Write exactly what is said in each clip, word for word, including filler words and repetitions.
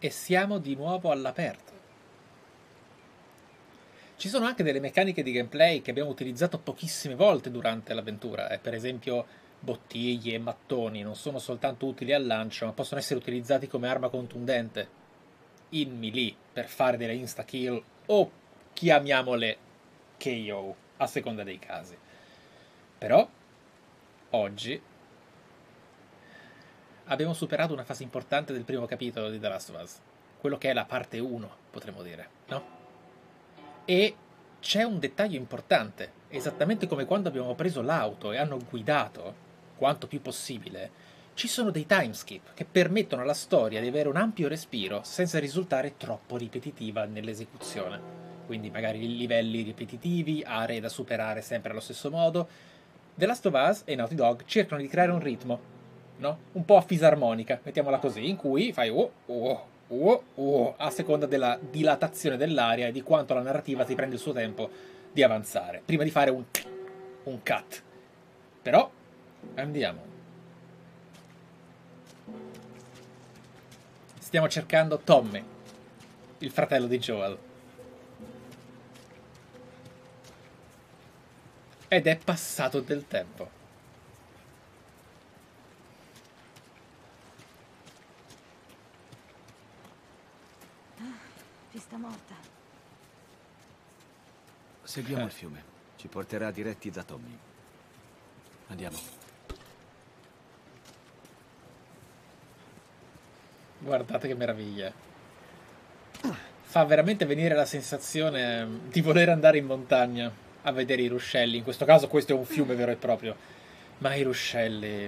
e siamo di nuovo all'aperto. Ci sono anche delle meccaniche di gameplay che abbiamo utilizzato pochissime volte durante l'avventura, eh, per esempio bottiglie e mattoni non sono soltanto utili al lancio, ma possono essere utilizzati come arma contundente in melee per fare delle insta-kill o chiamiamole K O, a seconda dei casi. Però, oggi, abbiamo superato una fase importante del primo capitolo di The Last of Us, quello che è la parte uno, potremmo dire, no? E c'è un dettaglio importante, esattamente come quando abbiamo preso l'auto e hanno guidato, quanto più possibile, ci sono dei timeskip che permettono alla storia di avere un ampio respiro senza risultare troppo ripetitiva nell'esecuzione. Quindi magari livelli ripetitivi, aree da superare sempre allo stesso modo. The Last of Us e Naughty Dog cercano di creare un ritmo, no? Un po' a fisarmonica, mettiamola così, in cui fai oh, oh, oh, oh, a seconda della dilatazione dell'area e di quanto la narrativa ti prende il suo tempo di avanzare, prima di fare un, un cut. Però, andiamo. Stiamo cercando Tommy, il fratello di Joel. Ed è passato del tempo. Pista morta. Seguiamo Eh. il fiume. Ci porterà diretti da Tommy. Andiamo. Guardate che meraviglia. Fa veramente venire la sensazione di voler andare in montagna a vedere i ruscelli. In questo caso questo è un fiume vero e proprio. Ma i ruscelli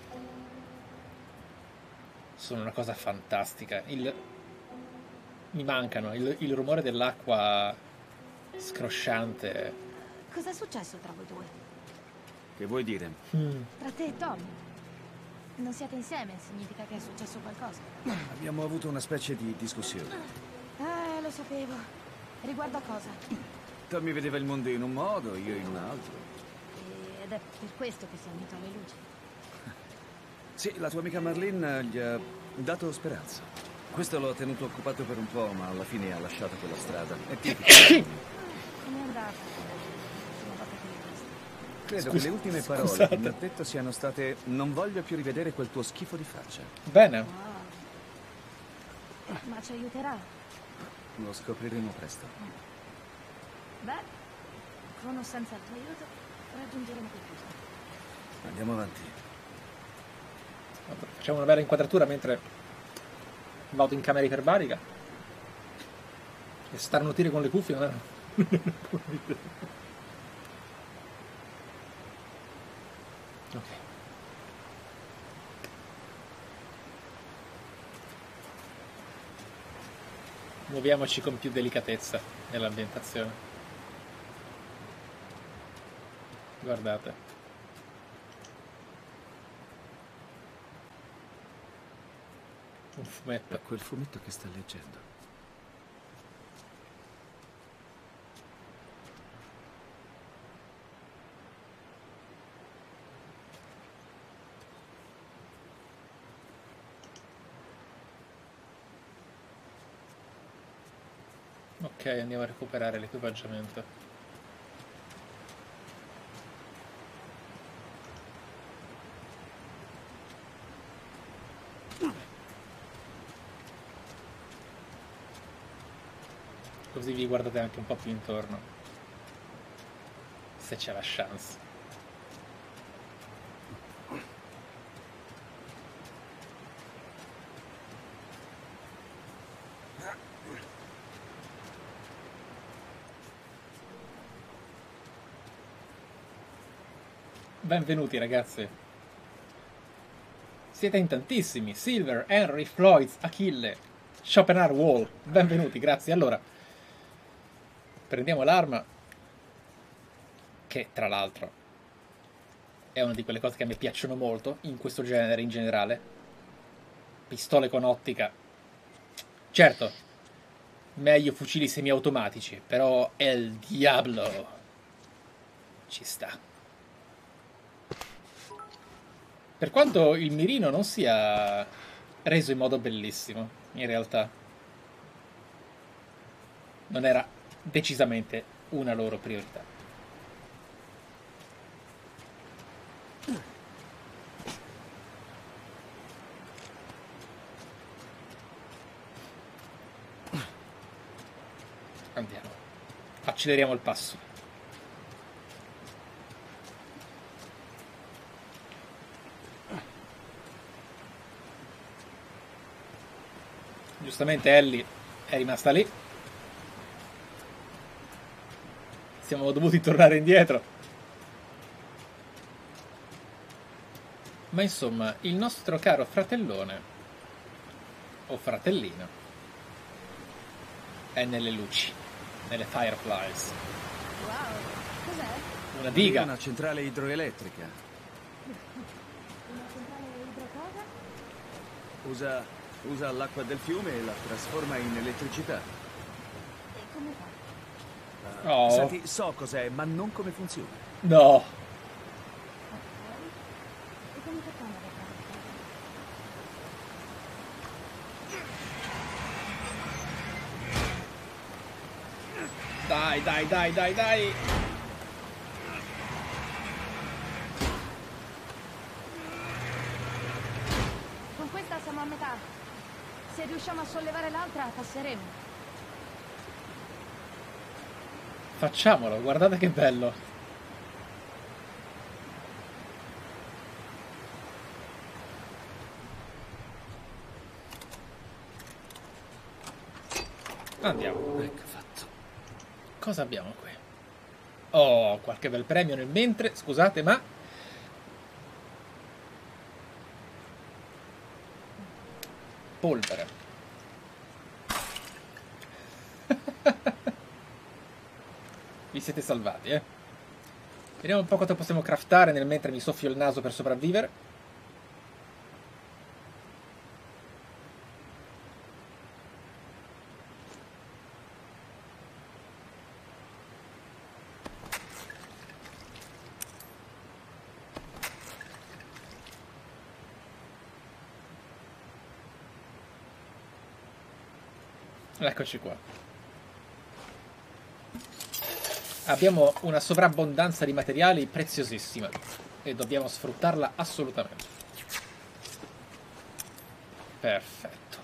sono una cosa fantastica. Il... Mi mancano. Il, il rumore dell'acqua scrosciante. Cos'è successo tra voi due? Che vuoi dire? Mm. Tra te e Tommy? Non siete insieme, significa che è successo qualcosa. Abbiamo avuto una specie di discussione. Eh, lo sapevo. Riguardo a cosa? Tommy vedeva il mondo in un modo, io in un altro. Ed è per questo che si è unito alle luci. Sì, la tua amica Marlene gli ha dato speranza. Questo l'ho tenuto occupato per un po', ma alla fine ha lasciato quella strada. È tipico. Come è andata? L'ultima volta che l'hai vista? Credo Scusa- che le ultime parole scusate. che mi ha detto siano state: non voglio più rivedere quel tuo schifo di faccia. Bene. Wow. Ma ci aiuterà? Lo scopriremo presto. Beh, con o senza il tuo aiuto, raggiungeremo qualcosa. Andiamo avanti. Facciamo una bella inquadratura mentre vado in camera iperbarica. E starnutire con le cuffie non è una buona idea. Ok. Muoviamoci con più delicatezza nell'ambientazione. Guardate. Un fumetto. È quel fumetto che sta leggendo. Ok, andiamo a recuperare l'equipaggiamento. Così vi guardate anche un po' più intorno. Se c'è la chance. Benvenuti ragazzi. Siete in tantissimi. Silver, Henry, Floyd, Achille, Schopenhauer, Wall. Benvenuti, grazie. Allora, prendiamo l'arma, che tra l'altro è una di quelle cose che a me piacciono molto in questo genere in generale. Pistole con ottica. Certo, meglio fucili semiautomatici, però El Diablo ci sta. Per quanto il mirino non sia reso in modo bellissimo, in realtà. non era decisamente una loro priorità. Andiamo. Acceleriamo il passo. Giustamente Ellie è rimasta lì. Siamo dovuti tornare indietro. Ma insomma, il nostro caro fratellone o fratellino è nelle luci, nelle Fireflies. Wow, cos'è? Una Lì è diga. una centrale idroelettrica. Una centrale idrocosa? Usa, usa l'acqua del fiume e la trasforma in elettricità. E come fa? Oh. Senti, so cos'è, ma non come funziona. No. Ok. E come facciamo a fare? Dai, dai, dai, dai, dai. Con questa siamo a metà. Se riusciamo a sollevare l'altra, passeremo. Facciamolo, guardate che bello. Andiamo. Ecco fatto. Cosa abbiamo qui? Oh, qualche bel premio nel mentre. Scusate, ma... polvere. Vi siete salvati, eh? Vediamo un po' cosa possiamo craftare nel mentre mi soffio il naso per sopravvivere. Eccoci qua. Abbiamo una sovrabbondanza di materiali preziosissima e dobbiamo sfruttarla assolutamente. Perfetto.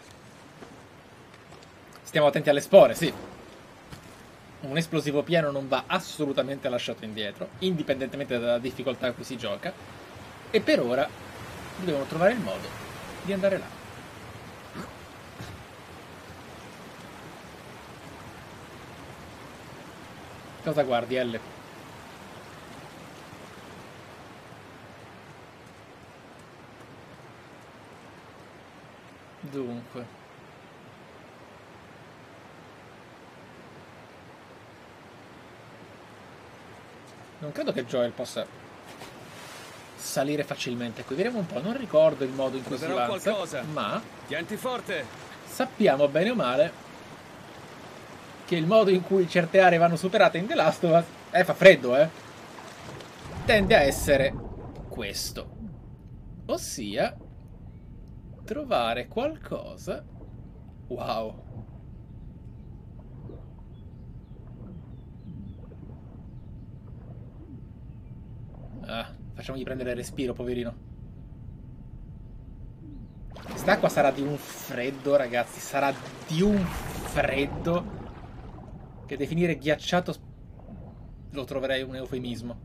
Stiamo attenti alle spore, sì. Un esplosivo pieno non va assolutamente lasciato indietro, indipendentemente dalla difficoltà a cui si gioca. E per ora dobbiamo trovare il modo di andare là. Cosa guardi, Elle? Dunque. Non credo che Joel possa salire facilmente qui. Vediamo un po', non ricordo il modo in cui si Troverò avanza, qualcosa. ma Tienti forte. sappiamo bene o male che il modo in cui certe aree vanno superate in The Last of Us, eh, fa freddo, eh, tende a essere questo. Ossia, trovare qualcosa... Wow. Ah, facciamogli prendere respiro, poverino. Quest'acqua sarà di un freddo, ragazzi, sarà di un freddo... che definire ghiacciato lo troverei un eufemismo.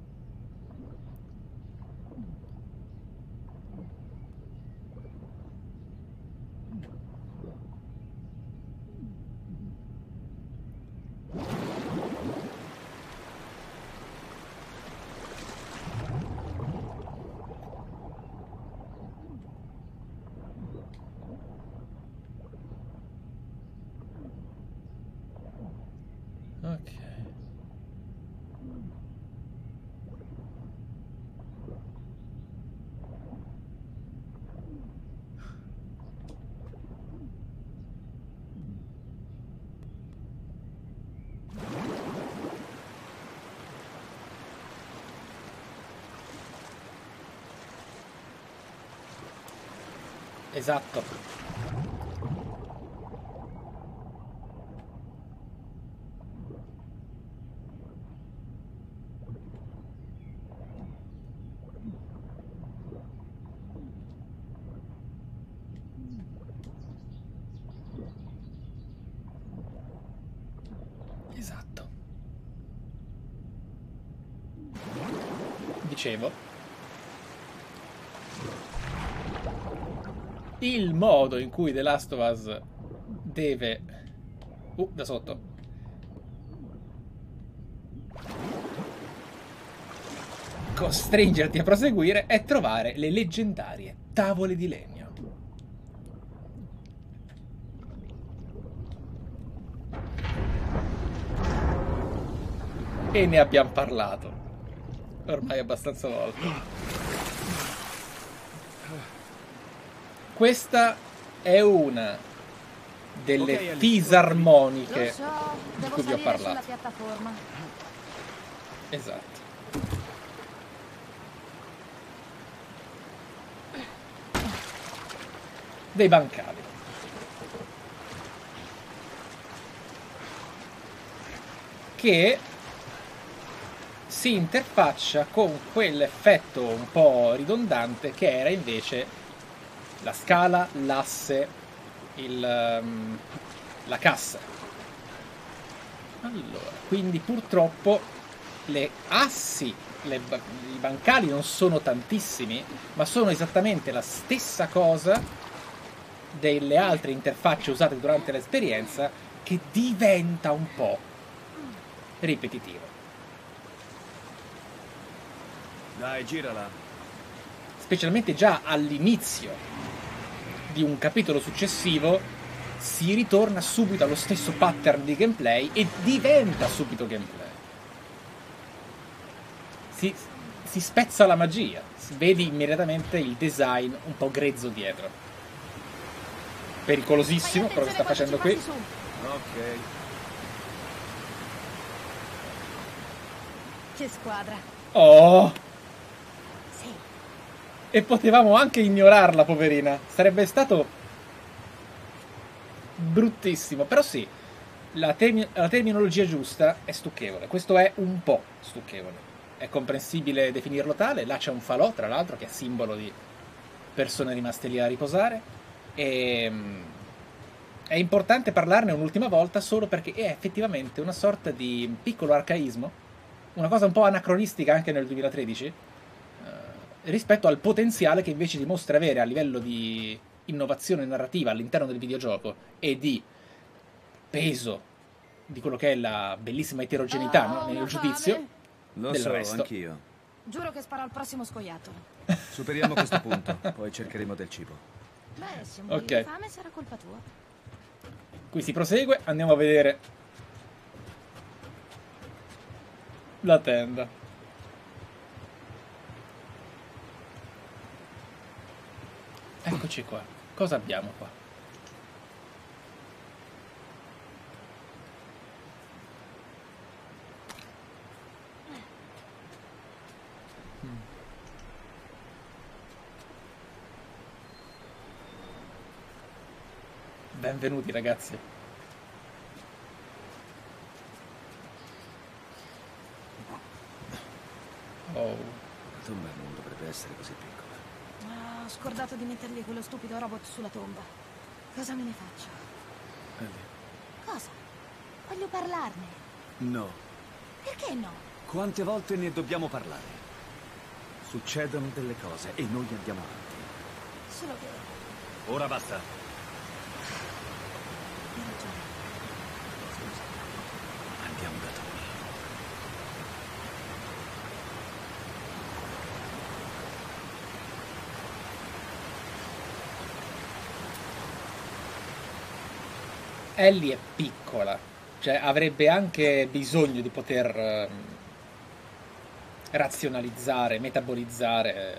Ok. Esatto. dicevo, il modo in cui The Last of Us deve... Uh, da sotto. Costringerti a proseguire è trovare le leggendarie tavole di legno. E ne abbiamo parlato ormai abbastanza volte. Questa è una delle Ok, Ellie. fisarmoniche Lo so, di devo cui vi ho salire sulla parlato. piattaforma. Esatto. Dei bancali. Che si interfaccia con quell'effetto un po' ridondante che era invece la scala, l'asse, il, um, la cassa. Allora, quindi purtroppo le assi, le, i bancali non sono tantissimi, ma sono esattamente la stessa cosa delle altre interfacce usate durante l'esperienza, che diventa un po' ripetitivo. Dai, girala. Specialmente già all'inizio di un capitolo successivo si ritorna subito allo stesso pattern di gameplay e diventa subito gameplay. Si, si spezza la magia, vedi immediatamente il design un po' grezzo dietro. Pericolosissimo quello che sta facendo qui. Ok. Che squadra. Oh! Sì. E potevamo anche ignorarla, poverina. Sarebbe stato bruttissimo. Però sì, la, termi- la terminologia giusta è stucchevole. Questo è un po' stucchevole. È comprensibile definirlo tale. Là c'è un falò, tra l'altro, che è simbolo di persone rimaste lì a riposare. E è importante parlarne un'ultima volta solo perché è effettivamente una sorta di piccolo arcaismo, una cosa un po' anacronistica anche nel duemilatredici, eh, rispetto al potenziale che invece dimostra avere a livello di innovazione narrativa all'interno del videogioco e di peso di quello che è la bellissima eterogeneità, Oh, no? Nel una giudizio fame. Lo del so, resto. anch'io. Giuro che sparo al prossimo scoiattolo. Superiamo questo punto, poi cercheremo del cibo. Beh, se muori Ok. di fame sarà colpa tua. Qui si prosegue, andiamo a vedere la tenda. Eccoci qua. Cosa abbiamo qua? Mm. Benvenuti ragazzi. Oh. La tomba non dovrebbe essere così piccola. Ah, ho scordato di mettergli quello stupido robot sulla tomba. Cosa me ne faccio? Ellie. Cosa? Voglio parlarne. No. Perché no? Quante volte ne dobbiamo parlare? Succedono delle cose e noi andiamo avanti. Solo che... Ora basta. Hai ragione. Scusa. Andiamo da Tony. Ellie è piccola, cioè avrebbe anche bisogno di poter ehm, razionalizzare, metabolizzare eh,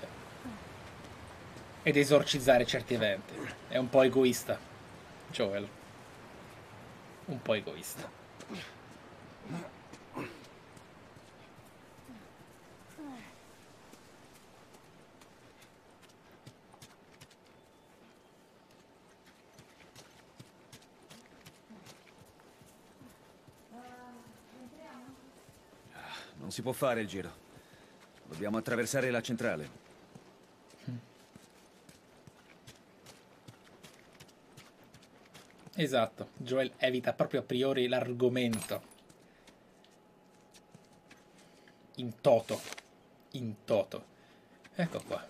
ed esorcizzare certi eventi. È un po' egoista, Joel. Un po' egoista. Non si può fare il giro. Dobbiamo attraversare la centrale. Esatto, Joel evita proprio a priori l'argomento in toto in toto. Ecco qua.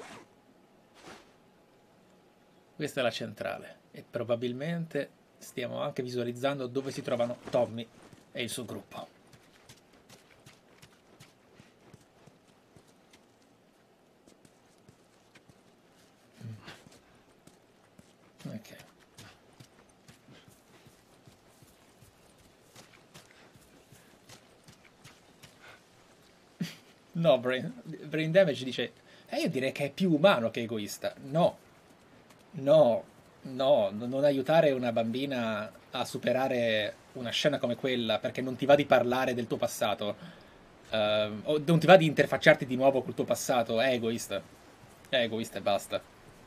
Questa è la centrale e probabilmente stiamo anche visualizzando dove si trovano Tommy e il suo gruppo. Ok. No, Brain, Brain Damage dice, eh, io direi che è più umano che egoista. No, no, no, non aiutare una bambina a superare una scena come quella perché non ti va di parlare del tuo passato, eh, o non ti va di interfacciarti di nuovo col tuo passato, è egoista. È egoista e basta.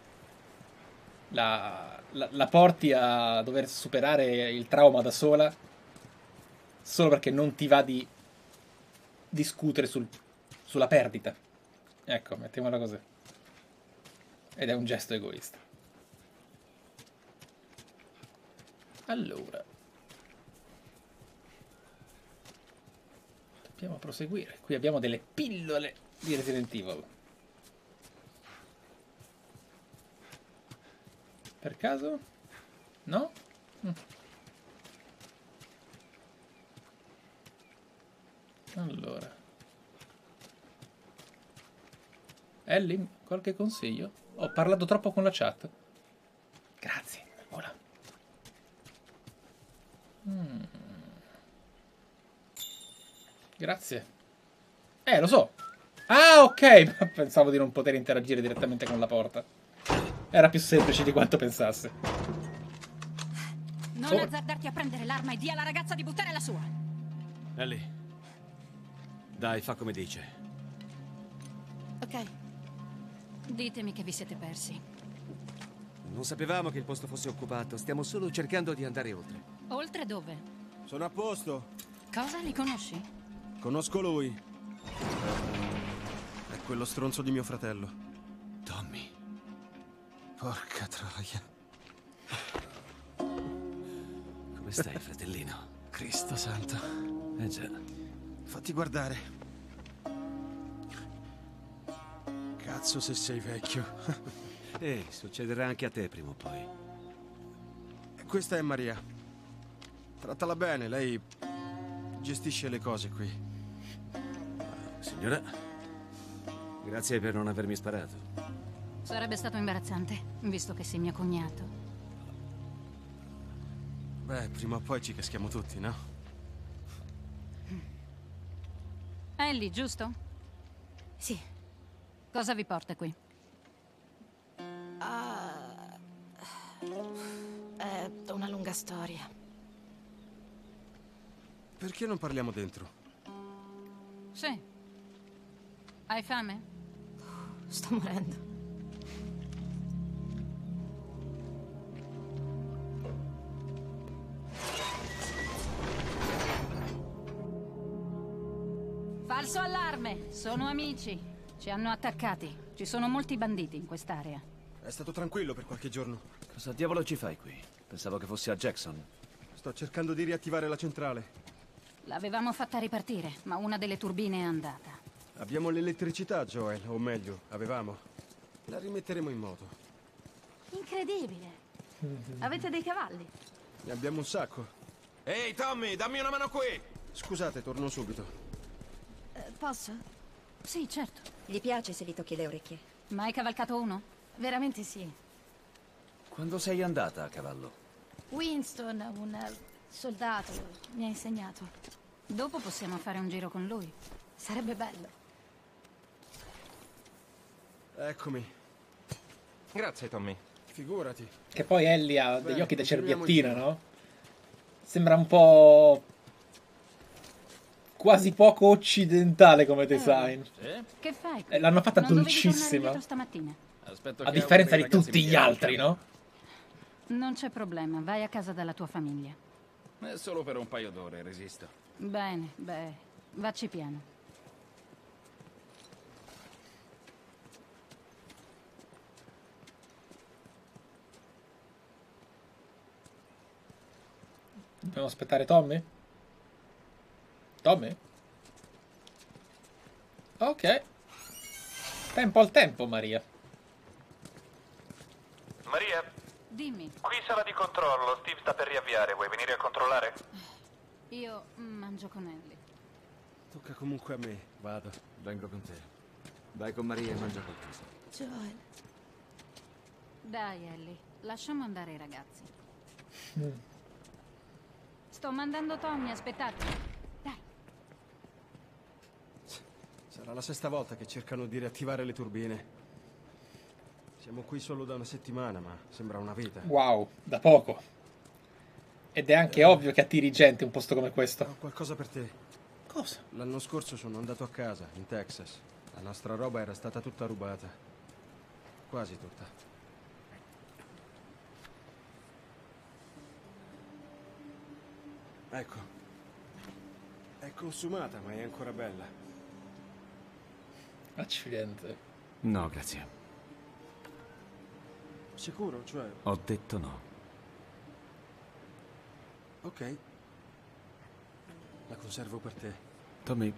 La, la, la porti a dover superare il trauma da sola solo perché non ti va di discutere sul, sulla perdita. Ecco, mettiamola così. Ed è un gesto egoista. Allora. Dobbiamo proseguire. Qui abbiamo delle pillole di Resident Evil. Per caso? No? Mm. Allora. Ellie, qualche consiglio? Ho parlato troppo con la chat. Grazie. Ora. Mm. Grazie. Eh, lo so. Ah, ok. Pensavo di non poter interagire direttamente con la porta. Era più semplice di quanto pensasse. Non Oh. azzardarti a prendere l'arma e dia alla ragazza di buttare la sua. Ellie. Dai, fa come dice. Ok. Ditemi che vi siete persi. Non sapevamo che il posto fosse occupato. Stiamo solo cercando di andare oltre. Oltre dove? Sono a posto. Cosa? Li conosci? Conosco lui. È quello stronzo di mio fratello. Tommy. Porca troia. Come stai, fratellino? Cristo santo. Eh già. Fatti guardare. Cazzo se sei vecchio. Eh, succederà anche a te prima o poi. Questa è Maria. Trattala bene, lei gestisce le cose qui. Signora, grazie per non avermi sparato. Sarebbe stato imbarazzante, visto che sei mio cognato. Beh, prima o poi ci caschiamo tutti, no? Ellie, giusto? Sì. Cosa vi porta qui? Ah, è una lunga storia. Perché non parliamo dentro? Sì. Hai fame? Sto morendo. Falso allarme! Sono amici. Ci hanno attaccati. Ci sono molti banditi in quest'area. È stato tranquillo per qualche giorno. Cosa diavolo ci fai qui? Pensavo che fossi a Jackson. Sto cercando di riattivare la centrale. L'avevamo fatta ripartire, ma una delle turbine è andata. Abbiamo l'elettricità, Joel, o meglio, avevamo. La rimetteremo in moto. Incredibile. Avete dei cavalli? Ne abbiamo un sacco. Ehi, Tommy, dammi una mano qui! Scusate, torno subito. Eh, posso? Sì, certo. Gli piace se gli tocchi le orecchie? Ma hai cavalcato uno? Veramente sì. Quando sei andata a cavallo? Winston, un eh, soldato, mi ha insegnato. Dopo possiamo fare un giro con lui. Sarebbe bello. Eccomi. Grazie, Tommy. Figurati. Che poi Ellie ha degli Beh, occhi da continuiamo cerbiattina, il giro. no? Sembra un po' quasi poco occidentale come design. Che fai qui? Eh, l'hanno fatta non dovevi dolcissima. tornare indietro stamattina. Aspetto A che differenza uno di dei ragazzi tutti mi gli dia altri, un'occhiata. no? Non c'è problema, vai a casa dalla tua famiglia. È solo per un paio d'ore, resisto. Bene, beh, vacci piano. Dobbiamo aspettare Tommy? Tommy? Ok. Tempo al tempo, Maria. Maria, Dimmi, qui sala di controllo. Steve sta per riavviare. Vuoi venire a controllare? io mangio con Ellie. Tocca comunque a me. Vado. Vengo con te. Vai con Maria e mangia qualcosa. Joel. Dai, Ellie, lasciamo andare i ragazzi. Sto mandando Tommy, aspettate. Dai. Sarà la sesta volta che cercano di riattivare le turbine. Siamo qui solo da una settimana, ma sembra una vita. Wow, da poco. Ed è anche ovvio che attiri gente un posto come questo. Ho qualcosa per te. Cosa? L'anno scorso sono andato a casa, in Texas. La nostra roba era stata tutta rubata. Quasi tutta. Ecco. È consumata, ma è ancora bella. Accidente. No, grazie. Sicuro? Cioè... Ho detto no. Ok. La conservo per te. Tommy,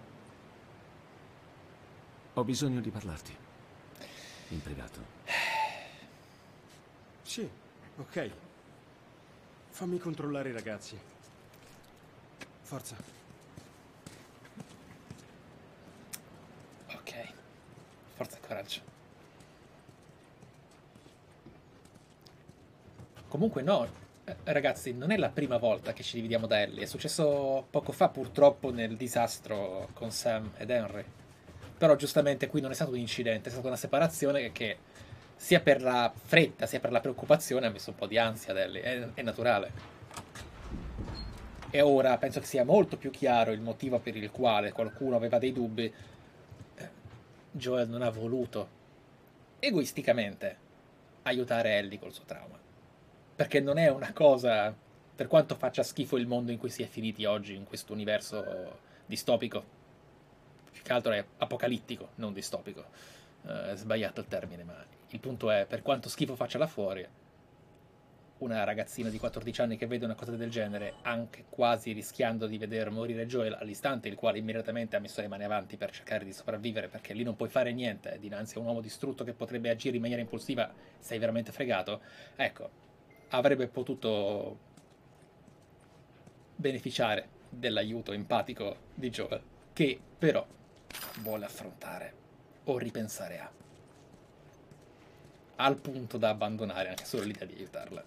ho bisogno di parlarti. In privato. Sì, ok. Fammi controllare i ragazzi. Forza. Ok. Forza e coraggio. Comunque no, eh, ragazzi, non è la prima volta che ci dividiamo da Ellie. È successo poco fa, purtroppo, nel disastro con Sam ed Henry. Però giustamente qui non è stato un incidente, è stata una separazione che, che sia per la fretta sia per la preoccupazione ha messo un po' di ansia ad Ellie. È, è naturale. E ora penso che sia molto più chiaro il motivo per il quale qualcuno aveva dei dubbi. Joel non ha voluto egoisticamente aiutare Ellie col suo trauma. Perché non è una cosa, per quanto faccia schifo il mondo in cui si è finiti oggi, in questo universo distopico, più che altro è apocalittico, non distopico. Uh, è sbagliato il termine, ma il punto è, per quanto schifo faccia là fuori, una ragazzina di quattordici anni che vede una cosa del genere, anche quasi rischiando di veder morire Joel all'istante, il quale immediatamente ha messo le mani avanti per cercare di sopravvivere, perché lì non puoi fare niente, dinanzi a un uomo distrutto che potrebbe agire in maniera impulsiva, sei veramente fregato. Ecco, avrebbe potuto beneficiare dell'aiuto empatico di Joel, che però vuole affrontare o ripensare a, al punto da abbandonare anche solo l'idea di aiutarla.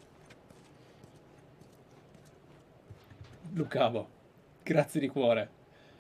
Lucavo, grazie di cuore.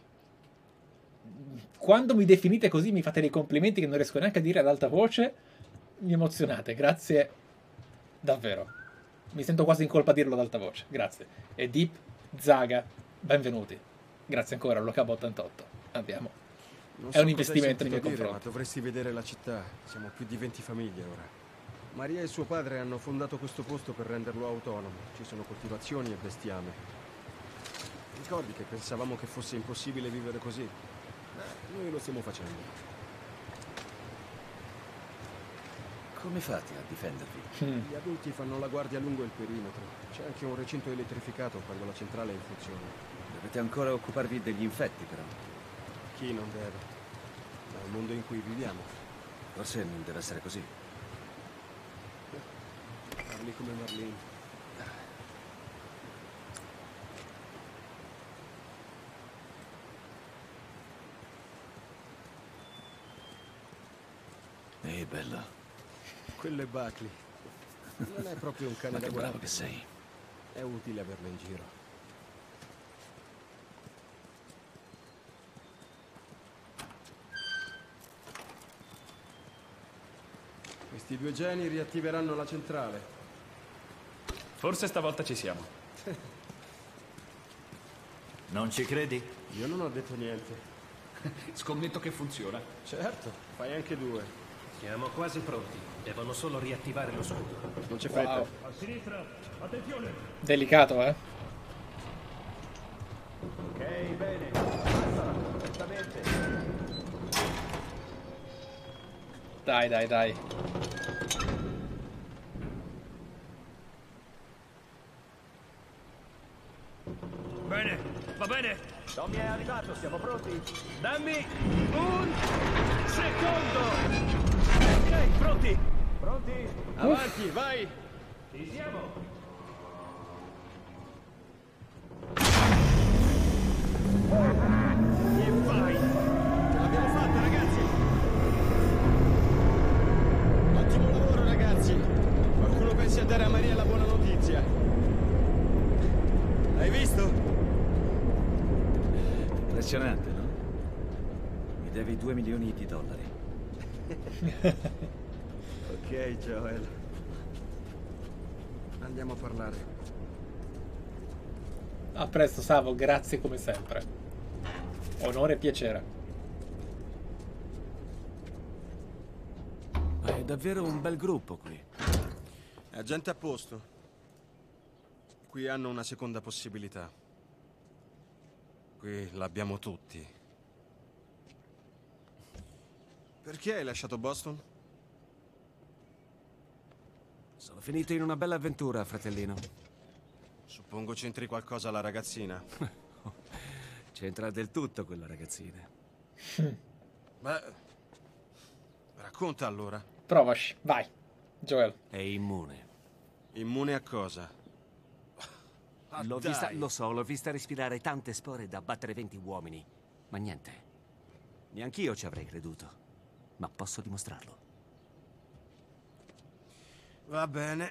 Quando mi definite così, mi fate dei complimenti che non riesco neanche a dire ad alta voce, mi emozionate, grazie davvero. Mi sento quasi in colpa a dirlo ad alta voce, grazie. E Deep, Zaga, benvenuti. Grazie ancora, Lucavo ottantotto. Andiamo. Non È so un cosa hai investimento nei sentito miei dire, confronti. ma dovresti vedere la città. Siamo più di venti famiglie ora. Maria e suo padre hanno fondato questo posto per renderlo autonomo. Ci sono coltivazioni e bestiame. Ricordi che pensavamo che fosse impossibile vivere così? Beh, noi lo stiamo facendo. Come fate a difendervi? Mm. Gli adulti fanno la guardia lungo il perimetro. C'è anche un recinto elettrificato quando la centrale è in funzione. Dovete ancora occuparvi degli infetti, però. Chi non deve? È il mondo in cui viviamo. Forse non deve essere così. Parli come Marlene. Ehi, bella. Quello è Buckley. Non è proprio un cane Ma da che bravo guardare. che sei. È utile averlo in giro. Questi due geni riattiveranno la centrale. Forse stavolta ci siamo. Non ci credi? Io non ho detto niente. Scommetto che funziona. Certo, fai anche due. Siamo quasi pronti. Devono solo riattivare lo scudo. Non c'è fretta. Wow. A sinistra, attenzione! Delicato, eh? Ok, bene. Basta, lentamente. Dai, dai, dai. Bene, va bene. Tommy è arrivato, siamo pronti? Dammi un secondo! Ok, pronti? Pronti? Avanti, vai! Ci siamo! E vai! Ce l'abbiamo fatta, ragazzi! Ottimo lavoro, ragazzi! Qualcuno pensi a dare a Maria la buona notizia? Hai visto? Impressionante, no? Mi devi due milioni di dollari. Ok, Joel. Andiamo a parlare. A presto, Savo, grazie come sempre. Onore e piacere. È davvero un bel gruppo qui. È gente a posto. Qui hanno una seconda possibilità. Qui l'abbiamo tutti. Perché hai lasciato Boston? Sono finito in una bella avventura, fratellino. Suppongo c'entri qualcosa la ragazzina. C'entra del tutto quella ragazzina. Beh, racconta allora. Provaci, vai, Joel. È immune. Immune a cosa? Ah, L'ho dai. vista, lo so, l'ho vista respirare tante spore da battere venti uomini. Ma niente. Neanch'io ci avrei creduto. Ma posso dimostrarlo. Va bene.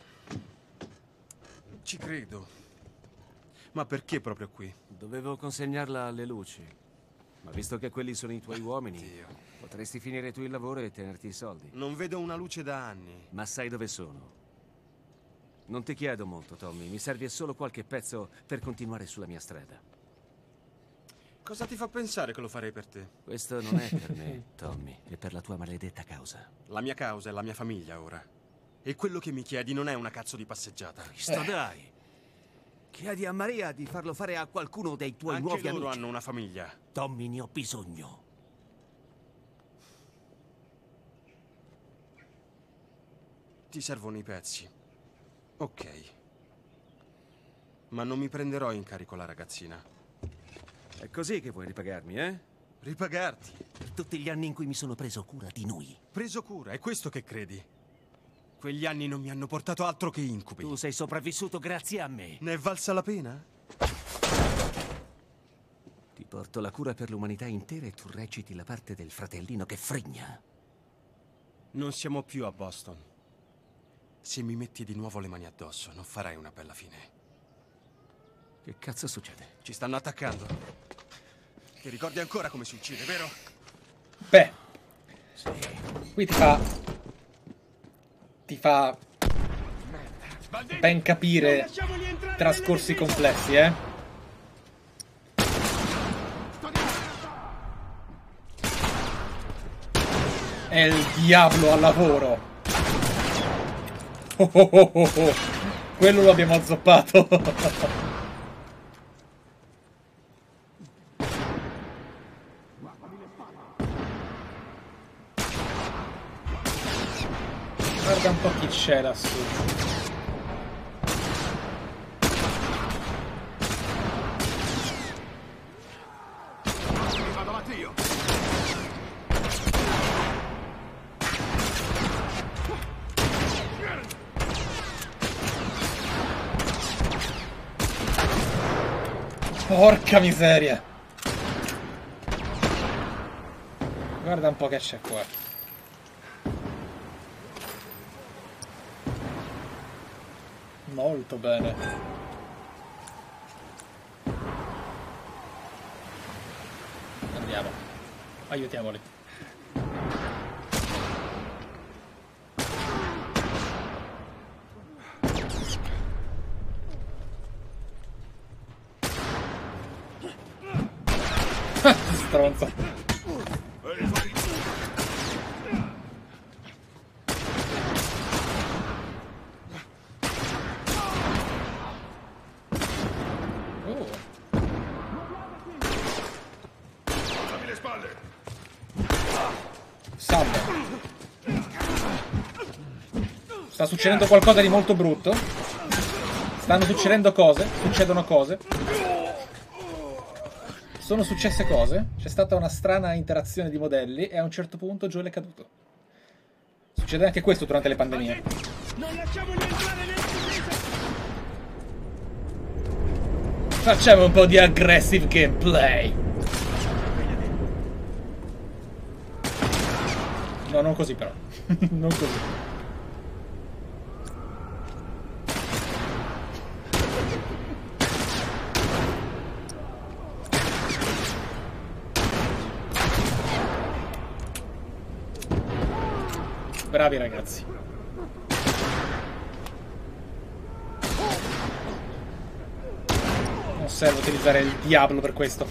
Ci credo. Ma perché proprio qui? Dovevo consegnarla alle luci. Ma visto che quelli sono i tuoi uomini, Dio. potresti finire tu il lavoro e tenerti i soldi. Non vedo una luce da anni. Ma sai dove sono? Non ti chiedo molto, Tommy. Mi serve solo qualche pezzo per continuare sulla mia strada. Cosa ti fa pensare che lo farei per te? Questo non è per me, Tommy. È per la tua maledetta causa. La mia causa è la mia famiglia ora. E quello che mi chiedi non è una cazzo di passeggiata. Cristo, dai! Chiedi a Maria di farlo fare a qualcuno dei tuoi Anche nuovi loro amici. hanno una famiglia. Tommy, ne ho bisogno. Ti servono i pezzi. Ok. Ma non mi prenderò in carico la ragazzina. È così che vuoi ripagarmi, eh? Ripagarti. Per tutti gli anni in cui mi sono preso cura di noi. Preso cura, è questo che credi? Quegli anni non mi hanno portato altro che incubi. Tu sei sopravvissuto grazie a me. Ne è valsa la pena? Ti porto la cura per l'umanità intera e tu reciti la parte del fratellino che fregna. Non siamo più a Boston. Se mi metti di nuovo le mani addosso, non farai una bella fine. Che cazzo succede? Ci stanno attaccando. Ti ricordi ancora come si uccide, vero? Beh, qui ti fa... ti fa... ben capire trascorsi complessi, eh? È il diavolo al lavoro. Oh oh oh oh oh. Quello lo abbiamo azzoppato. Guarda un po' chi c'è lassù. Vado avanti io. Porca miseria. Guarda un po' che c'è qua. Molto bene. Andiamo. Aiutiamoli. Stronzo. Sta succedendo qualcosa di molto brutto. Stanno succedendo cose. Succedono cose. sono successe cose, c'è stata una strana interazione di modelli e a un certo punto Joel è caduto. Succede anche questo durante le pandemie. Non lasciamoli entrare nel Facciamo un po' di aggressive gameplay. No, non così però. Non così. Bravi ragazzi. Non serve utilizzare il diavolo per questo.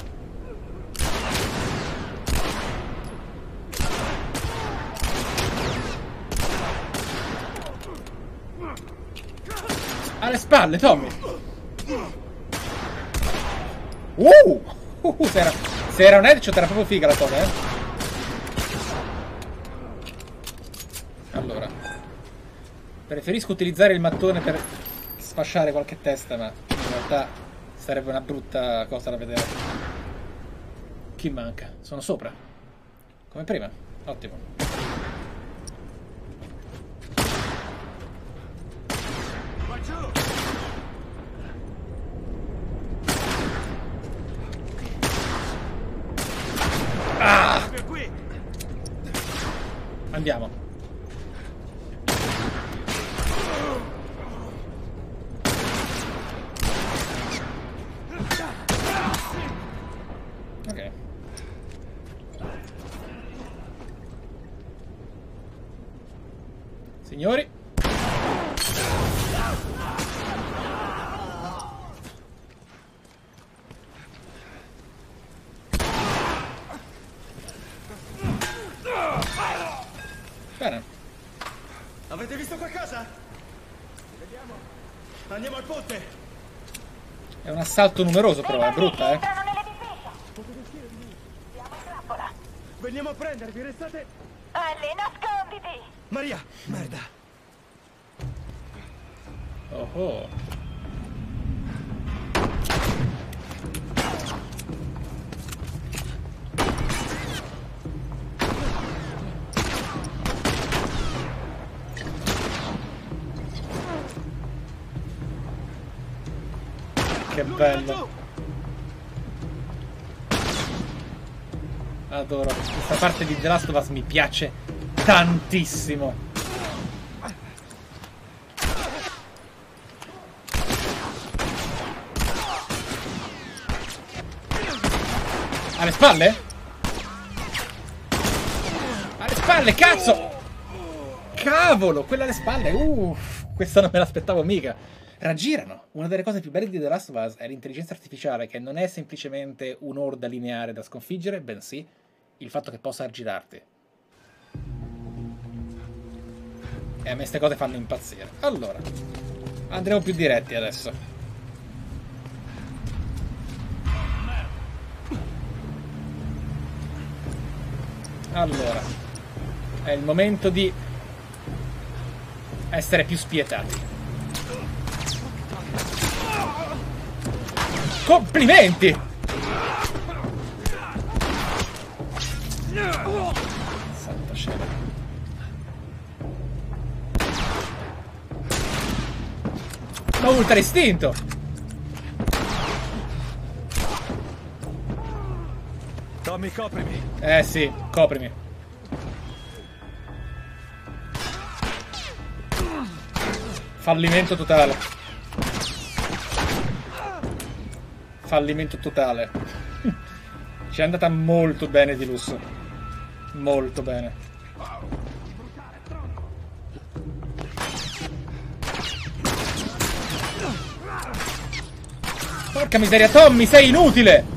Alle spalle, Tommy. Uh! uh se, era, se era un headshot era proprio figa la cosa, eh. Allora, preferisco utilizzare il mattone per sfasciare qualche testa, ma in realtà sarebbe una brutta cosa da vedere. Chi manca? Sono sopra. Come prima. Ottimo. Ah! Andiamo. Ok. Signori. Bene. Avete visto qualcosa? Vediamo. Andiamo al ponte. È un assalto numeroso però, è brutta, eh. Veniamo a prendervi, restate... Ellie, nasconditi! Maria, merda. Oh oh. Che bello. Adoro. Questa parte di The Last of Us mi piace tantissimo. Alle spalle? Alle spalle, cazzo! Cavolo, quella alle spalle. Uff, questa non me l'aspettavo mica. Raggirano. Una delle cose più belle di The Last of Us è l'intelligenza artificiale, che non è semplicemente un'orda lineare da sconfiggere, bensì il fatto che possa aggirarti. E a me queste cose fanno impazzire. Allora, andremo più diretti adesso. Allora, è il momento di essere più spietati. Complimenti! Santa scena. Ma ultra istinto! Tommy, coprimi. Eh sì, coprimi. Fallimento totale. Fallimento totale. Ci è andata molto bene di lusso. Molto bene. Porca miseria, Tommy, sei inutile!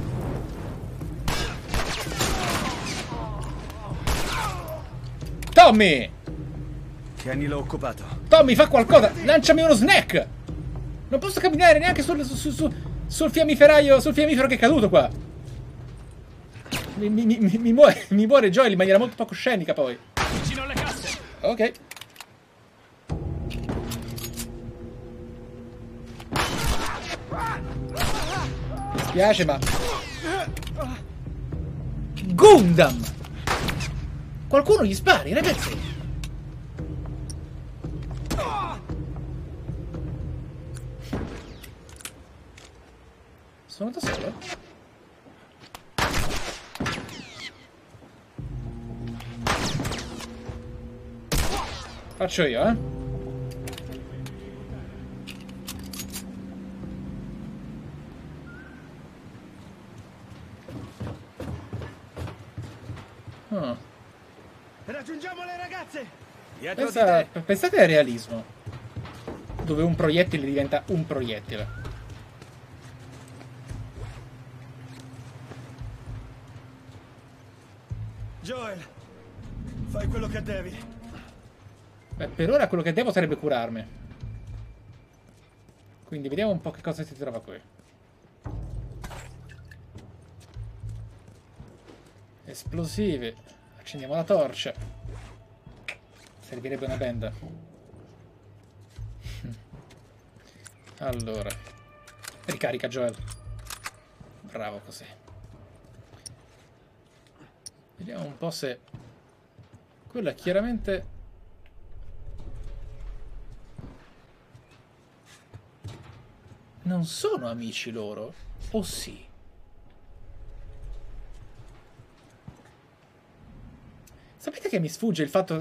Tommy! Kenny l'ho occupato. Tommy, fa qualcosa! Lanciami uno snack! Non posso camminare neanche sul, sul, sul, sul fiammiferaio, sul fiammifero che è caduto qua! Mi, mi, mi, mi, muore, mi muore Joel in maniera molto poco scenica poi. Vicino alle casse. Ok. Mi spiace, ma Gundam! Qualcuno gli spari, ragazzi! Sono da solo? Faccio io, eh? Oh. Raggiungiamo le ragazze! Pensa, pensate al realismo, dove un proiettile diventa un proiettile. Joel, fai quello che devi. Beh, per ora quello che devo sarebbe curarmi. Quindi vediamo un po' che cosa si trova qui. Esplosivi. Accendiamo la torcia. Servirebbe una benda. Allora. Ricarica, Joel. Bravo così. Vediamo un po' se... Quello è chiaramente... Non sono amici loro? O sì? Sapete che mi sfugge il fatto...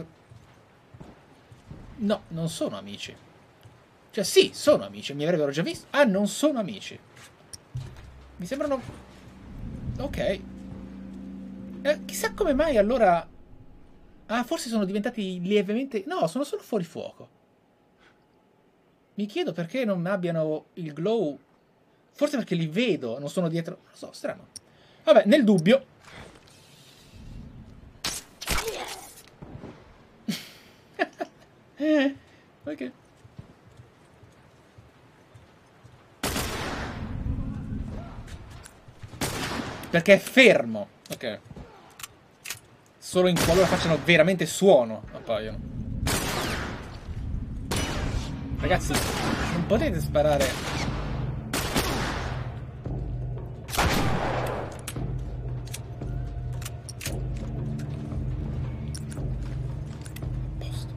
No, non sono amici. Cioè sì, sono amici, mi avrebbero già visto. Ah, non sono amici. Mi sembrano... Ok. Eh, chissà come mai allora... Ah, forse sono diventati lievemente... No, sono solo fuori fuoco. Mi chiedo perché non abbiano il glow. Forse perché li vedo, non sono dietro. Non lo so, strano. Vabbè, nel dubbio. Ok. Perché è fermo. Ok. Solo in qualora facciano veramente suono appaiono. Ragazzi, non potete sparare. Posto.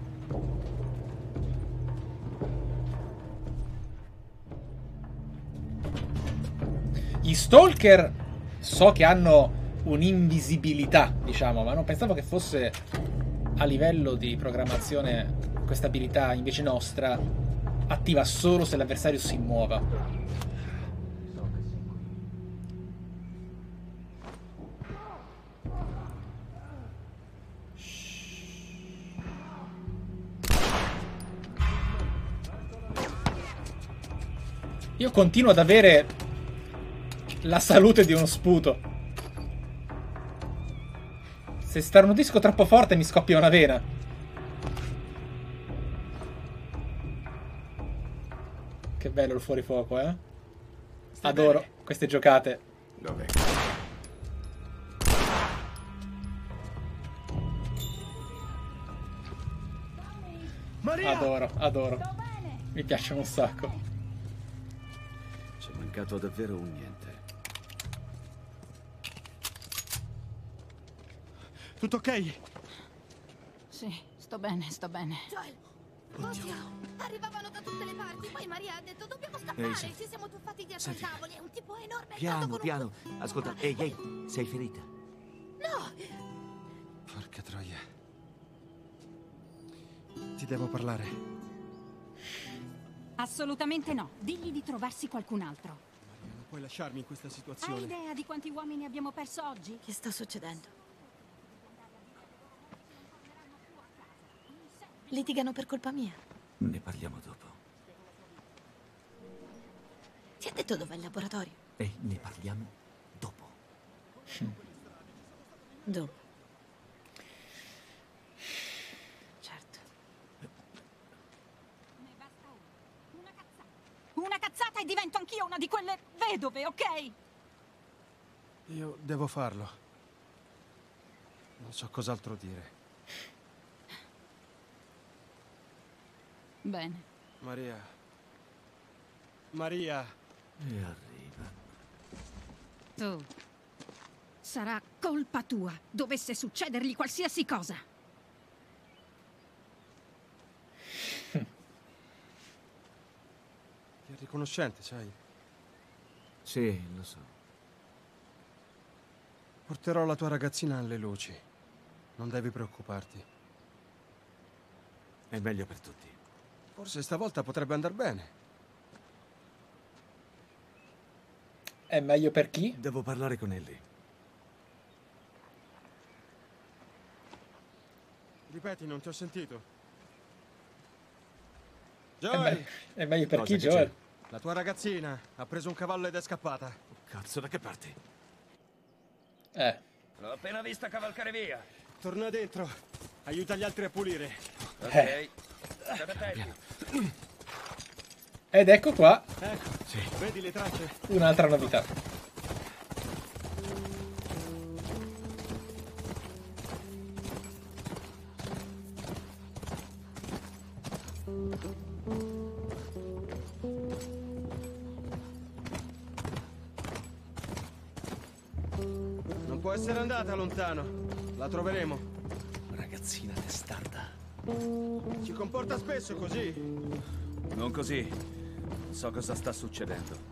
Gli stalker so che hanno un'invisibilità, diciamo, ma non pensavo che fosse a livello di programmazione questa abilità invece nostra attiva solo se l'avversario si muova. Io continuo ad avere la salute di uno sputo. Se starnutisco troppo forte mi scoppia una vena. Che bello il fuorifuoco, eh? Stai Adoro bene? Queste giocate. Dov'è? Maria! Adoro, adoro. Mi piacciono un sacco. C'è mancato davvero un niente. Tutto ok? Sì, sto bene, sto bene. Joel! Oddio! Arrivavano da tutte le parti, poi Maria ha detto dobbiamo scappare, Ehi, sì. ci siamo tuffati dietro Senti. i tavoli, è un tipo enorme Piano, con piano. un... Ascolta, ehi, ehi, sei ferita? No! Porca troia. Ti devo parlare. Assolutamente no. Digli di trovarsi qualcun altro. Maria, non puoi lasciarmi in questa Hai situazione. idea di quanti uomini abbiamo perso oggi? Che sta succedendo? Litigano per colpa mia. Ne parliamo dopo. Ti ha detto dov'è il laboratorio? E ne parliamo dopo. Dopo. Certo. Ne basta una. Una cazzata. Una cazzata e divento anch'io una di quelle vedove, ok? Io devo farlo. Non so cos'altro dire. Bene. Maria. Maria. E arriva. Tu. Sarà colpa tua dovesse succedergli qualsiasi cosa. Ti è riconoscente, sai? Sì, lo so. Porterò la tua ragazzina alle luci. Non devi preoccuparti. È meglio per tutti. Forse stavolta potrebbe andar bene. È meglio per chi? Devo parlare con Ellie. Ripeti, non ti ho sentito. È, Joel! me- è meglio per Cosa chi, che Joel? c'è? La tua ragazzina ha preso un cavallo ed è scappata. Cazzo, da che parti? Eh. L'ho appena vista cavalcare via. Torna dentro. Aiuta gli altri a pulire. Ok. Eh. State attenti. Ed ecco qua Ecco, vedi le tracce? un'altra novità. Non può essere andata lontano. La troveremo. Ragazzina testarda. Si comporta spesso così. Non così. Non so cosa sta succedendo.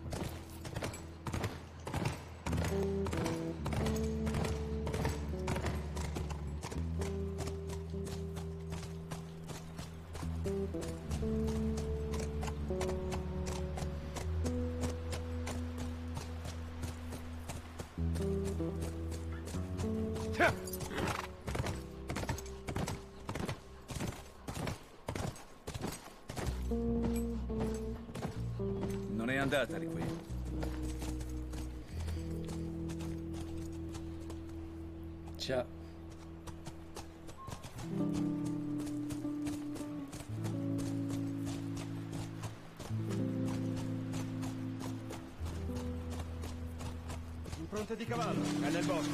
Non è andata di qui. Già. Impronte di cavallo. È nel bosco.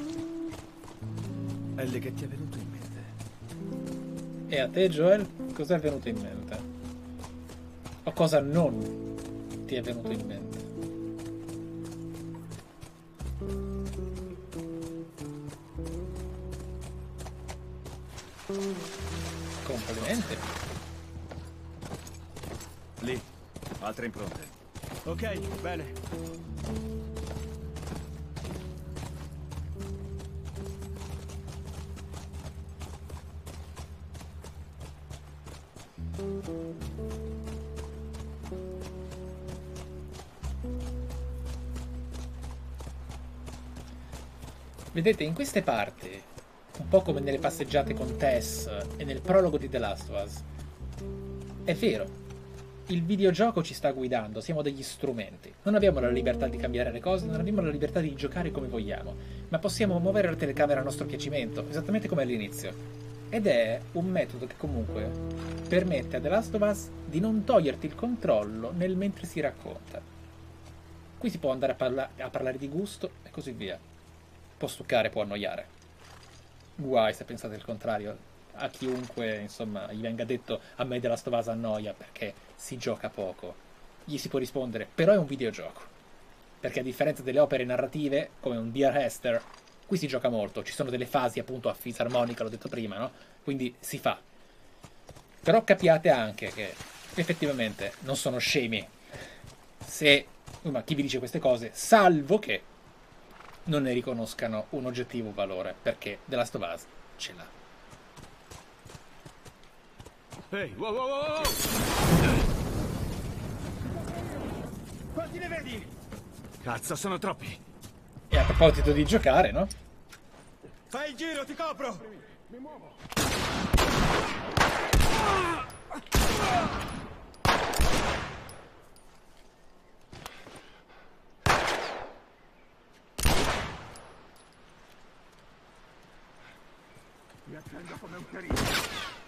Ellie, che ti è venuto in mente? E a te, Joel, cosa è venuto in mente? O cosa non ti è venuto in mente? Complimenti. Lì, altre impronte. Ok, bene. Vedete, in queste parti, un po' come nelle passeggiate con Tess e nel prologo di The Last of Us, è vero, il videogioco ci sta guidando, siamo degli strumenti. Non abbiamo la libertà di cambiare le cose, non abbiamo la libertà di giocare come vogliamo, ma possiamo muovere la telecamera a nostro piacimento, esattamente come all'inizio. Ed è un metodo che comunque permette a The Last of Us di non toglierti il controllo nel mentre si racconta. Qui si può andare a, parla- a parlare di gusto e così via. Può stuccare, può annoiare. Guai se pensate il contrario. A chiunque, insomma, gli venga detto a me The Last of Us annoia perché si gioca poco. Gli si può rispondere, però è un videogioco. Perché a differenza delle opere narrative, come un Dear Esther, qui si gioca molto. Ci sono delle fasi appunto a fisarmonica, l'ho detto prima, no? Quindi si fa. Però capiate anche che effettivamente non sono scemi. Se, ma chi vi dice queste cose, salvo che non ne riconoscano un oggettivo valore, perché The Last of Us ce l'ha. Ehi, wow, wow, wow! Quanti ne vedi? Cazzo, sono troppi! E a proposito di giocare, no? Fai il giro, ti copro! Mi muovo! Mi accendo come un chiarino.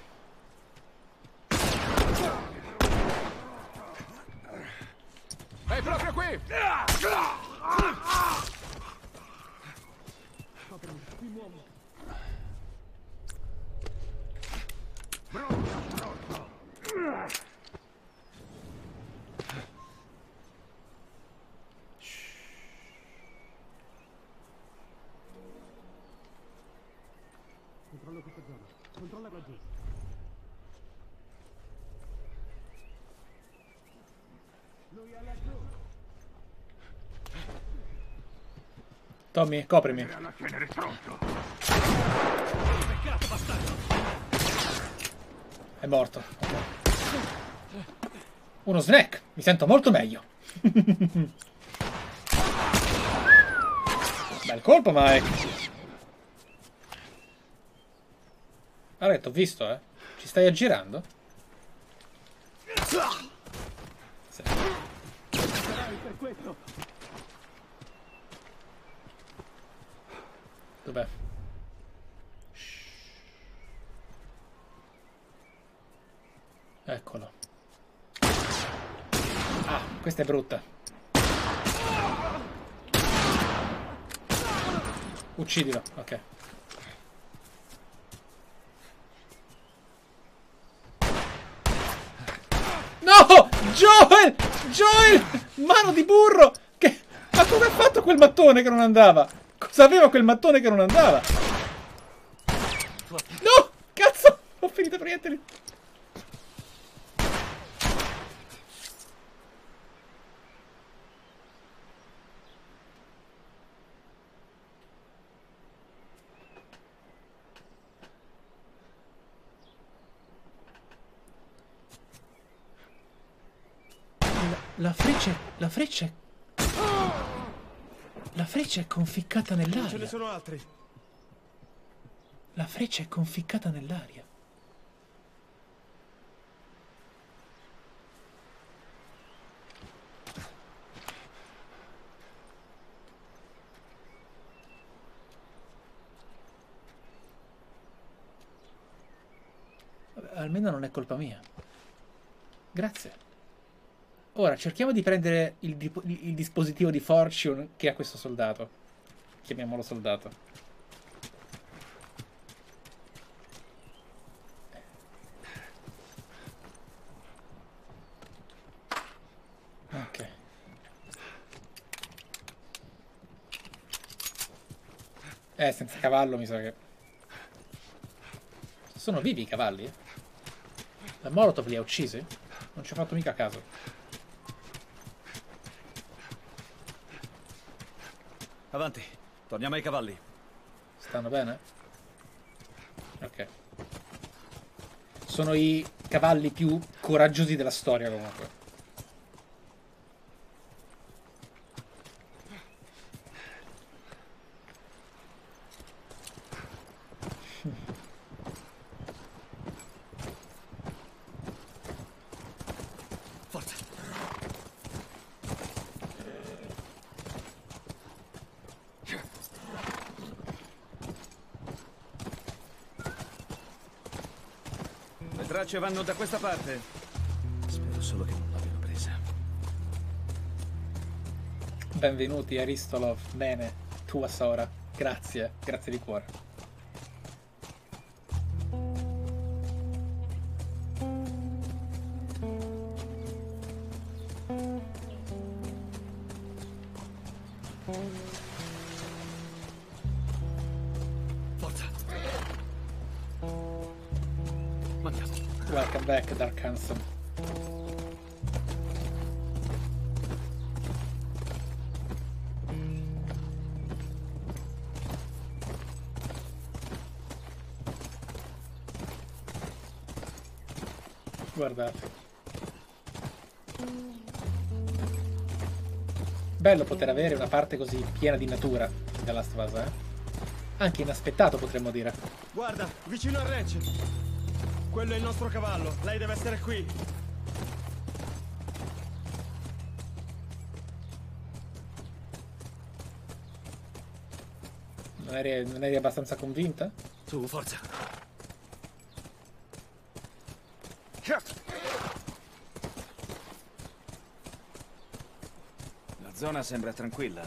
È proprio qui! Mi muovo. Tommy, coprimi. È morto. Uno snack. Mi sento molto meglio. Bel colpo, Mike. Allora, t'ho visto, eh. Ci stai aggirando? Sì. Dov'è? Eccolo. Ah, questa è brutta. Uccidilo, ok. No! Joel! Joel! Mano di burro! Che... Ma come ha fatto quel mattone che non andava? Cosa aveva quel mattone che non andava? No! Cazzo! Ho finito proiettili. La freccia... La freccia... La freccia è conficcata nell'aria. Ce ne sono altri. La freccia è conficcata nell'aria. Vabbè, almeno non è colpa mia. Grazie. Ora, cerchiamo di prendere il, il, il dispositivo di Fortune che ha questo soldato. Chiamiamolo soldato. Ok. Eh, senza cavallo mi sa che... Sono vivi i cavalli? Eh? La Molotov li ha uccisi? Non ci ho fatto mica caso. Avanti, torniamo ai cavalli. Stanno bene? Ok. Sono i cavalli più coraggiosi della storia comunque. Forza. Le tracce vanno da questa parte. Spero solo che non l'abbiano presa. Benvenuti Aristolov, bene, tua Sora. Grazie, grazie di cuore. Forza. Mandiamo. Welcome back, Dark Handsome. Guardate. Bello poter avere una parte così piena di natura in The Last of Us, eh? Anche inaspettato, potremmo dire. Guarda, vicino al ranch. Quello è il nostro cavallo. Lei deve essere qui. Non eri, non eri abbastanza convinta? Su, forza. La zona sembra tranquilla.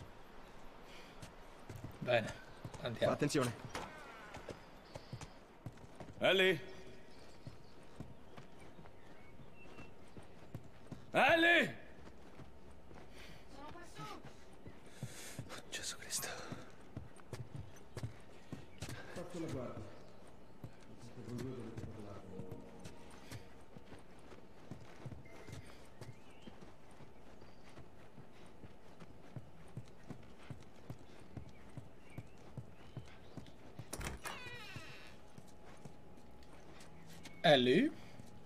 Bene, andiamo. Attenzione. Ellie? Ellie! Oh, Gesù Cristo. Fatto la guardia. Ellie?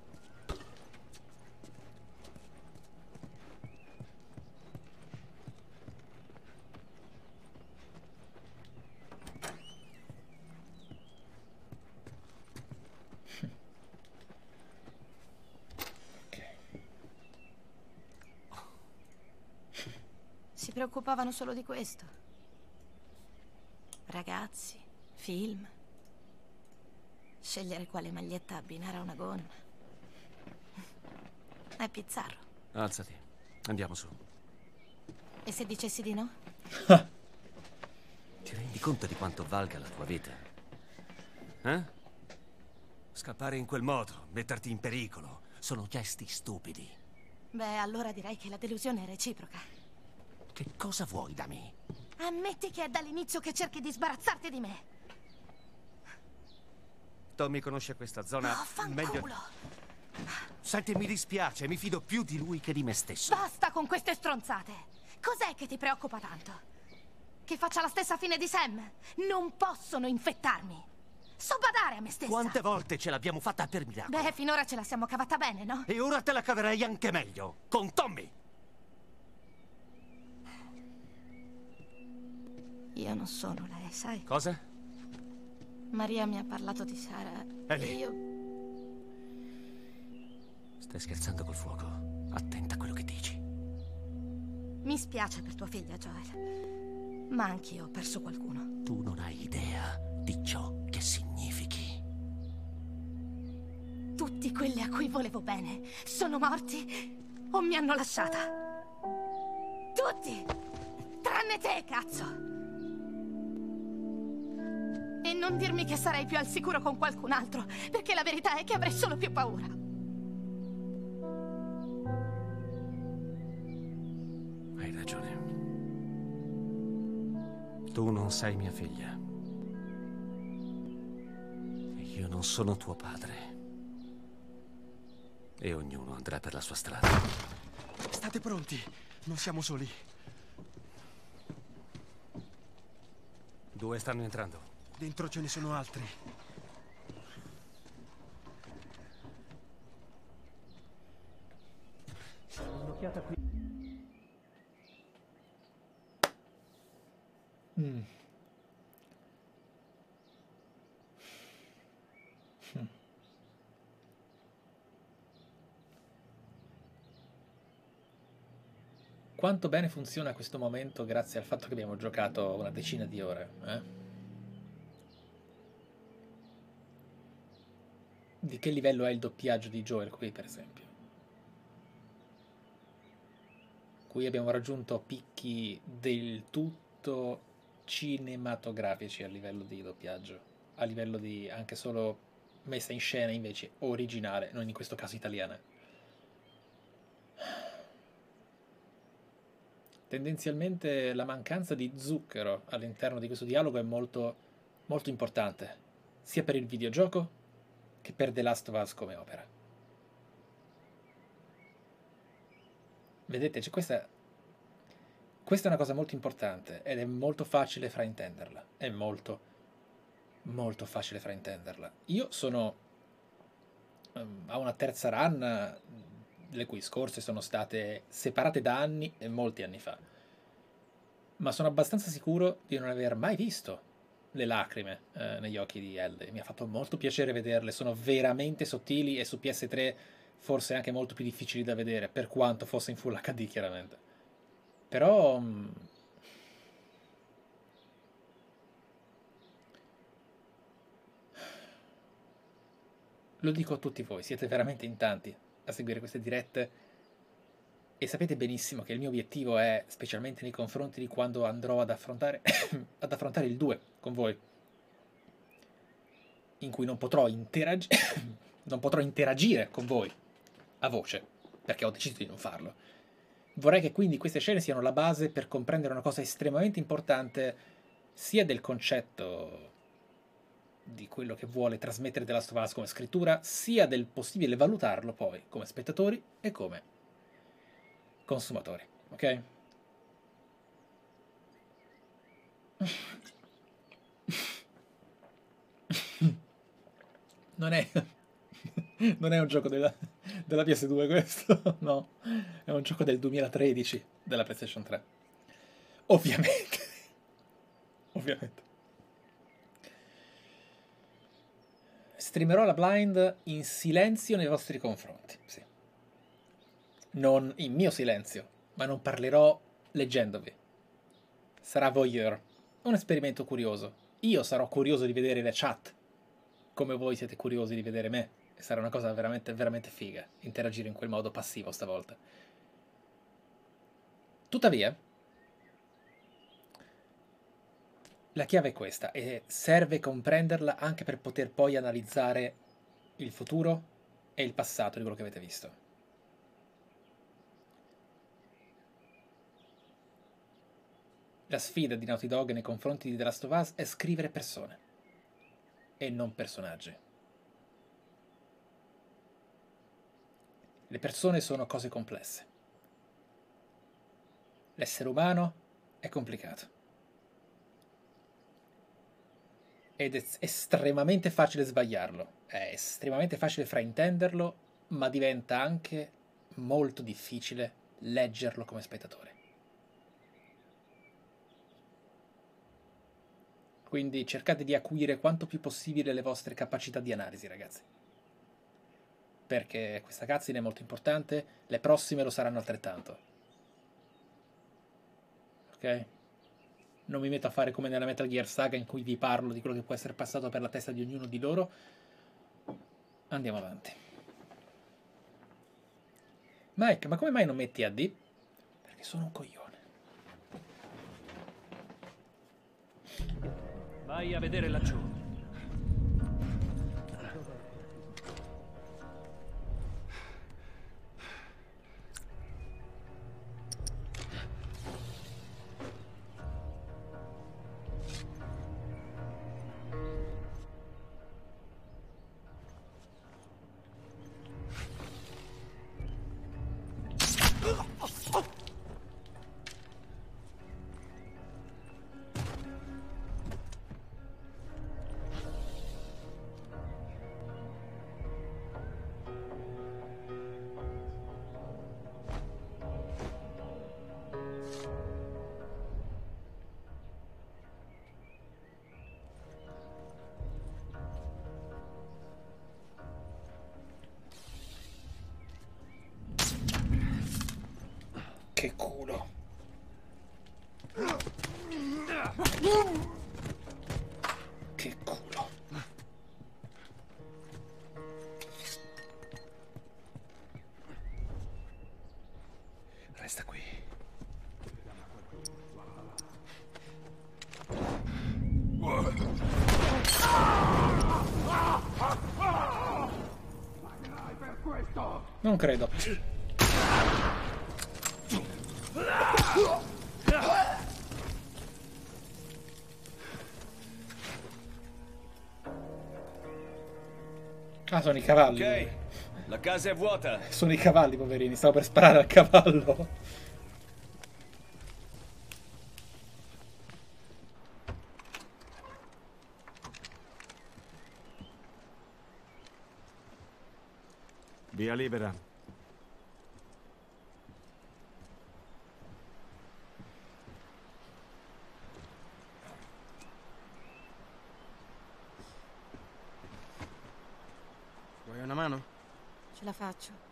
Si preoccupavano solo di questo. Ragazzi, film. Scegliere quale maglietta abbinare a una gonna. È bizzarro. Alzati, andiamo su. E se dicessi di no? Ti rendi conto di quanto valga la tua vita? Eh? Scappare in quel modo, metterti in pericolo, sono gesti stupidi. Beh, allora direi che la delusione è reciproca. Che cosa vuoi da me? Ammetti che è dall'inizio che cerchi di sbarazzarti di me. Tommy conosce questa zona Oh, fanculo. meglio. Senti, mi dispiace, mi fido più di lui che di me stesso. Basta con queste stronzate. Cos'è che ti preoccupa tanto? Che faccia la stessa fine di Sam? Non possono infettarmi. So badare a me stessa. Quante volte ce l'abbiamo fatta per miracolo? Beh, finora ce la siamo cavata bene, no? E ora te la caverei anche meglio, con Tommy. Io non sono lei, sai? Cosa? Maria mi ha parlato di Sara. Ellie. E io... Stai scherzando col fuoco. Attenta a quello che dici. Mi spiace per tua figlia, Joel. Ma anch'io ho perso qualcuno. Tu non hai idea di ciò che significhi. Tutti quelli a cui volevo bene sono morti o mi hanno lasciata. Tutti! Tranne te, cazzo! E non dirmi che sarei più al sicuro con qualcun altro, perché la verità è che avrei solo più paura. Hai ragione. Tu non sei mia figlia. E io non sono tuo padre. E ognuno andrà per la sua strada. State pronti, non siamo soli. Due stanno entrando. Dentro ce ne sono altri. Un'occhiata qui. Mm. Mm. Quanto bene funziona questo momento grazie al fatto che abbiamo giocato una decina di ore, eh? Di che livello è il doppiaggio di Joel qui, per esempio? Qui abbiamo raggiunto picchi del tutto cinematografici a livello di doppiaggio, a livello di anche solo messa in scena invece originale, non in questo caso italiana. Tendenzialmente la mancanza di zucchero all'interno di questo dialogo è molto, molto importante, sia per il videogioco che per The Last of Us come opera. Vedete, c'è questa, questa è una cosa molto importante ed è molto facile fraintenderla. È molto, molto facile fraintenderla. Io sono um, a una terza run, le cui scorse sono state separate da anni e molti anni fa. Ma sono abbastanza sicuro di non aver mai visto le lacrime eh, negli occhi di Ellie. Mi ha fatto molto piacere vederle, sono veramente sottili e su P S tre forse anche molto più difficili da vedere, per quanto fosse in Full H D chiaramente. Però mh, lo dico a tutti voi, siete veramente in tanti a seguire queste dirette e sapete benissimo che il mio obiettivo è, specialmente nei confronti di quando andrò ad affrontare ad affrontare il due con voi, in cui non potrò, interagi- non potrò interagire con voi a voce, perché ho deciso di non farlo. Vorrei che quindi queste scene siano la base per comprendere una cosa estremamente importante sia del concetto di quello che vuole trasmettere The Last of Us come scrittura, sia del possibile valutarlo poi come spettatori e come consumatori, ok? Non è non è un gioco della, della P S due questo, no, è un gioco del duemilatredici della PlayStation tre, ovviamente. Ovviamente. Streamerò la Blind in silenzio nei vostri confronti, sì. Non in mio silenzio, ma non parlerò leggendovi. Sarà voyeur, un esperimento curioso. Io sarò curioso di vedere le chat, come voi siete curiosi di vedere me. E sarà una cosa veramente, veramente figa, interagire in quel modo passivo stavolta. Tuttavia, la chiave è questa, e serve comprenderla anche per poter poi analizzare il futuro e il passato di quello che avete visto. La sfida di Naughty Dog nei confronti di The Last of Us è scrivere persone e non personaggi. Le persone sono cose complesse. L'essere umano è complicato. Ed è estremamente facile sbagliarlo, è estremamente facile fraintenderlo, ma diventa anche molto difficile leggerlo come spettatore. Quindi cercate di acuire quanto più possibile le vostre capacità di analisi, ragazzi. Perché questa cutscene è molto importante, le prossime lo saranno altrettanto. Ok? Non mi metto a fare come nella Metal Gear Saga in cui vi parlo di quello che può essere passato per la testa di ognuno di loro. Andiamo avanti. Mike, ma come mai non metti A D? Perché sono un coglione. Vai a vedere laggiù. Che culo. Che culo. Resta qui. Non credo. Ah, sono i cavalli. Ok, la casa è vuota. Sono i cavalli, poverini. Stavo per sparare al cavallo. Via libera. Vuoi una mano? Ce la faccio.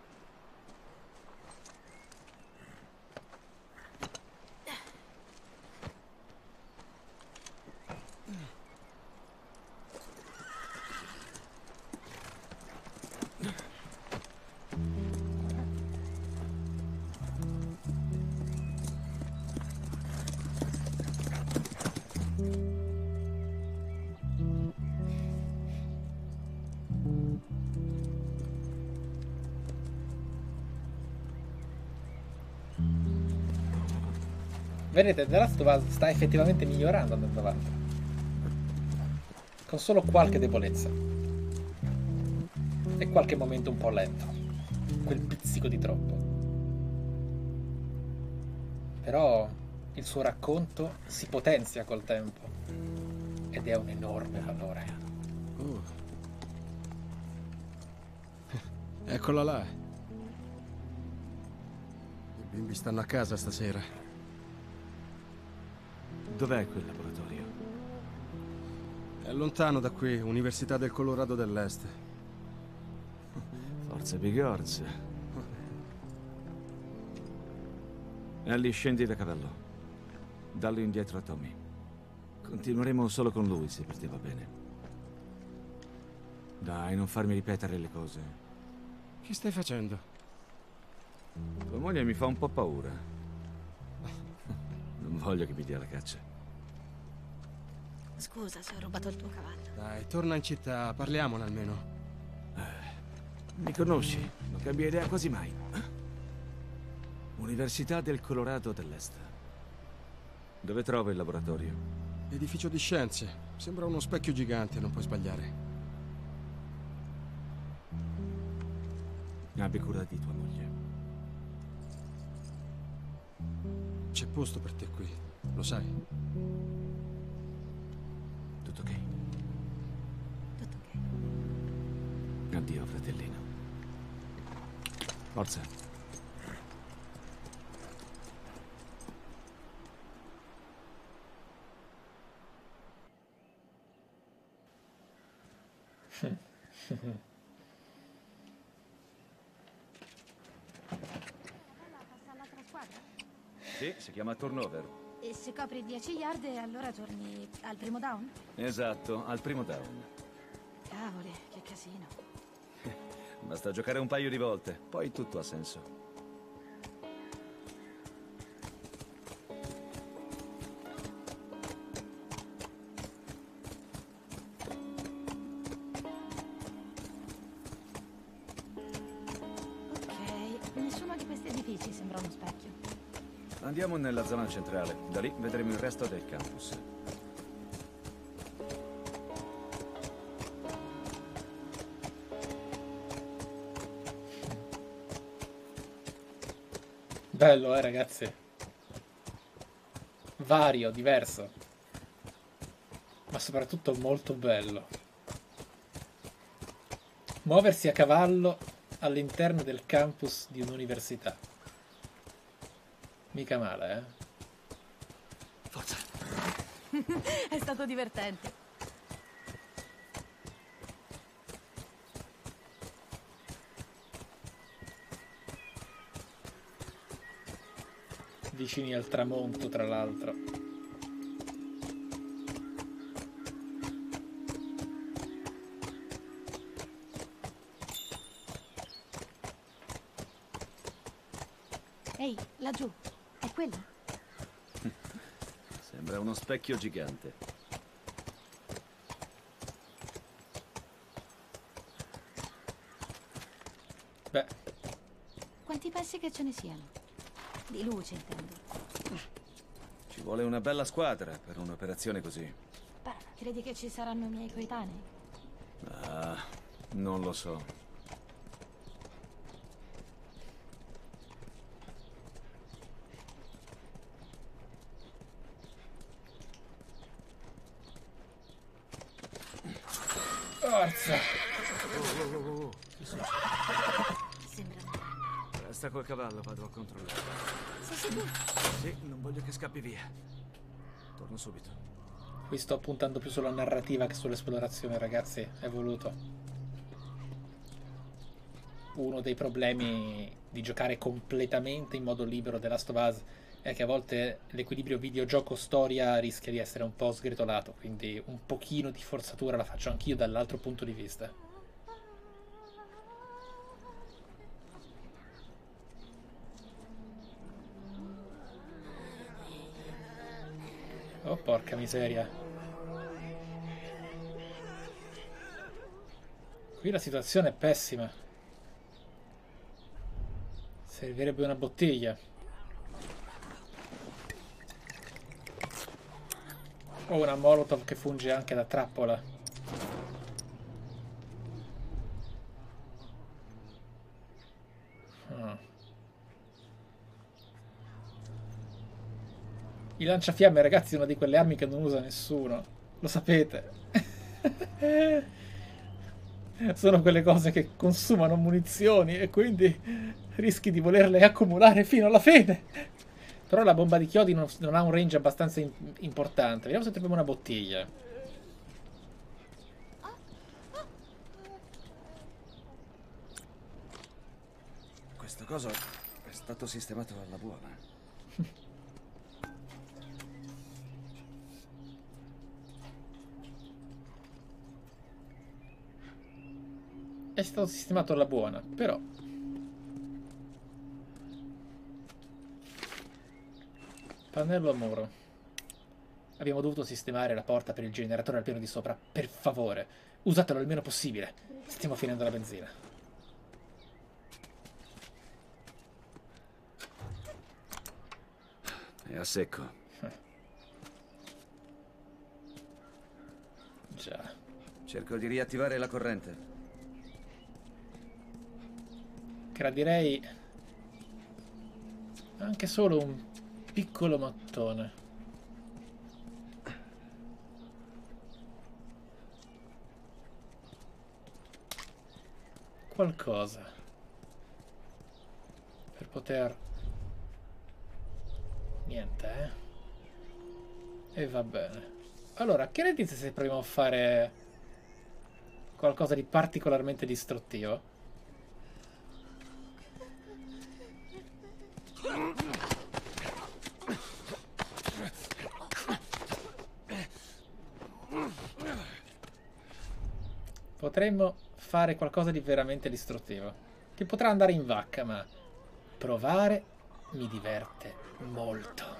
vedete, The Last of Us sta effettivamente migliorando andando avanti, con solo qualche debolezza e qualche momento un po' lento, quel pizzico di troppo. Però il suo racconto si potenzia col tempo ed è un enorme valore. Uh. Eccola là. I bimbi stanno a casa stasera. Dov'è quel laboratorio? È lontano da qui, Università del Colorado dell'Est. Forza Bigorz. Ellie, scendi da cavallo. Dallo indietro a Tommy. Continueremo solo con lui, se per te va bene. Dai, non farmi ripetere le cose. Che stai facendo? Tua moglie mi fa un po' paura. Non voglio che mi dia la caccia. Scusa se ho rubato il tuo cavallo. Dai, torna in città, parliamone almeno. Eh, mi conosci? Non cambia idea quasi mai. Università del Colorado dell'Est. Dove trovo il laboratorio? Edificio di scienze. Sembra uno specchio gigante, non puoi sbagliare. Abbi cura di tua moglie. C'è posto per te qui, lo sai? Tutto ok? Tutto ok. Addio, fratellino. Forza. Sì, si chiama turnover. E se copri dieci yard allora torni al primo down? Esatto, al primo down. Cavoli, che casino. Basta giocare un paio di volte, poi tutto ha senso. Ok, nessuno di questi edifici sembra uno specchio. Andiamo nella zona centrale. Da lì vedremo il resto del campus. Bello, eh, ragazzi. Vario, diverso. Ma soprattutto molto bello. Muoversi a cavallo all'interno del campus di un'università. Mica male, eh? Forza. È stato divertente. Vicini al tramonto, tra l'altro. Ehi, laggiù. È quello? Sembra uno specchio gigante. Beh. Quanti pensi che ce ne siano? Di luce, intendo. Ci vuole una bella squadra per un'operazione così. Beh, credi che ci saranno i miei coetanei? Ah, non lo so. Forza! Oh, oh, oh, oh. Che succede? Sembra. Resta col cavallo, vado a controllare. Sei sicuro? Sì, non voglio che scappi via. Torno subito. Qui sto puntando più sulla narrativa che sull'esplorazione, ragazzi. È voluto. Uno dei problemi di giocare completamente in modo libero The Last of Us è che a volte l'equilibrio videogioco-storia rischia di essere un po' sgretolato, quindi un pochino di forzatura la faccio anch'io dall'altro punto di vista. Oh, porca miseria. Qui la situazione è pessima. Servirebbe una bottiglia. Ho una molotov che funge anche da trappola. Hmm. I lanciafiamme, ragazzi, è una di quelle armi che non usa nessuno. Lo sapete. Sono quelle cose che consumano munizioni e quindi rischi di volerle accumulare fino alla fine. Però la bomba di chiodi non, non ha un range abbastanza in, importante. Vediamo se troviamo una bottiglia. Questo coso è stato sistemato alla buona. È stato sistemato alla buona, però... Pannello a muro. Abbiamo dovuto sistemare la porta per il generatore al piano di sopra. Per favore, usatelo il meno possibile. Stiamo finendo la benzina. È a secco. Già. Cerco di riattivare la corrente. Gradirei anche solo un piccolo mattone. Qualcosa per poter... Niente, eh? E va bene. Allora, che ne dite se proviamo a fare qualcosa di particolarmente distruttivo? Potremmo fare qualcosa di veramente distruttivo. Che potrà andare in vacca, ma provare mi diverte molto.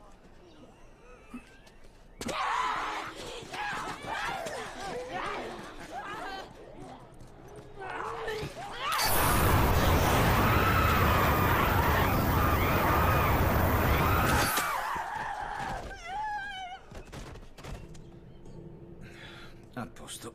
A posto.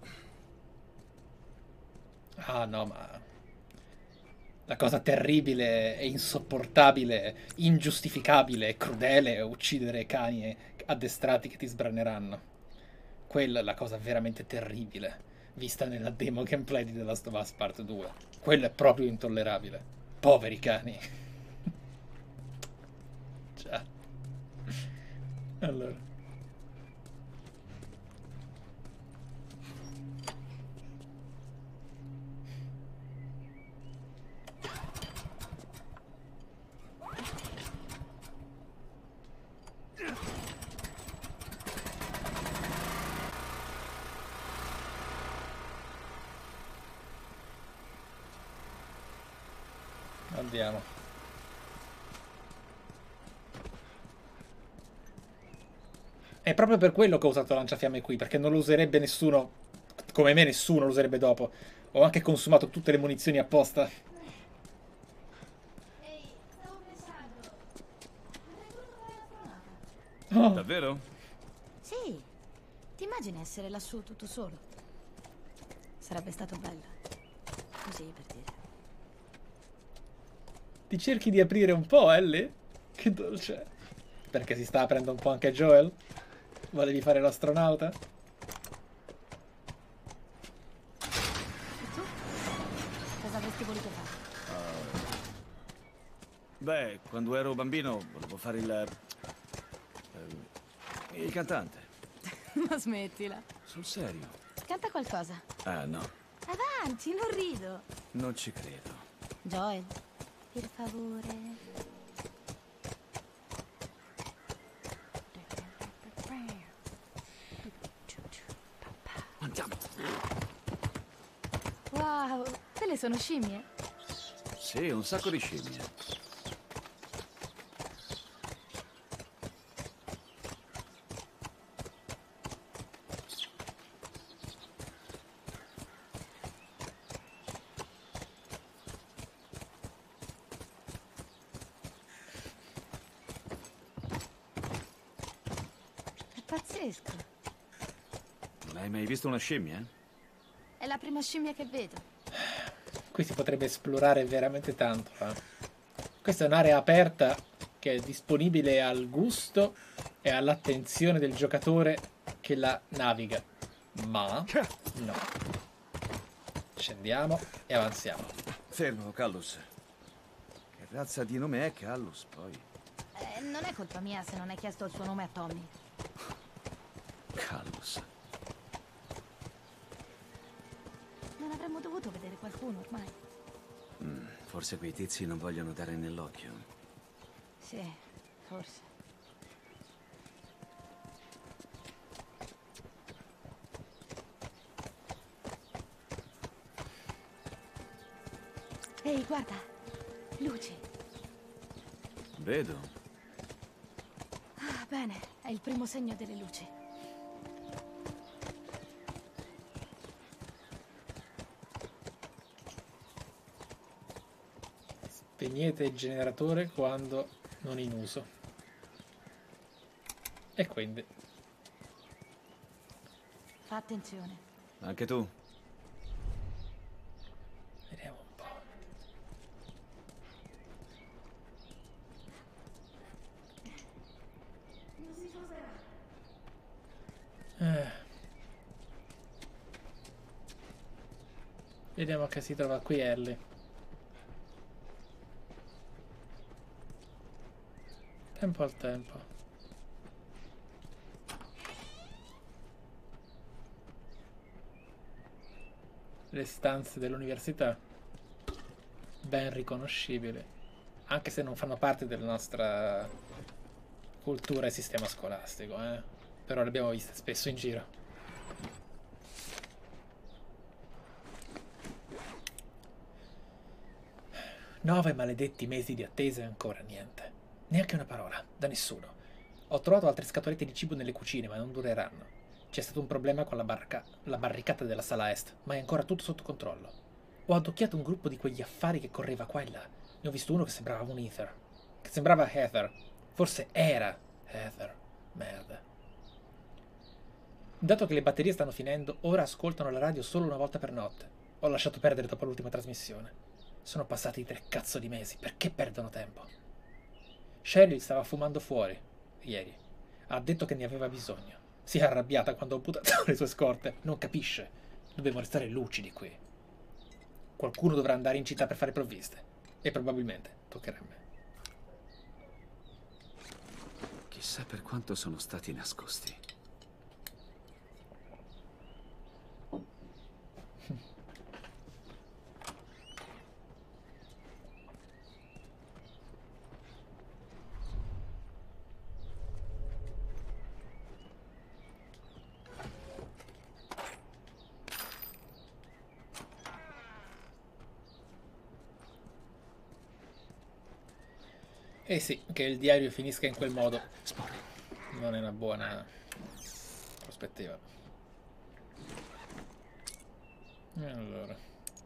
Ah no, ma la cosa terribile e insopportabile, ingiustificabile e crudele è uccidere cani addestrati che ti sbraneranno. Quella è la cosa veramente terribile, vista nella demo gameplay di The Last of Us Part due. Quello è proprio intollerabile. Poveri cani. Già. Allora. Andiamo. È proprio per quello che ho usato lanciafiamme qui, perché non lo userebbe nessuno, come me nessuno lo userebbe dopo. Ho anche consumato tutte le munizioni apposta. Oh. Davvero? Sì. Ti immagini essere lassù tutto solo? Sarebbe stato bello. Così per dire. Ti cerchi di aprire un po', Ellie? Che dolce. Perché si sta aprendo un po' anche Joel? Volevi fare l'astronauta? E tu? Cosa avresti voluto fare? Uh, beh, quando ero bambino volevo fare il... Uh, il cantante. Ma smettila. Sul serio? Canta qualcosa. Ah, no. Avanti, non rido. Non ci credo. Joel, per favore. Andiamo. Wow, quelle sono scimmie? Sì, un sacco di scimmie. È pazzesco. Hai mai visto una scimmia? È la prima scimmia che vedo. Qui si potrebbe esplorare veramente tanto. Eh? Questa è un'area aperta che è disponibile al gusto e all'attenzione del giocatore che la naviga. Ma no. Scendiamo e avanziamo. Fermo, Callus. Che razza di nome è Callus, poi? Eh, non è colpa mia se non hai chiesto il suo nome a Tommy. Callus. Non avremmo dovuto vedere qualcuno ormai. Mm, forse quei tizi non vogliono dare nell'occhio. Sì, forse. Ehi, guarda. Luci. Vedo. Ah, bene. È il primo segno delle luci. Spegnete il generatore quando non in uso. E quindi Fa attenzione. Anche tu? vediamo un po'. Eh. Vediamo che si trova qui Ellie. Tempo al tempo. Le stanze dell'università ben riconoscibili, anche se non fanno parte della nostra cultura e sistema scolastico, eh? Però le abbiamo viste spesso in giro. Nove maledetti mesi di attesa e ancora niente. Neanche una parola, da nessuno. Ho trovato altre scatolette di cibo nelle cucine, ma non dureranno. C'è stato un problema con la, barca la barricata della sala est, ma è ancora tutto sotto controllo. Ho addocchiato un gruppo di quegli affari che correva qua e là. Ne ho visto uno che sembrava un Ether. Che sembrava Heather. Forse era Heather. Merda. Dato che le batterie stanno finendo, ora ascoltano la radio solo una volta per notte. Ho lasciato perdere dopo l'ultima trasmissione. Sono passati tre cazzo di mesi, perché perdono tempo? Shelly stava fumando fuori, ieri. Ha detto che ne aveva bisogno. Si è arrabbiata quando ho buttato le sue scorte. Non capisce. Dobbiamo restare lucidi qui. Qualcuno dovrà andare in città per fare provviste. E probabilmente toccherà a me. Chissà per quanto sono stati nascosti. Eh sì, che il diario finisca in quel modo non è una buona prospettiva. Allora.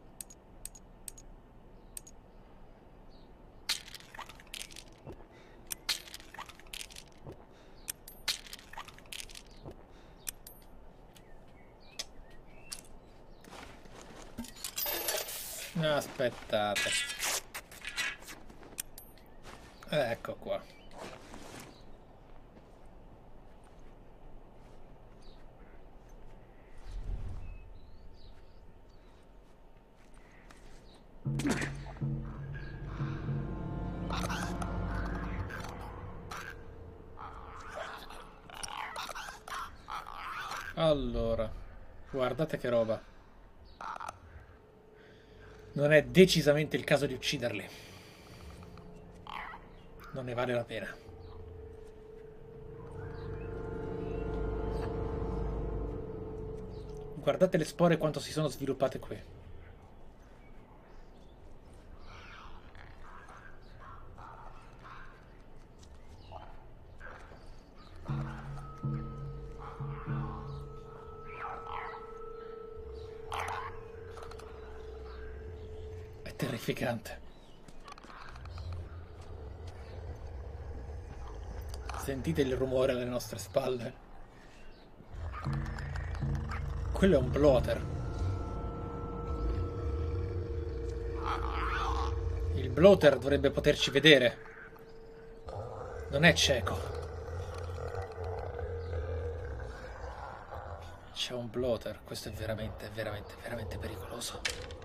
No, aspettate. Ecco qua. Allora, guardate che roba. Non è decisamente il caso di ucciderli. Non ne vale la pena. Guardate le spore quanto si sono sviluppate qui. È terrificante. Sentite il rumore alle nostre spalle. Quello è un bloater. Il bloater dovrebbe poterci vedere. Non è cieco. C'è un bloater. Questo è veramente, veramente, veramente pericoloso.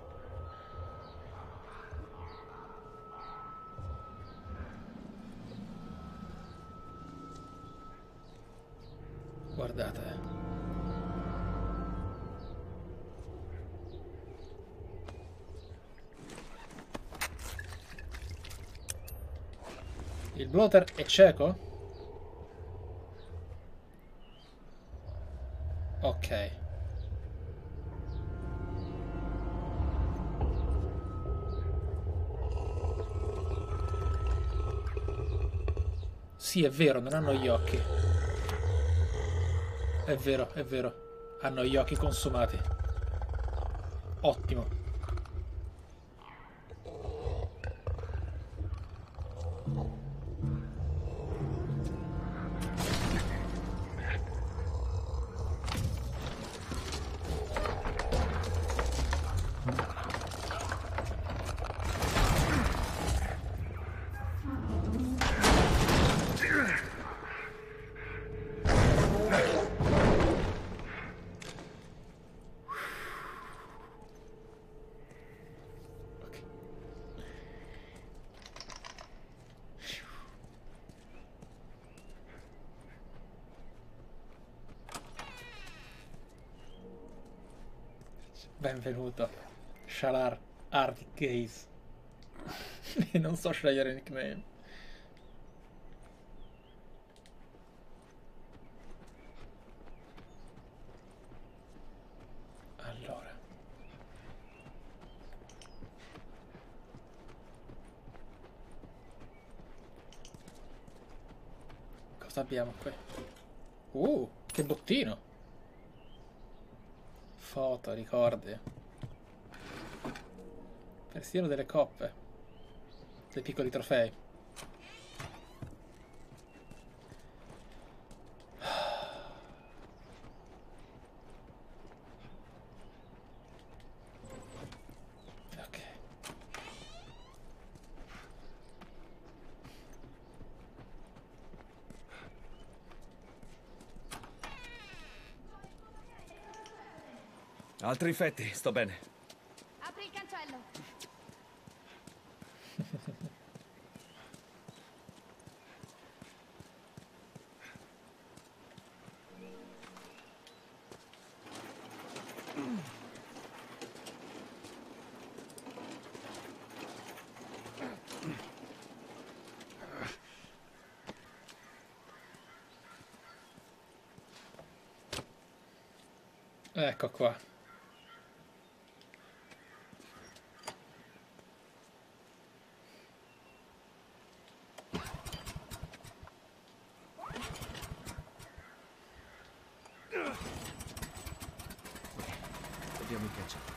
Guardate. Il bloater è cieco? Ok. Sì, è vero, non hanno gli occhi. È vero, è vero. Hanno gli occhi consumati. Ottimo. Benvenuto, Shalar Artgaze. Non so scegliere nickname. Allora. Cosa abbiamo qui? Uh, che bottino! Foto, ricordi. Pensiero delle coppe. Dei piccoli trofei. Ok. Altri infetti, sto bene. Apri il cancello. Ecco qua. Vediamo il cancello.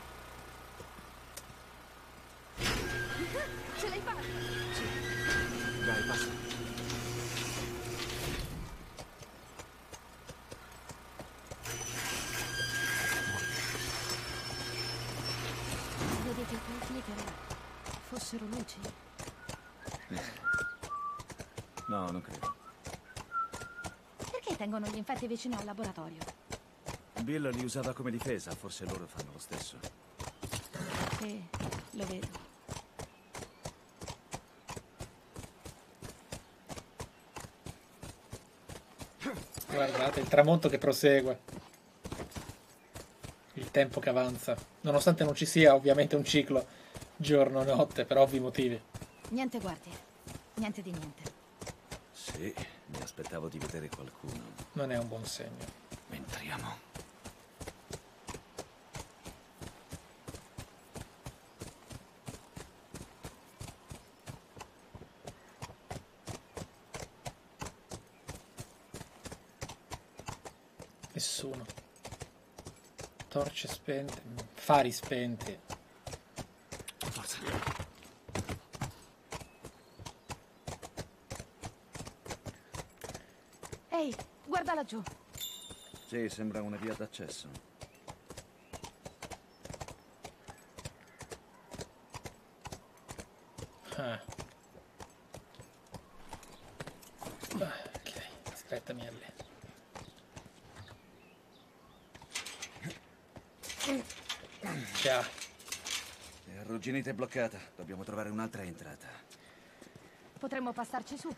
Ce l'hai fatta? Sì. Dai, passa. Vedi che quei flicker fossero luci? No, non credo. Perché tengono gli infetti vicino al laboratorio? Bill li usava come difesa, forse loro fanno lo stesso. Sì, lo vedo. Guardate il tramonto che prosegue. Il tempo che avanza. Nonostante non ci sia ovviamente un ciclo giorno-notte, per ovvi motivi. Niente guardie. Niente di niente. Sì, mi aspettavo di vedere qualcuno. Non è un buon segno. Entriamo. Nessuno. Torce spente, fari spenti. Forza. Ehi, guarda laggiù. Sì, sembra una via d'accesso. Ah. Ok, aspettami Ellie. Ciao. È arrugginita e bloccata. Dobbiamo trovare un'altra entrata. Potremmo passarci su.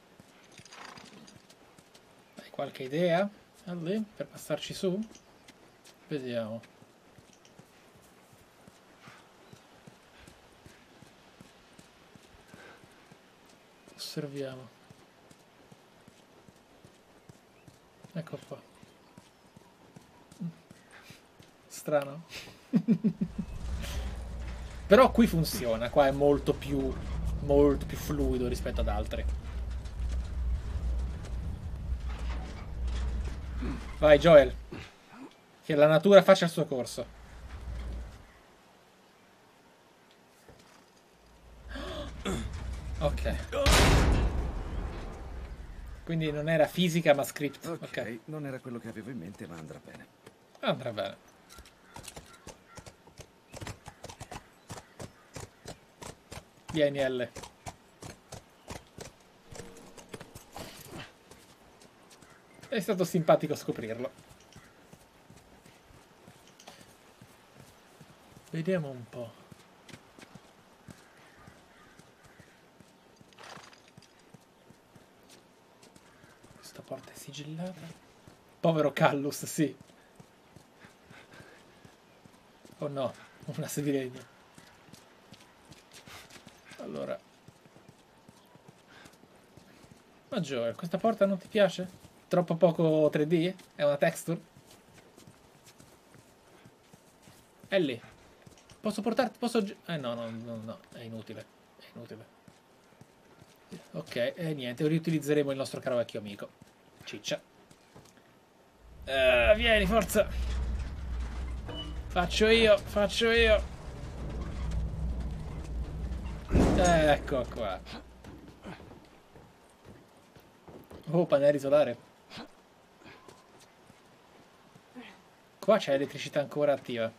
Hai qualche idea, Ellie, per passarci su? Vediamo. Osserviamo. Ecco qua. Strano. Però qui funziona, qua è molto più molto più fluido rispetto ad altri. Vai Joel, che la natura faccia il suo corso. Ok. Quindi non era fisica ma script. Ok, Ok, non era quello che avevo in mente, ma andrà bene. andrà bene. Vieni L. È stato simpatico scoprirlo. Vediamo un po'. Questa porta è sigillata. Povero Callus, sì. Oh no, una sedia di legno. Allora. Ma Joel, questa porta non ti piace? Troppo poco tre D? È una texture? Ellie, posso portarti? Posso... Eh no, no, no, no, è inutile. È inutile. Ok, e eh, niente, riutilizzeremo il nostro caro vecchio amico. Ciccia. Uh, vieni, forza. Faccio io, faccio io. Ecco qua. Oh, pannelli solare. Qua c'è l'elettricità ancora attiva.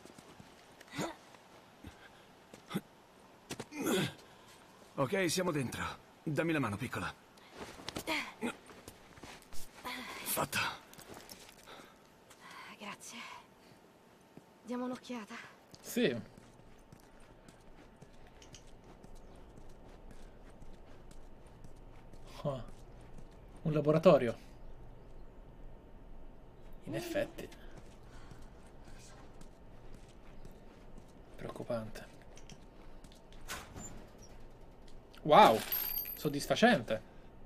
Ok, siamo dentro. Dammi la mano, piccola. Fatta. Grazie. Diamo un'occhiata. Sì. Oh. Un laboratorio. In effetti. Preoccupante. Wow, soddisfacente.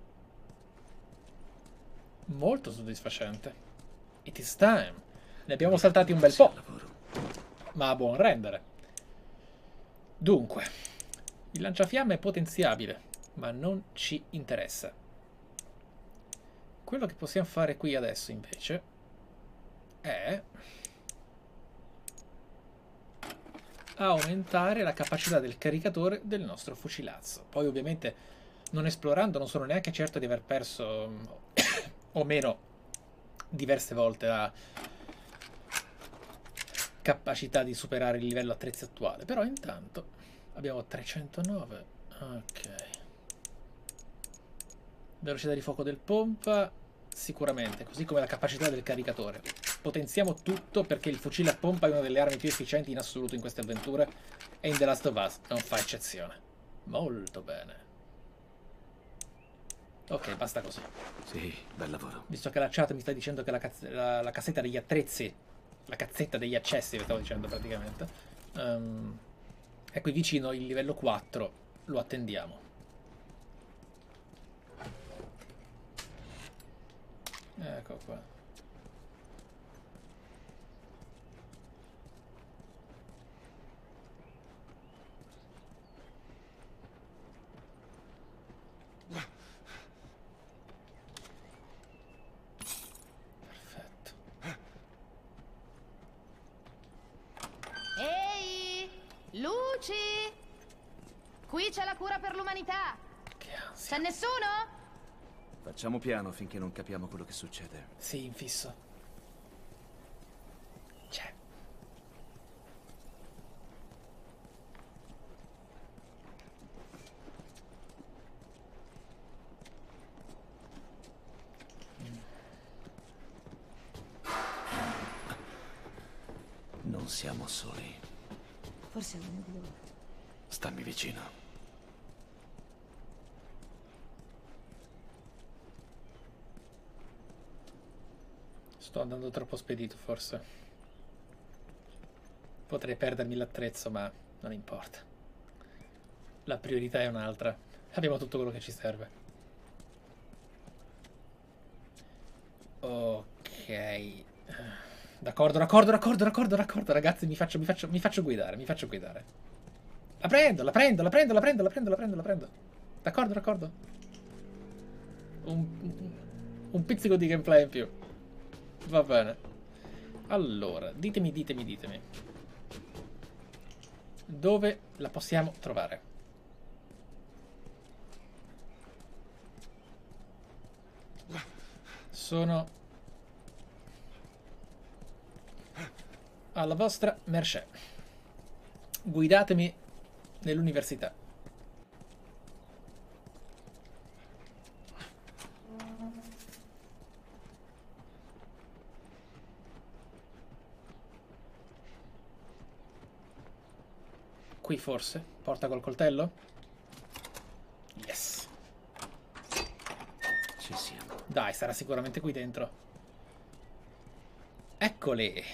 Molto soddisfacente. It is time. Ne abbiamo saltati un bel po'. Ma a buon rendere. Dunque, il lanciafiamme è potenziabile, ma non ci interessa. Quello che possiamo fare qui adesso, invece, è aumentare la capacità del caricatore del nostro fucilazzo. Poi ovviamente non esplorando non sono neanche certo di aver perso o meno diverse volte la capacità di superare il livello attrezzi attuale. Però intanto abbiamo trecentonove. Ok. Velocità di fuoco del pompa sicuramente, così come la capacità del caricatore. Potenziamo tutto perché il fucile a pompa è una delle armi più efficienti in assoluto in queste avventure e in The Last of Us non fa eccezione. Molto bene. Ok, basta così. Sì, bel lavoro. Visto che la chat mi sta dicendo che la, la, la cassetta degli attrezzi, la cazzetta degli accessi, vi stavo dicendo praticamente, um, è qui vicino il livello quattro, lo attendiamo. Ecco qua. Perfetto. Ehi! Luci! Qui c'è la cura per l'umanità! Che ansia. C'è nessuno? Facciamo piano finché non capiamo quello che succede. Sì, infisso. C'è. siamo soli. Forse uno di loro. Stammi vicino. Sto andando troppo spedito, forse. Potrei perdermi l'attrezzo, ma non importa. La priorità è un'altra. Abbiamo tutto quello che ci serve. Ok. D'accordo, d'accordo, d'accordo, d'accordo, d'accordo, ragazzi, mi faccio, mi faccio, mi faccio guidare, mi faccio guidare. La prendo, la prendo, la prendo, la prendo, la prendo, la prendo, la prendo. D'accordo, d'accordo. Un, un pizzico di gameplay in più. Va bene. Allora, ditemi, ditemi, ditemi. Dove la possiamo trovare? Sono alla vostra mercé. Guidatemi nell'università. Qui forse? Porta col coltello? Yes. Ci siamo. Dai, sarà sicuramente qui dentro. Eccoli.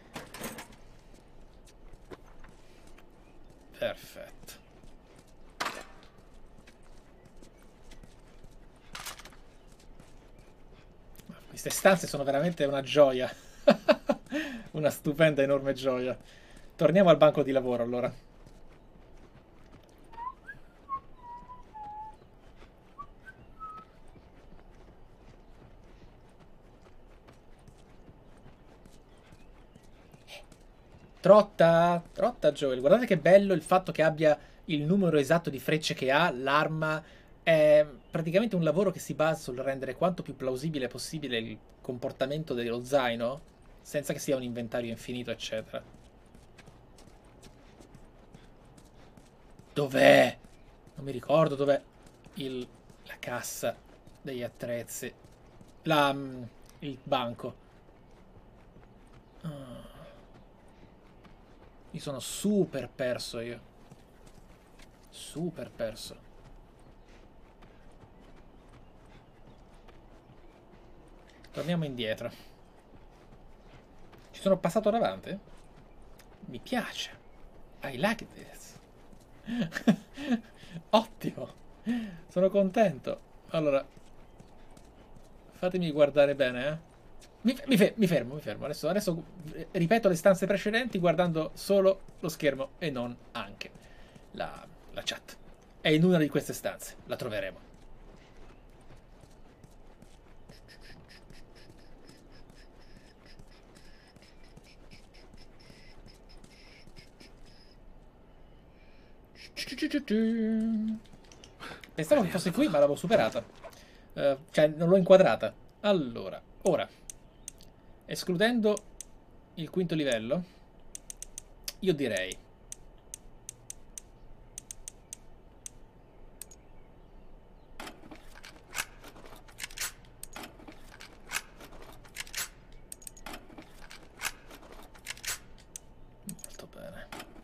Perfetto. Queste stanze sono veramente una gioia. Una stupenda, enorme gioia. Torniamo al banco di lavoro, allora. Trotta, trotta Joel, guardate che bello il fatto che abbia il numero esatto di frecce che ha, l'arma, è praticamente un lavoro che si basa sul rendere quanto più plausibile possibile il comportamento dello zaino, senza che sia un inventario infinito, eccetera. Dov'è? Non mi ricordo dov'è il, la cassa degli attrezzi, la, il banco. Ah. Mi sono super perso io. Super perso. Torniamo indietro. Ci sono passato davanti? Mi piace. I like this. Ottimo. Sono contento. Allora, fatemi guardare bene, eh. Mi, mi, fe mi fermo, mi fermo. Adesso, adesso ripeto le stanze precedenti guardando solo lo schermo e non anche la, la chat. È in una di queste stanze, la troveremo. Pensavo che fosse qui, ma l'avevo superata. Uh, cioè, non l'ho inquadrata. Allora, ora, escludendo il quinto livello, io direi molto bene.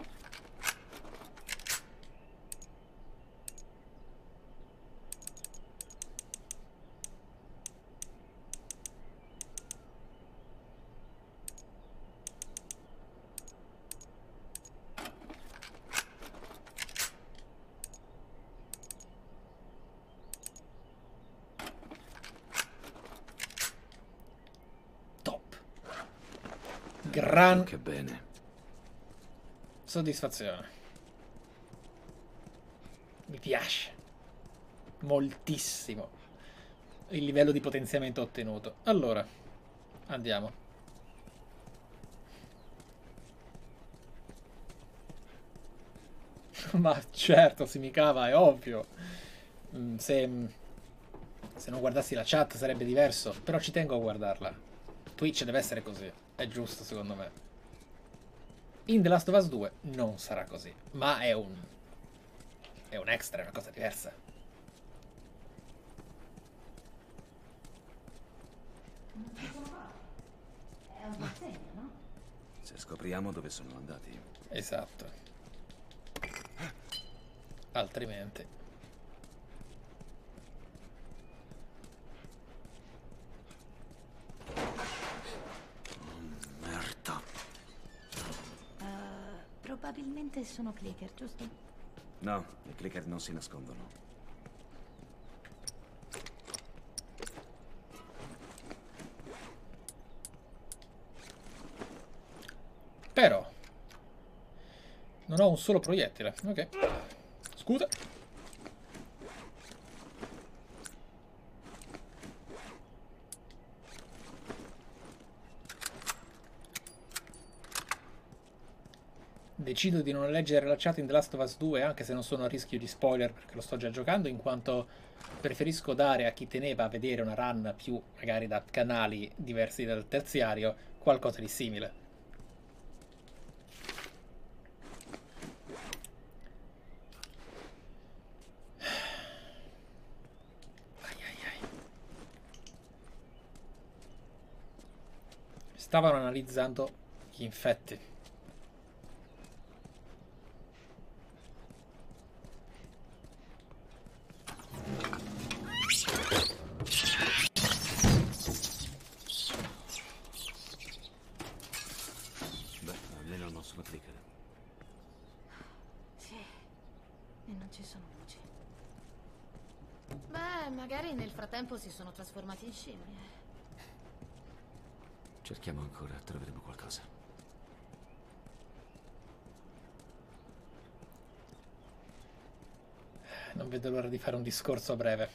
Gran che bene. Soddisfazione. Mi piace moltissimo il livello di potenziamento ottenuto. Allora, andiamo. Ma certo, si mi cava, è ovvio. Se, se non guardassi la chat sarebbe diverso, però ci tengo a guardarla. Twitch deve essere così. È giusto, secondo me. In The Last of Us due non sarà così. Ma è un... È un extra, è una cosa diversa. È un segno, no? Se scopriamo dove sono andati. Esatto. Altrimenti. Merda. Uh, probabilmente sono clicker, giusto? No, i clicker non si nascondono. Però non ho un solo proiettile. Ok. Scusa. Decido di non leggere la chat in The Last of Us due, anche se non sono a rischio di spoiler perché lo sto già giocando, in quanto preferisco dare a chi teneva a vedere una run più magari da canali diversi dal terziario qualcosa di simile. Stavano analizzando gli infetti. Beh, almeno non sono clicker. Sì. E non ci sono luci. Beh, magari nel frattempo si sono trasformati in scimmie. Cerchiamo ancora, troveremo qualcosa. Non vedo l'ora di fare un discorso a breve.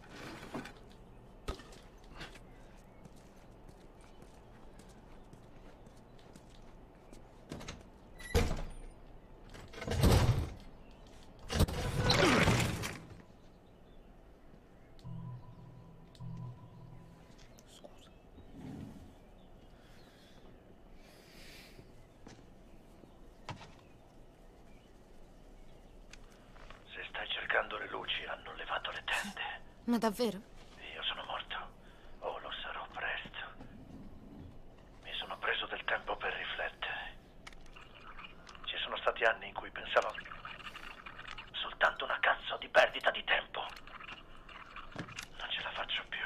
Ma davvero? Io sono morto. O lo sarò presto. Mi sono preso del tempo per riflettere. Ci sono stati anni in cui pensavo soltanto una cazzo di perdita di tempo. Non ce la faccio più.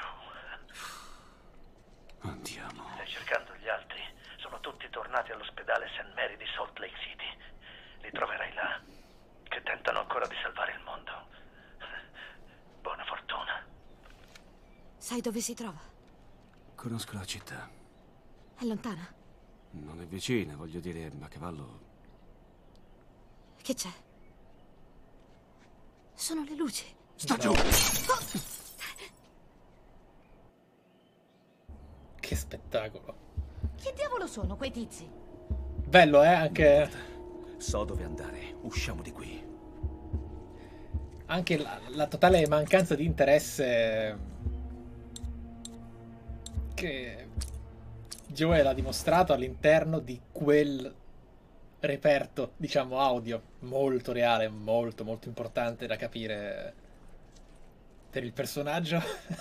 Andiamo. Stai cercando gli altri. Sono tutti tornati all'ospedale Saint Mary di Salt Lake City. Li troverai là, che tentano ancora di salvare il mondo. Buona fortuna. Sai dove si trova? Conosco la città. È lontana? Non è vicina, voglio dire, a cavallo. Che c'è? Sono le luci. Sta giù! Che spettacolo. Chi diavolo sono quei tizi? Bello, eh? Anche... So dove andare. Usciamo di qui. Anche la, la totale mancanza di interesse che Joel ha dimostrato all'interno di quel reperto, diciamo, audio molto reale, molto molto importante da capire per il personaggio.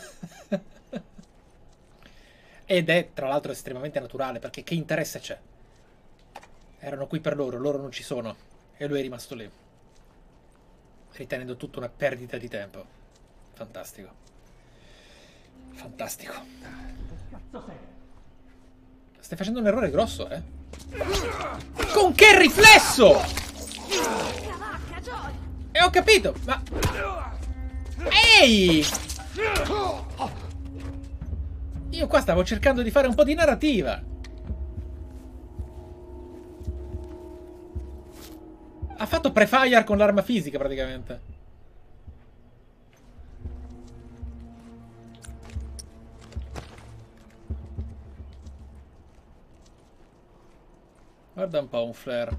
Ed è tra l'altro estremamente naturale, perché che interesse c'è? Erano qui per loro, loro non ci sono e lui è rimasto lì, ritenendo tutto una perdita di tempo. Fantastico. Fantastico. Stai facendo un errore grosso, eh? Con che riflesso? E ho capito, ma... Ehi! Io qua stavo cercando di fare un po' di narrativa. Ha fatto pre-fire con l'arma fisica, praticamente. Guarda un po', un flare.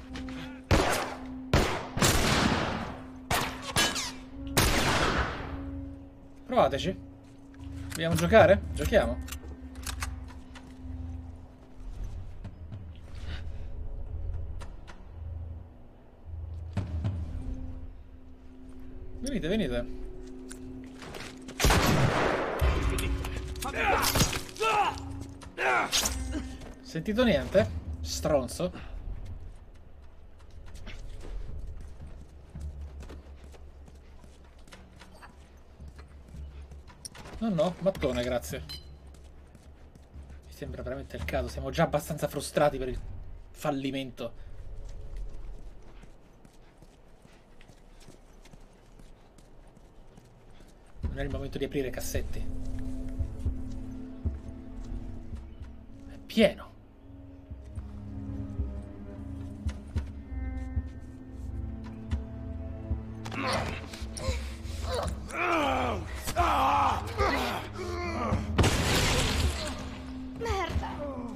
Provateci. Vogliamo giocare? Giochiamo. Venite, venite. Sentito niente? Stronzo. No, no, mattone, grazie. Mi sembra veramente il caso. Siamo già abbastanza frustrati per il fallimento. Non è il momento di aprire cassetti. È pieno. Merda.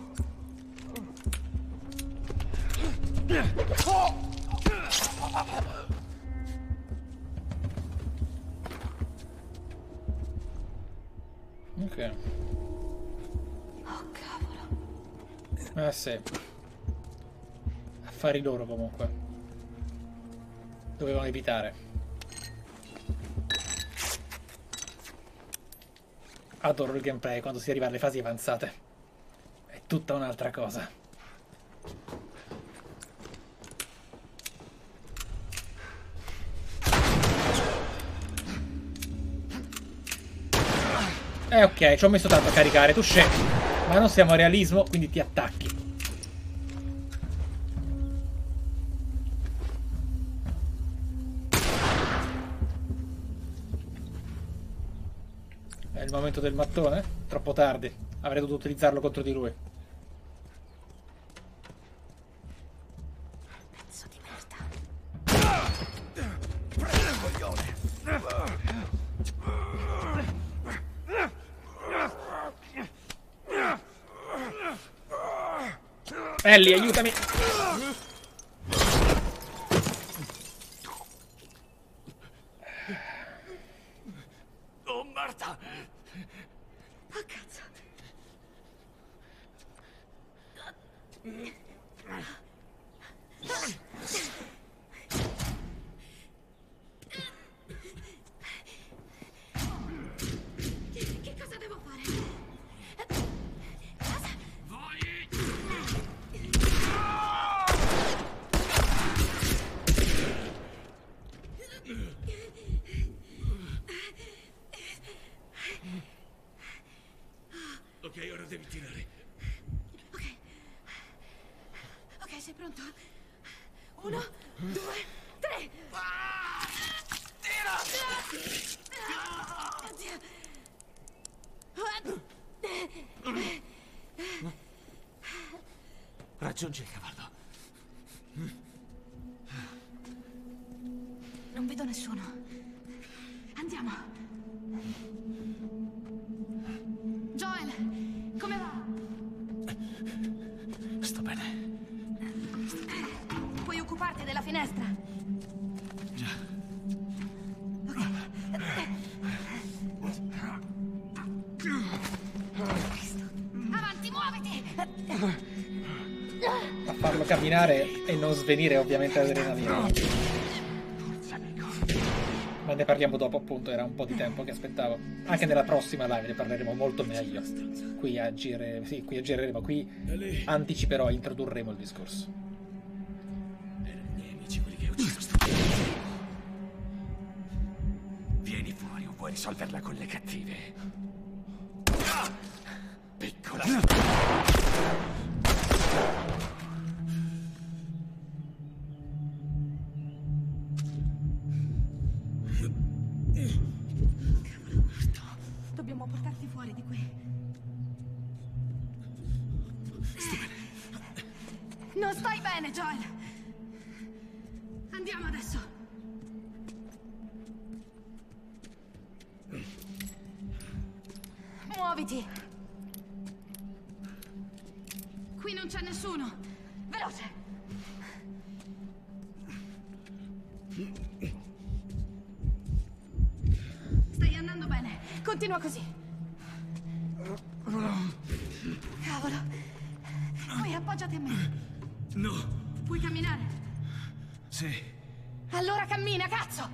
Ok. Oh, cavolo. Eh sì. Affari loro comunque. Dovevano evitare. Adoro il gameplay quando si arriva alle fasi avanzate. È tutta un'altra cosa. Eh ok, ci ho messo tanto a caricare, tu scendi. Ma non siamo a realismo, quindi ti attacchi. È il momento del mattone? Troppo tardi. Avrei dovuto utilizzarlo contro di lui. Pezzo di merda. Prendi il coglione. Ellie, aiutami! Oh, Marta! Oh, cazzo. Che, che cosa devo fare? Cosa? Ok, ora devi tirare. Ok. Ok, sei pronto? Uno, due, tre. Tira! Oddio. Raggiungi il cavallo. Non vedo nessuno. Andiamo. Joel, come va? Sto bene. Puoi occuparti della finestra? Già. Ok. Avanti, muoviti! A farlo camminare e non svenire ovviamente l'adrenalina. Ma ne parliamo dopo, appunto, era un po' di tempo che aspettavo. Anche nella prossima live ne parleremo molto meglio. Qui agire, sì, qui agireremo, qui anticiperò e introdurremo il discorso. Erano i miei amici quelli che ho ucciso sto. Vieni fuori o vuoi risolverla con le cattive? Piccola. Dobbiamo portarti fuori di qui. Non stai bene, Joel. Andiamo adesso. Muoviti. Qui non c'è nessuno. Veloce. Stai andando bene. Continua così. Cavolo. Poi appoggiati a me. No. Puoi camminare? Sì. Allora cammina, cazzo!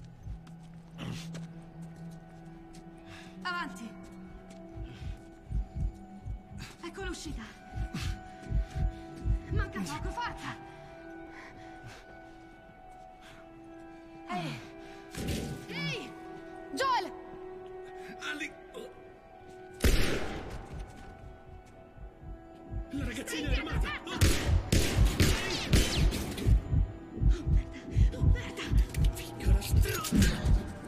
Avanti. gioco, forza! Ehi! Ehi! Joel! Ali! La ragazzina è armata! Oh, merda! Piccola stronza!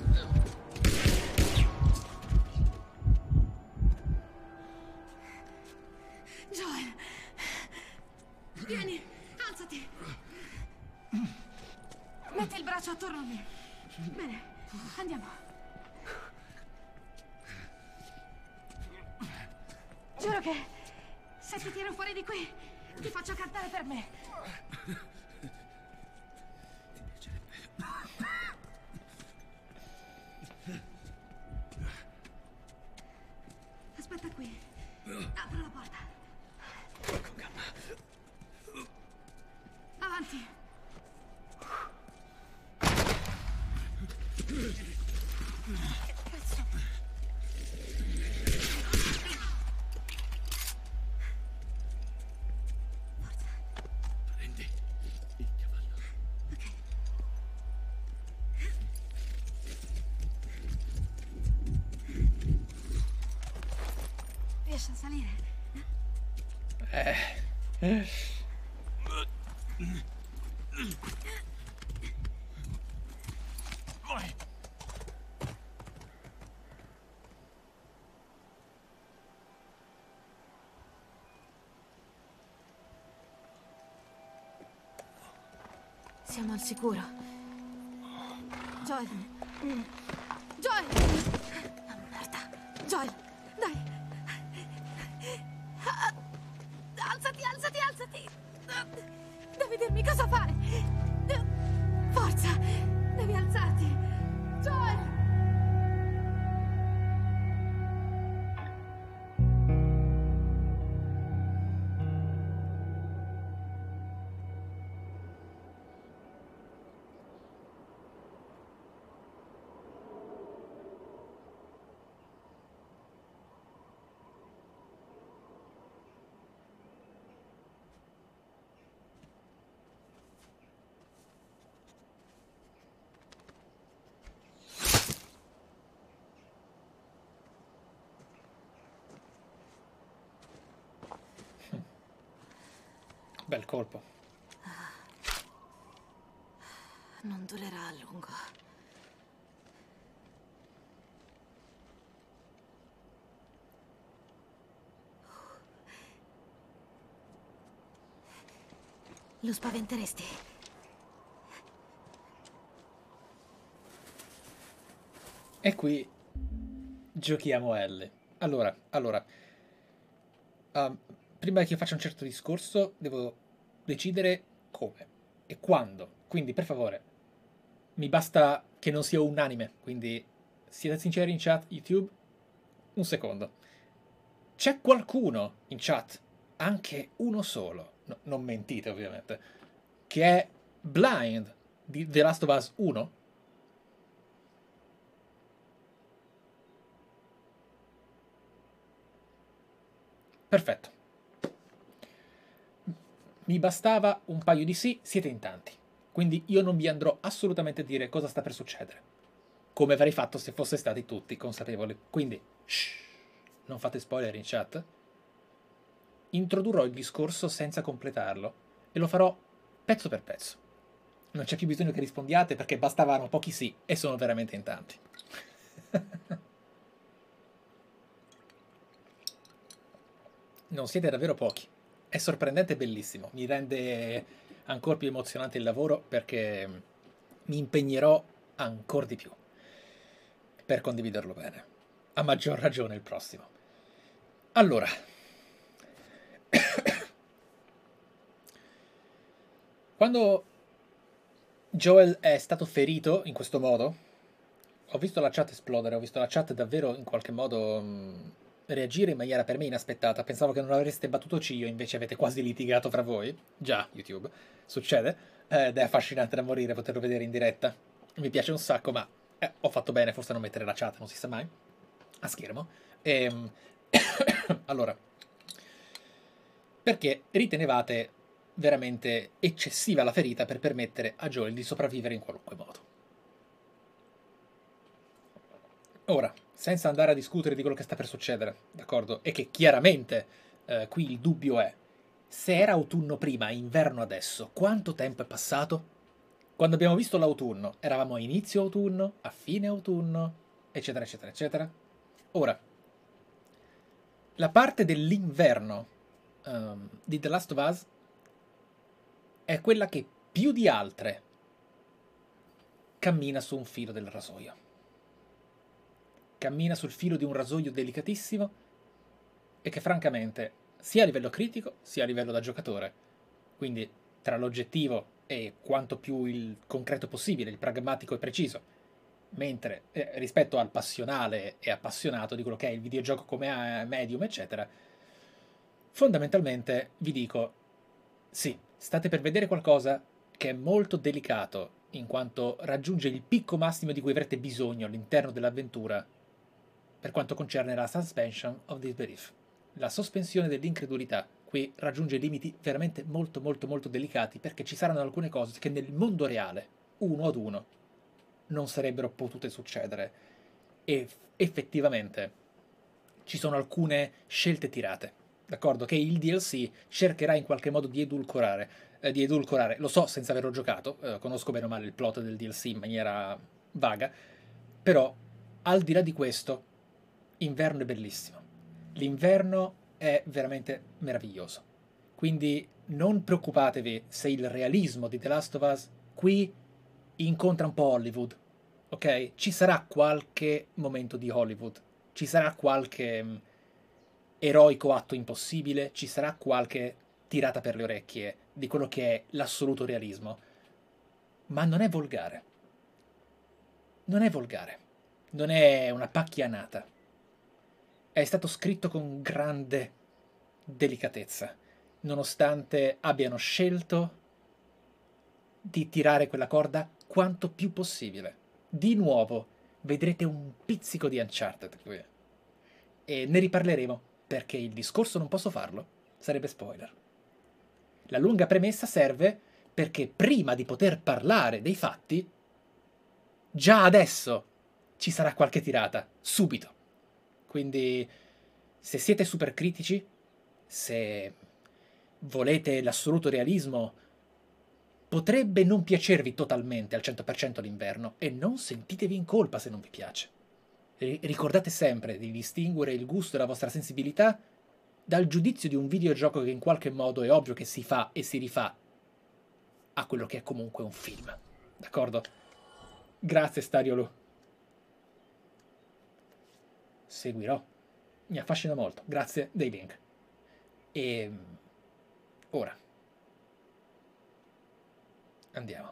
Joel! Vieni, alzati! Metti il braccio attorno a me. Bene, andiamo. Giuro che se ti tiro fuori di qui, ti faccio cantare per me. Aspetta qui. Apro la porta. Con calma. Avanti. Cazzo. Prendi il cavallo. Ok. Riesci a salire? Eh. eh. Vai. Siamo al sicuro. Joel. Joel! Ah, merda. Joel, dai. Ah, alzati, alzati, alzati. Devi dirmi cosa fare. Forza, devi alzarti. Joel! Bel colpo. Non durerà a lungo. Lo spaventeresti? E qui giochiamo L. Allora, allora. Um, prima che io faccia un certo discorso, devo decidere come e quando. Quindi, per favore, mi basta che non sia unanime. Quindi, siete sinceri in chat YouTube? Un secondo. C'è qualcuno in chat, anche uno solo, no, non mentite ovviamente, che è blind di The Last of Us uno? Perfetto. Mi bastava un paio di sì, siete in tanti. Quindi io non vi andrò assolutamente a dire cosa sta per succedere. Come avrei fatto se foste stati tutti consapevoli. Quindi, shh, non fate spoiler in chat. Introdurrò il discorso senza completarlo e lo farò pezzo per pezzo. Non c'è più bisogno che rispondiate perché bastavano pochi sì e sono veramente in tanti. Non siete davvero pochi. È sorprendente e bellissimo. Mi rende ancora più emozionante il lavoro perché mi impegnerò ancora di più per condividerlo bene. A maggior ragione il prossimo. Allora. Quando Joel è stato ferito in questo modo, ho visto la chat esplodere, ho visto la chat davvero in qualche modo mh, reagire in maniera per me inaspettata. Pensavo che non avreste battuto ciglio, invece avete quasi litigato fra voi. Già, YouTube, succede. Ed è affascinante da morire poterlo vedere in diretta. Mi piace un sacco, ma eh, ho fatto bene forse a non mettere la chat, non si sa mai, a schermo. E, allora, perché ritenevate veramente eccessiva la ferita per permettere a Joel di sopravvivere in qualunque modo. Ora, senza andare a discutere di quello che sta per succedere, d'accordo? E che chiaramente eh, qui il dubbio è: se era autunno prima e inverno adesso, quanto tempo è passato? Quando abbiamo visto l'autunno, eravamo a inizio autunno, a fine autunno, eccetera, eccetera, eccetera. Ora, la parte dell'inverno um, di The Last of Us è quella che più di altre cammina su un filo del rasoio. Cammina sul filo di un rasoio delicatissimo e che francamente, sia a livello critico, sia a livello da giocatore, quindi tra l'oggettivo e quanto più il concreto possibile, il pragmatico e preciso, mentre eh, rispetto al passionale e appassionato di quello che è il videogioco come medium, eccetera, fondamentalmente vi dico, sì, state per vedere qualcosa che è molto delicato, in quanto raggiunge il picco massimo di cui avrete bisogno all'interno dell'avventura per quanto concerne la suspension of disbelief. La sospensione dell'incredulità qui raggiunge limiti veramente molto molto molto delicati, perché ci saranno alcune cose che nel mondo reale, uno ad uno, non sarebbero potute succedere, e effettivamente ci sono alcune scelte tirate, d'accordo? Che il D L C cercherà in qualche modo di edulcorare, eh, di edulcorare. Lo so senza averlo giocato, eh, conosco bene o male il plot del D L C in maniera vaga, però al di là di questo, Inverno è bellissimo. L'inverno è veramente meraviglioso. Quindi non preoccupatevi se il realismo di The Last of Us qui incontra un po' Hollywood, ok? Ci sarà qualche momento di Hollywood, ci sarà qualche mh, eroico atto impossibile, ci sarà qualche tirata per le orecchie di quello che è l'assoluto realismo, ma non è volgare. Non è volgare, non è una pacchianata. È stato scritto con grande delicatezza, nonostante abbiano scelto di tirare quella corda quanto più possibile. Di nuovo, vedrete un pizzico di Uncharted qui. E ne riparleremo, perché il discorso non posso farlo, sarebbe spoiler. La lunga premessa serve perché prima di poter parlare dei fatti, già adesso ci sarà qualche tirata, subito. Quindi, se siete super critici, se volete l'assoluto realismo, potrebbe non piacervi totalmente al cento per cento l'inverno, e non sentitevi in colpa se non vi piace. Ricordate sempre di distinguere il gusto e la vostra sensibilità dal giudizio di un videogioco che in qualche modo è ovvio che si fa e si rifà a quello che è comunque un film. D'accordo? Grazie, Stariolu. Seguirò. Mi affascina molto. Grazie dei link. E ora andiamo.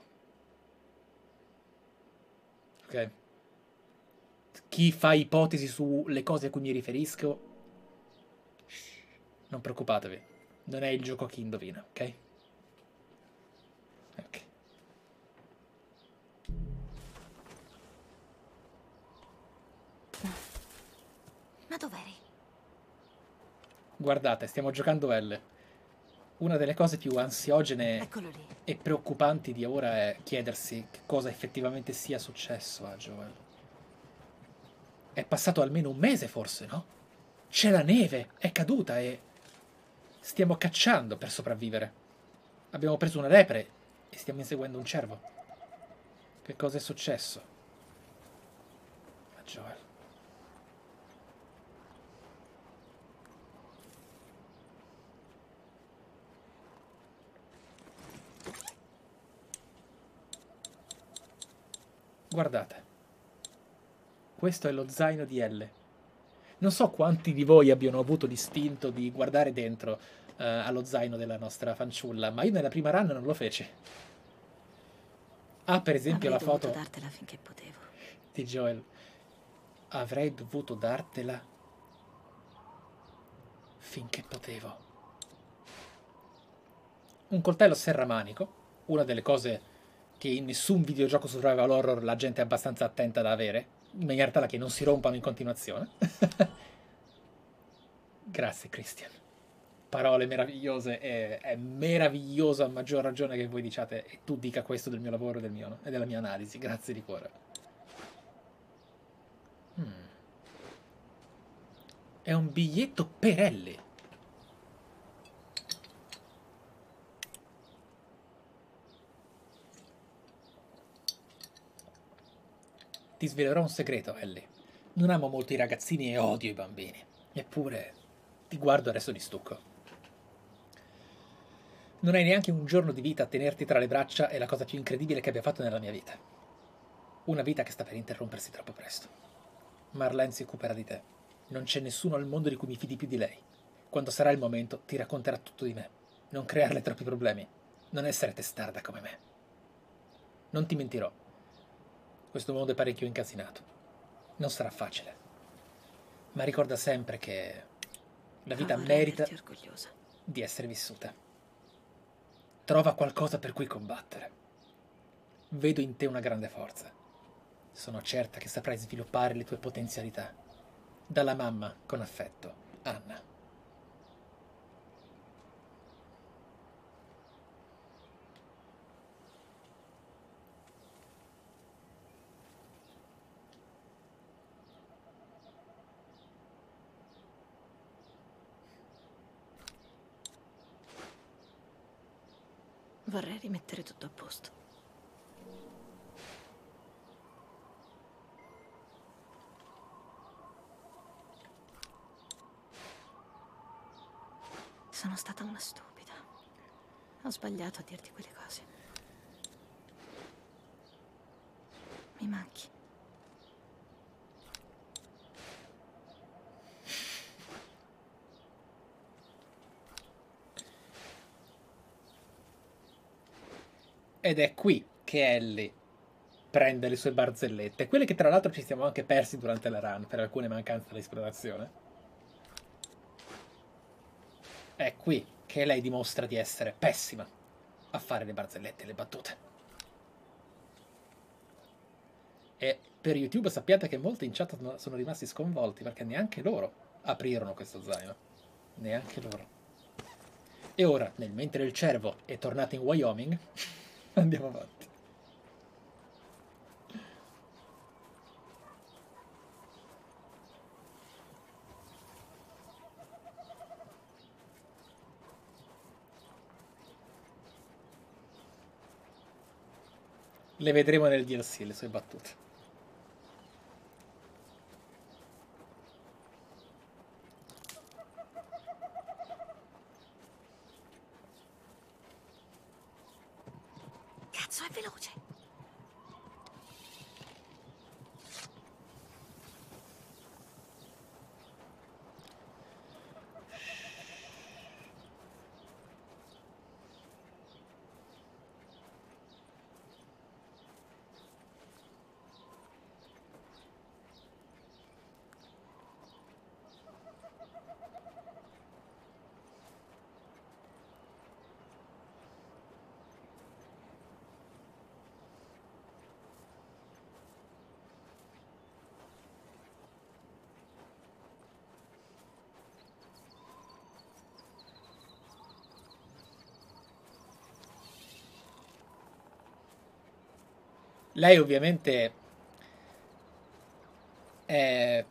Ok? Chi fa ipotesi sulle cose a cui mi riferisco, non preoccupatevi, non è il gioco chi indovina, ok? Ok. Ma dov'eri? Guardate, stiamo giocando L. Una delle cose più ansiogene Eccolo lì. e preoccupanti di ora è chiedersi che cosa effettivamente sia successo a Joel. È passato almeno un mese, forse, no? C'è la neve, è caduta e stiamo cacciando per sopravvivere. Abbiamo preso una lepre e stiamo inseguendo un cervo. Che cosa è successo a Joel? Guardate, questo è lo zaino di L. Non so quanti di voi abbiano avuto l'istinto di guardare dentro uh, allo zaino della nostra fanciulla, ma io nella prima run non lo feci. Ah, per esempio, Avrei la foto dovuto dartela finché potevo. di Joel. Avrei dovuto dartela finché potevo. Un coltello serramanico, una delle cose che in nessun videogioco survival horror la gente è abbastanza attenta ad avere, in maniera tale che non si rompano in continuazione. Grazie, Christian. parole meravigliose, è, è meraviglioso a maggior ragione che voi diciate e tu dica questo del mio lavoro e, del mio, e della mia analisi. Grazie di cuore. Hmm. È un biglietto per Ellie. Ti svelerò un segreto, Ellie. Non amo molto i ragazzini e odio i bambini. Eppure ti guardo e resto di stucco. Non hai neanche un giorno di vita a tenerti tra le braccia è la cosa più incredibile che abbia fatto nella mia vita. Una vita che sta per interrompersi troppo presto. Marlene si occuperà di te. Non c'è nessuno al mondo di cui mi fidi più di lei. Quando sarà il momento ti racconterà tutto di me. Non crearle troppi problemi. Non essere testarda come me. Non ti mentirò. Questo mondo è parecchio incasinato. Non sarà facile. Ma ricorda sempre che la vita merita di essere vissuta. Trova qualcosa per cui combattere. Vedo in te una grande forza. Sono certa che saprai sviluppare le tue potenzialità. Dalla mamma, con affetto, Anna. Vorrei rimettere tutto a posto. Sono stata una stupida. Ho sbagliato a dirti quelle cose. Mi manchi. Ed è qui che Ellie prende le sue barzellette, quelle che tra l'altro ci siamo anche persi durante la run per alcune mancanze dell'esplorazione. È qui che lei dimostra di essere pessima a fare le barzellette e le battute. E per YouTube sappiate che molti in chat sono rimasti sconvolti perché neanche loro aprirono questo zaino. Neanche loro. E ora, nel mentre il cervo è tornato in Wyoming, andiamo avanti. Le vedremo nel D L C, le sue battute. Cazzo, è veloce! Lei ovviamente è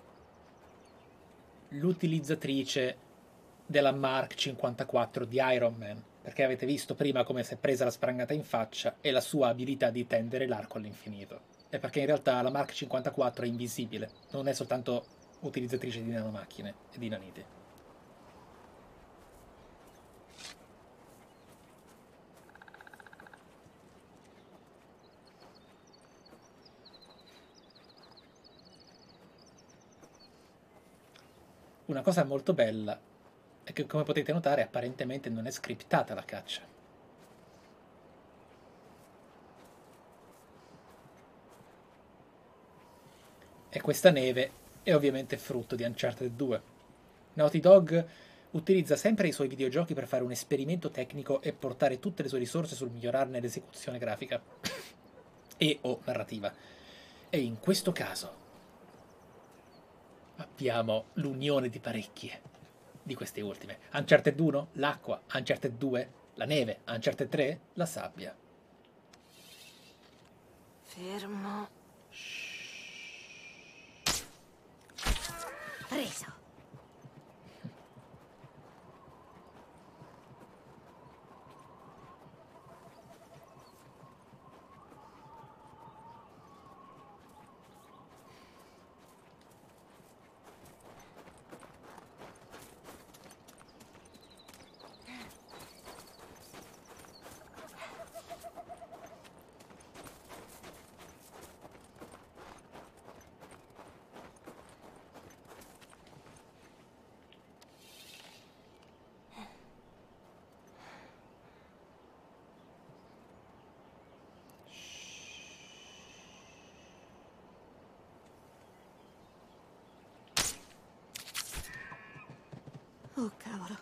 l'utilizzatrice della Mark cinquantaquattro di Iron Man, perché avete visto prima come si è presa la sprangata in faccia e la sua abilità di tendere l'arco all'infinito. E perché in realtà la Mark cinquantaquattro è invisibile, non è soltanto utilizzatrice di nanomacchine e di naniti. Una cosa molto bella è che, come potete notare, apparentemente non è scriptata la caccia. E questa neve è ovviamente frutto di Uncharted due. Naughty Dog utilizza sempre i suoi videogiochi per fare un esperimento tecnico e portare tutte le sue risorse sul migliorarne l'esecuzione grafica e o narrativa. E in questo caso abbiamo l'unione di parecchie. di queste ultime. Uncharted uno, l'acqua. Uncharted due, la neve. Uncharted tre, la sabbia. Fermo. Reso. Oh, cavolo.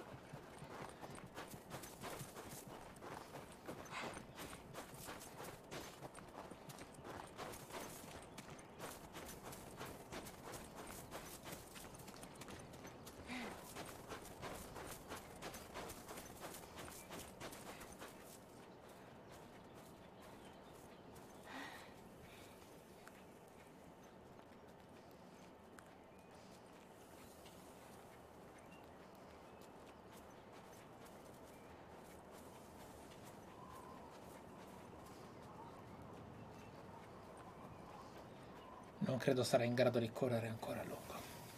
Non credo sarà in grado di correre ancora a lungo.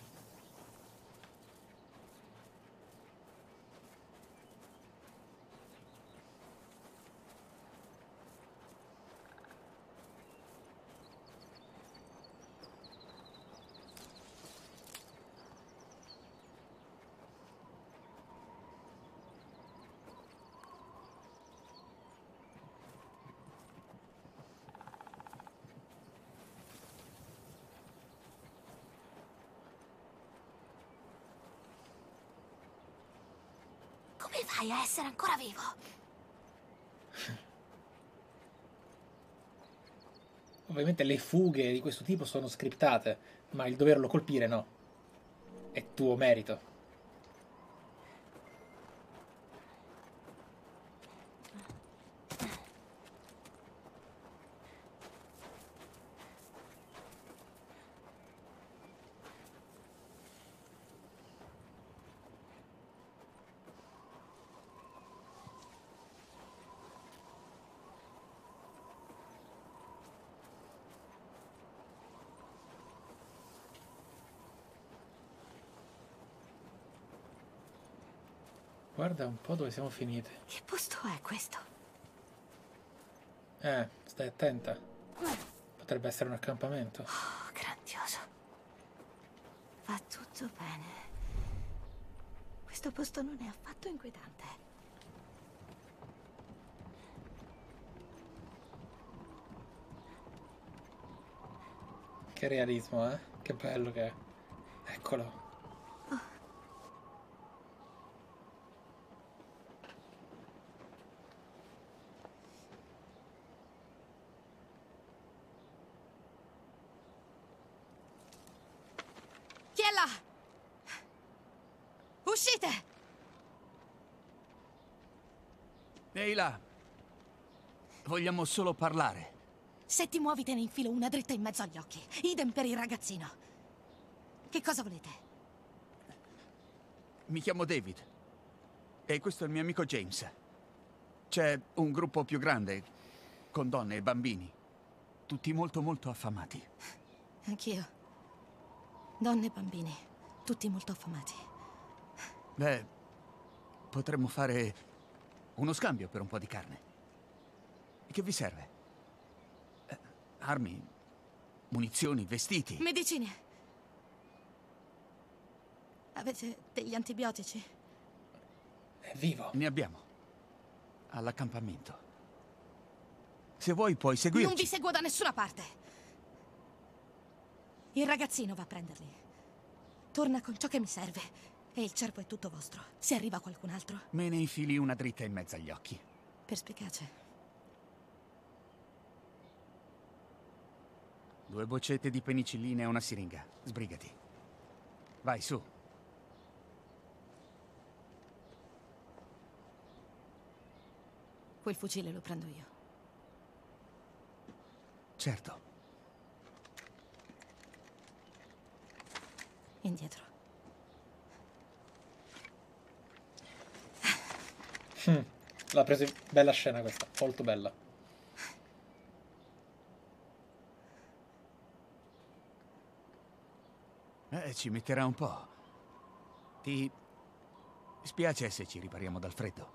Come fai a essere ancora vivo? Ovviamente le fughe di questo tipo sono scriptate, ma il doverlo colpire no. È tuo merito. Guarda un po' dove siamo finiti. Che posto è questo? Eh, stai attenta. Potrebbe essere un accampamento. Oh, grandioso. Va tutto bene. Questo posto non è affatto inquietante. Che realismo, eh? Che bello che è. Eccolo. Chi è là? Uscite! Ehi là. Vogliamo solo parlare. Se ti muovi te ne infilo una dritta in mezzo agli occhi. Idem per il ragazzino. Che cosa volete? Mi chiamo David. E questo è il mio amico James. C'è un gruppo più grande, con donne e bambini. Tutti molto molto affamati. Anch'io. Donne e bambini. Tutti molto affamati. Beh, potremmo fare uno scambio per un po' di carne. Che vi serve? Eh, armi, munizioni, vestiti. Medicine. Avete degli antibiotici? È vivo. Ne abbiamo. All'accampamento. Se vuoi puoi seguirci. Non vi seguo da nessuna parte. Il ragazzino va a prenderli. Torna con ciò che mi serve. E il cervo è tutto vostro. Se arriva qualcun altro. Me ne infili una dritta in mezzo agli occhi. Perspicace. Due boccette di penicillina e una siringa. Sbrigati. Vai, su. Quel fucile lo prendo io. Certo. Indietro. Mm. L'ha preso. Bella scena questa, molto bella. Eh, ci metterà un po'. Ti spiace se ci ripariamo dal freddo?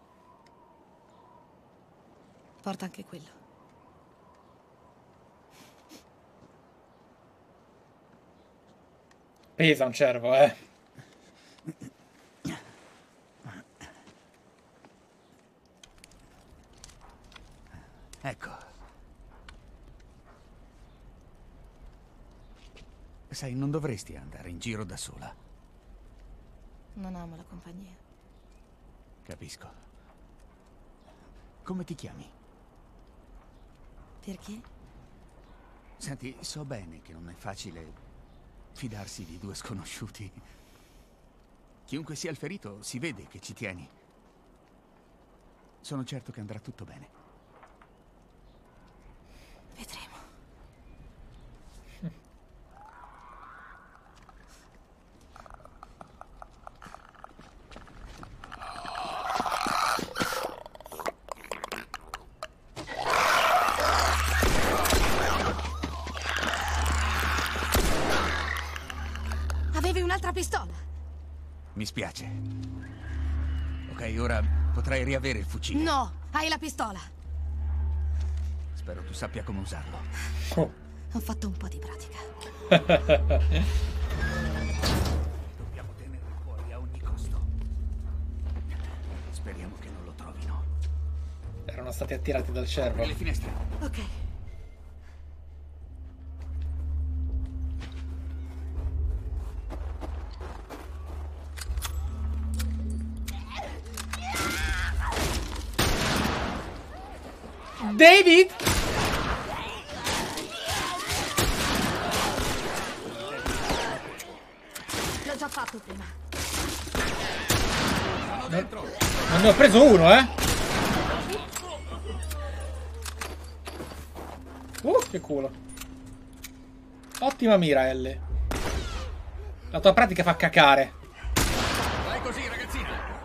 Porta anche quello. Pesa un cervo, eh. Ecco. Sai, non dovresti andare in giro da sola. Non amo la compagnia. Capisco. Come ti chiami? Perché? Senti, so bene che non è facile fidarsi di due sconosciuti. Chiunque sia il ferito, si vede che ci tieni. Sono certo che andrà tutto bene. Vedremo. Avevi un'altra pistola? Mi spiace. Ok, ora potrai riavere il fucile. No, hai la pistola. Spero tu sappia come usarlo. Oh. Ho fatto un po' di pratica. Dobbiamo tenerlo fuori a ogni costo. Speriamo che non lo trovino. Erano stati attirati dal cervo. Le finestre. Ok. David! L'ho già fatto prima. Non, non ne ho preso uno, eh! Uh, che culo. Ottima mira, Ellie. La tua pratica fa cacare. Vai così, ragazzina.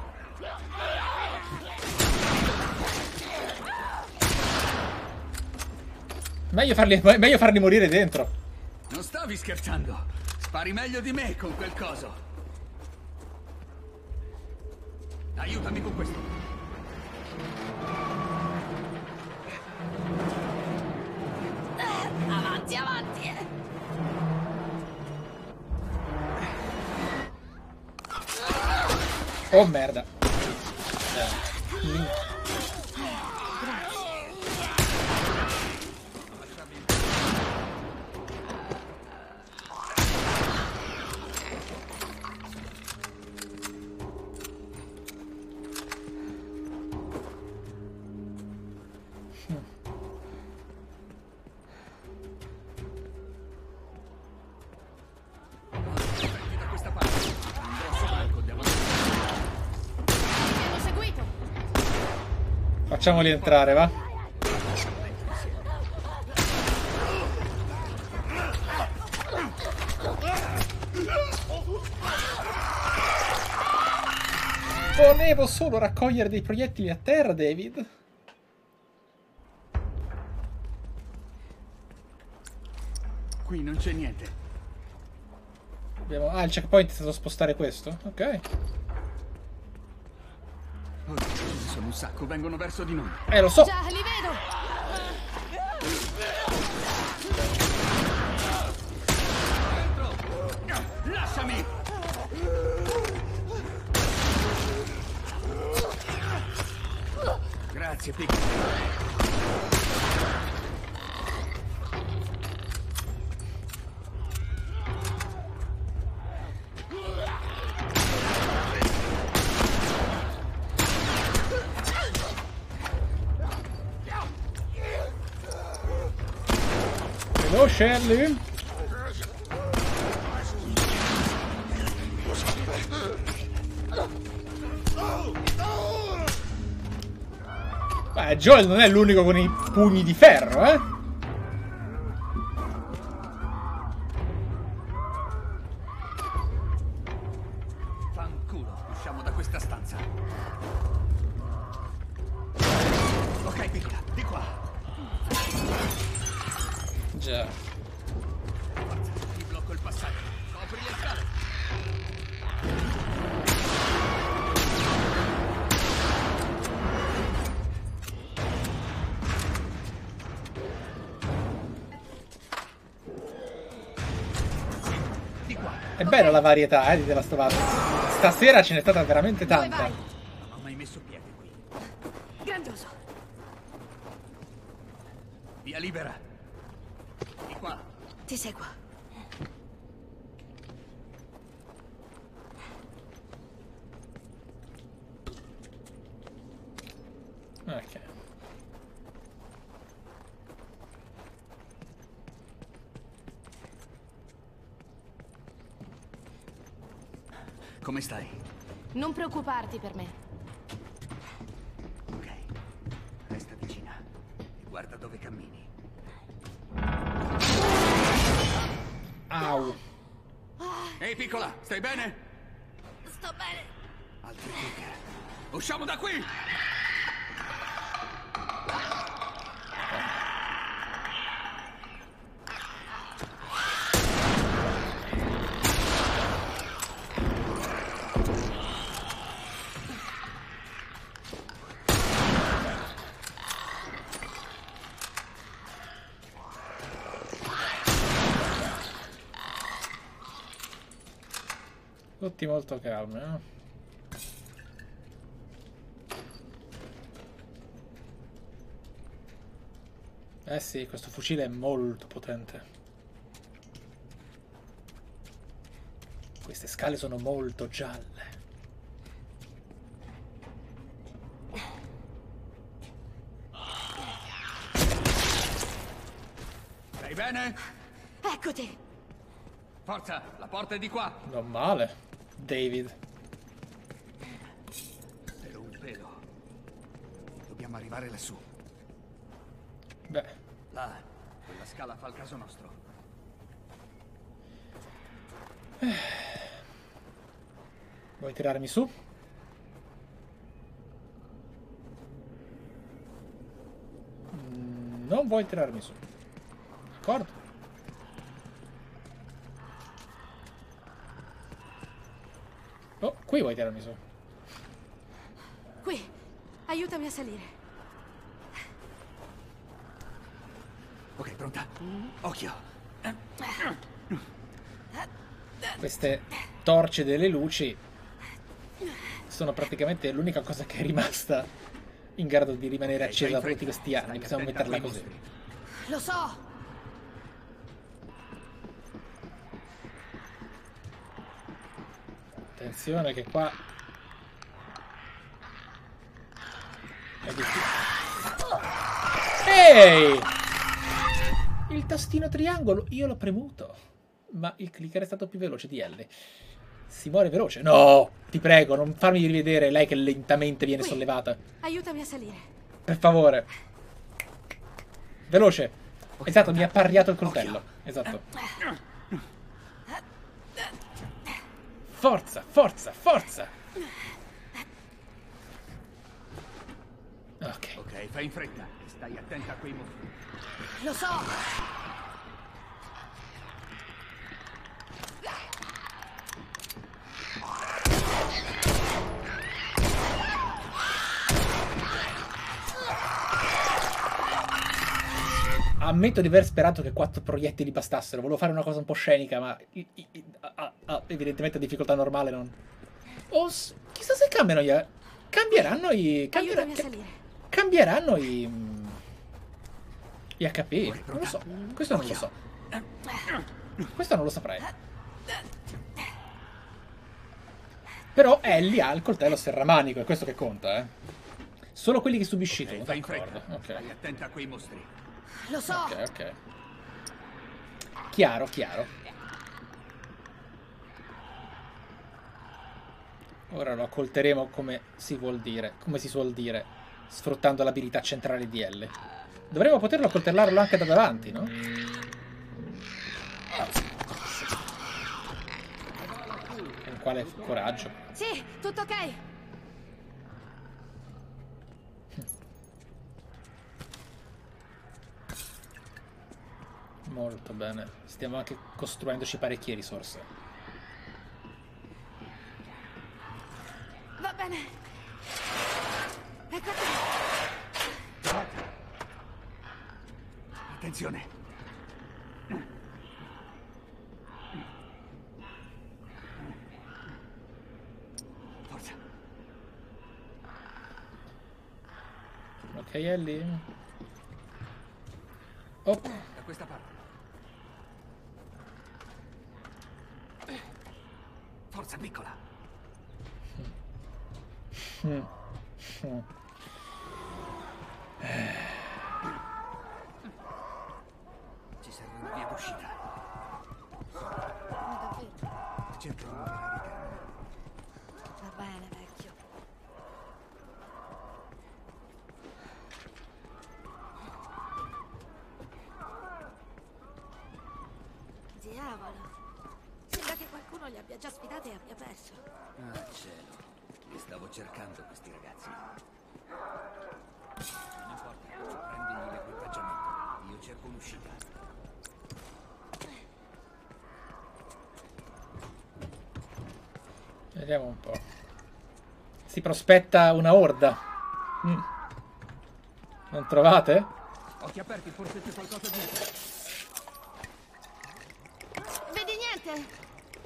Meglio farli, meglio farli morire dentro. Non stavi scherzando. Spari meglio di me con quel coso. Aiutami con questo. Eh, avanti, avanti. Oh merda. Facciamoli entrare, va? Volevo solo raccogliere dei proiettili a terra, David. Qui non c'è niente. Abbiamo... Ah, il checkpoint è stato spostare questo? Ok. Oh, ci sono un sacco, vengono verso di noi. Eh, lo so. Già, li vedo. Lasciami! Grazie, piccolo. Veloce, Ellie. Beh, Joel non è l'unico con i pugni di ferro, eh? Fanculo, usciamo da questa stanza. Ok, piccola, di qua. Già. Forza, ti blocco il passaggio. Copri le scale. È bella la varietà, eh, di The Last of Us. Stasera ce n'è stata veramente Dove tanta. vai? Non ho mai messo piede qui. Grandioso. Via libera. Di qua. Ti seguo. Ok. Come stai? Non preoccuparti per me. Ok. Resta vicina. E guarda dove cammini. Au. Ehi, piccola, stai bene? Sto bene. Altri clicker. Usciamo da qui! Tutti molto calmi, eh? Eh sì, questo fucile è molto potente. Queste scale sono molto gialle. Stai bene? Eccoti. Forza, la porta è di qua. Non male, David. Per un pelo. Dobbiamo arrivare lassù. Beh. Là, quella scala fa il caso nostro. Vuoi tirarmi su? Mm, non vuoi tirarmi su. D'accordo? Oh, qui vuoi tirarmi su. Qui. Aiutami a salire. Ok, pronta? Occhio. Queste torce delle luci sono praticamente l'unica cosa che è rimasta in grado di rimanere accesa per tutti questi anni. Possiamo metterla così. Lo so. Attenzione che qua è difficile. Ehi! Il tastino triangolo io l'ho premuto, ma il clicker è stato più veloce di Ellie. Si muore veloce. No, ti prego, non farmi rivedere lei che lentamente viene Qui. sollevata. Aiutami a salire. Per favore. Veloce. Esatto, mi ha parriato il coltello. Esatto. Forza, forza, forza. Ok. Ok, fai in fretta. E stai attenta a quei mostri. Lo so. Ammetto di aver sperato che quattro proiettili bastassero. Volevo fare una cosa un po' scenica, ma i- i- i- ah, ah, evidentemente a difficoltà normale non... Oh, s- chissà se cambiano gli... Cambieranno i... Cambiera, Aiutami a salire. cambieranno i... gli H P. Non lo so. Questo non lo so. Questo non lo saprei. Però Ellie ha il coltello serramanico, è questo che conta, eh. Solo quelli che subiscitono, Fai in d'accordo. fretta. Ok. Stai attenta a quei mostri. Lo so. Ok, ok. Chiaro, chiaro. Ora lo accolteremo come si vuol dire, come si suol dire. sfruttando l'abilità centrale di L. Dovremmo poterlo coltellarlo anche da davanti, no? Con quale coraggio. Sì, tutto ok. Molto bene. Stiamo anche costruendoci parecchie risorse. Va bene. Ecco te. Attenzione. Forza. Ok, Ellie. Oh. Da questa parte. Forza piccola. Mm. Mm. Ci serve una via d'uscita. Ma davvero? Cerca di moderare i tempi. Va bene, vecchio. Diavolo. Sembra che qualcuno li abbia già sfidati e abbia perso. Ah, cielo. Li stavo cercando questi ragazzi. Non importa, prendigli l'equipaggiamento. Io cerco un'uscita. Vediamo un po'. Si prospetta una orda. Mm. Non trovate? Occhi aperti, forse c'è qualcosa dietro. Vedi niente?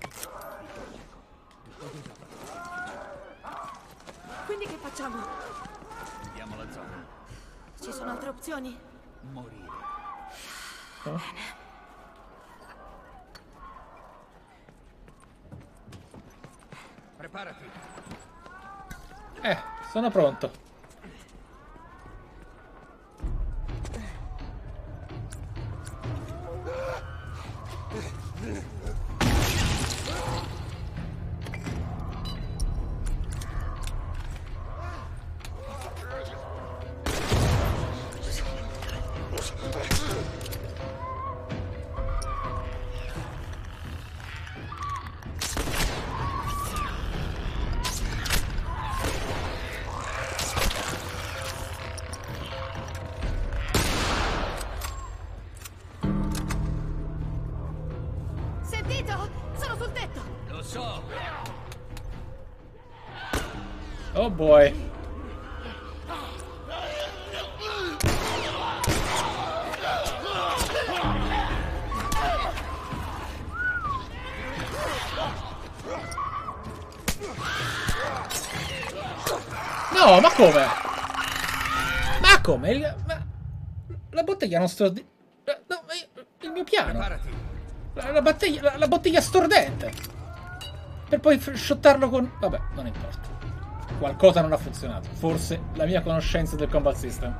Quindi che facciamo? Andiamo alla zona. Ci sono altre opzioni? Morire. Oh. Bene. Preparati. Eh, sono pronto. Sentito? Sono sul tetto. Lo so. Oh boy. No, ma come? Ma come? Il, ma, la bottiglia non sto... No, il mio piano. La, la, bottiglia, la, la bottiglia stordente. Per poi shottarlo con... Vabbè, non importa. Qualcosa non ha funzionato. Forse la mia conoscenza del combat system.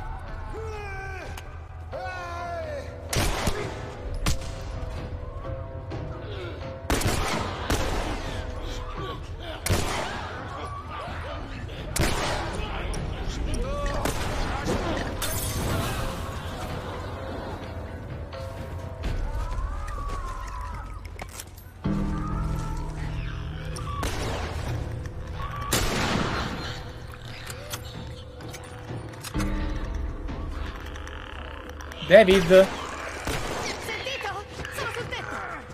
David? Sentito? Sono sul tetto.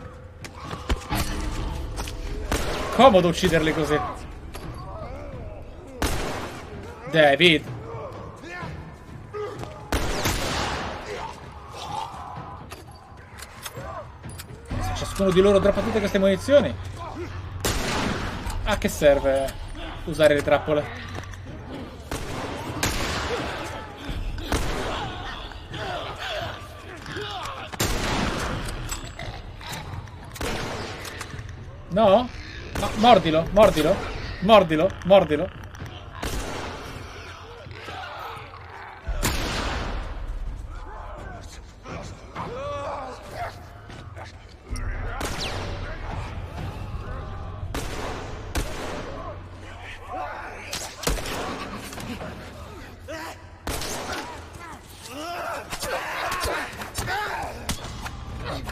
Comodo ucciderli così. David. Se ciascuno di loro droppa tutte queste munizioni, a che serve usare le trappole? No? Ma mordilo, mordilo, mordilo, mordilo.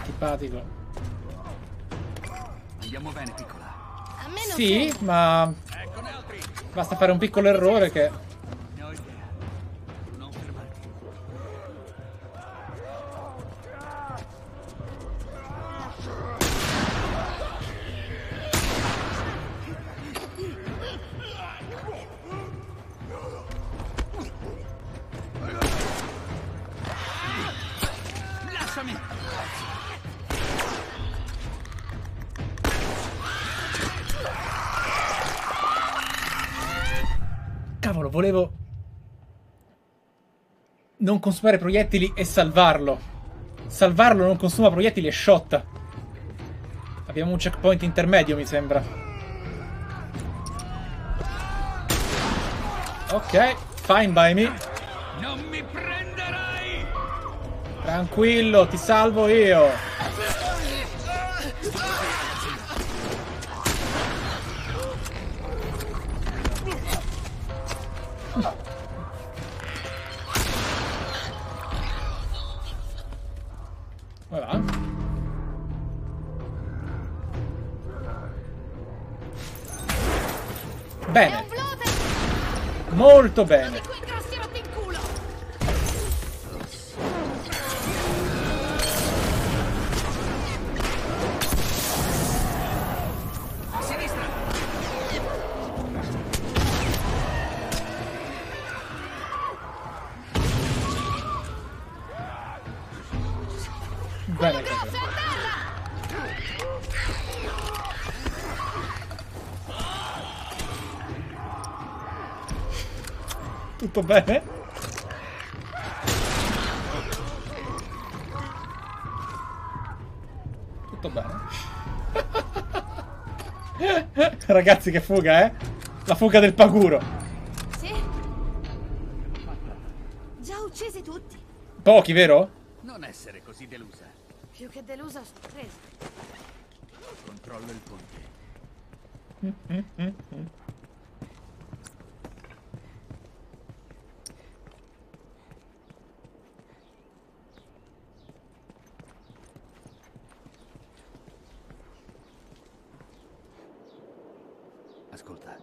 Antipatico. Andiamo bene, piccola. A me non Sì, sembra. ma basta fare un piccolo errore che... Ne ho idea. Non fermarti. Lasciami. Cavolo, volevo non consumare proiettili e salvarlo. Salvarlo non consuma proiettili e shot. Abbiamo un checkpoint intermedio, mi sembra. Ok, fine by me. Non mi prenderai! Tranquillo, ti salvo io. Come va? Bene. Molto bene. A sinistra! Bene, così. Tutto bene? Tutto bene. Ragazzi, che fuga, eh? La fuga del paguro. Sì? Già uccisi tutti. Pochi, vero? Non essere così delusa. Più che delusa, sorpresa. Controllo il ponte. Mm, mm, mm, mm. Ascolta,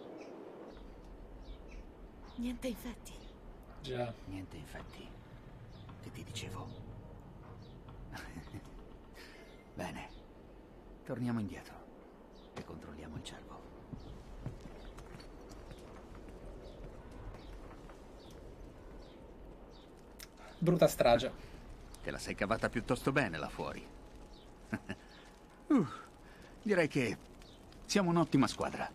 Niente infetti. Già. niente infetti. Che ti dicevo? Bene, torniamo indietro e controlliamo il cervo. Brutta strage. Te la sei cavata piuttosto bene là fuori. uh, direi che siamo un'ottima squadra.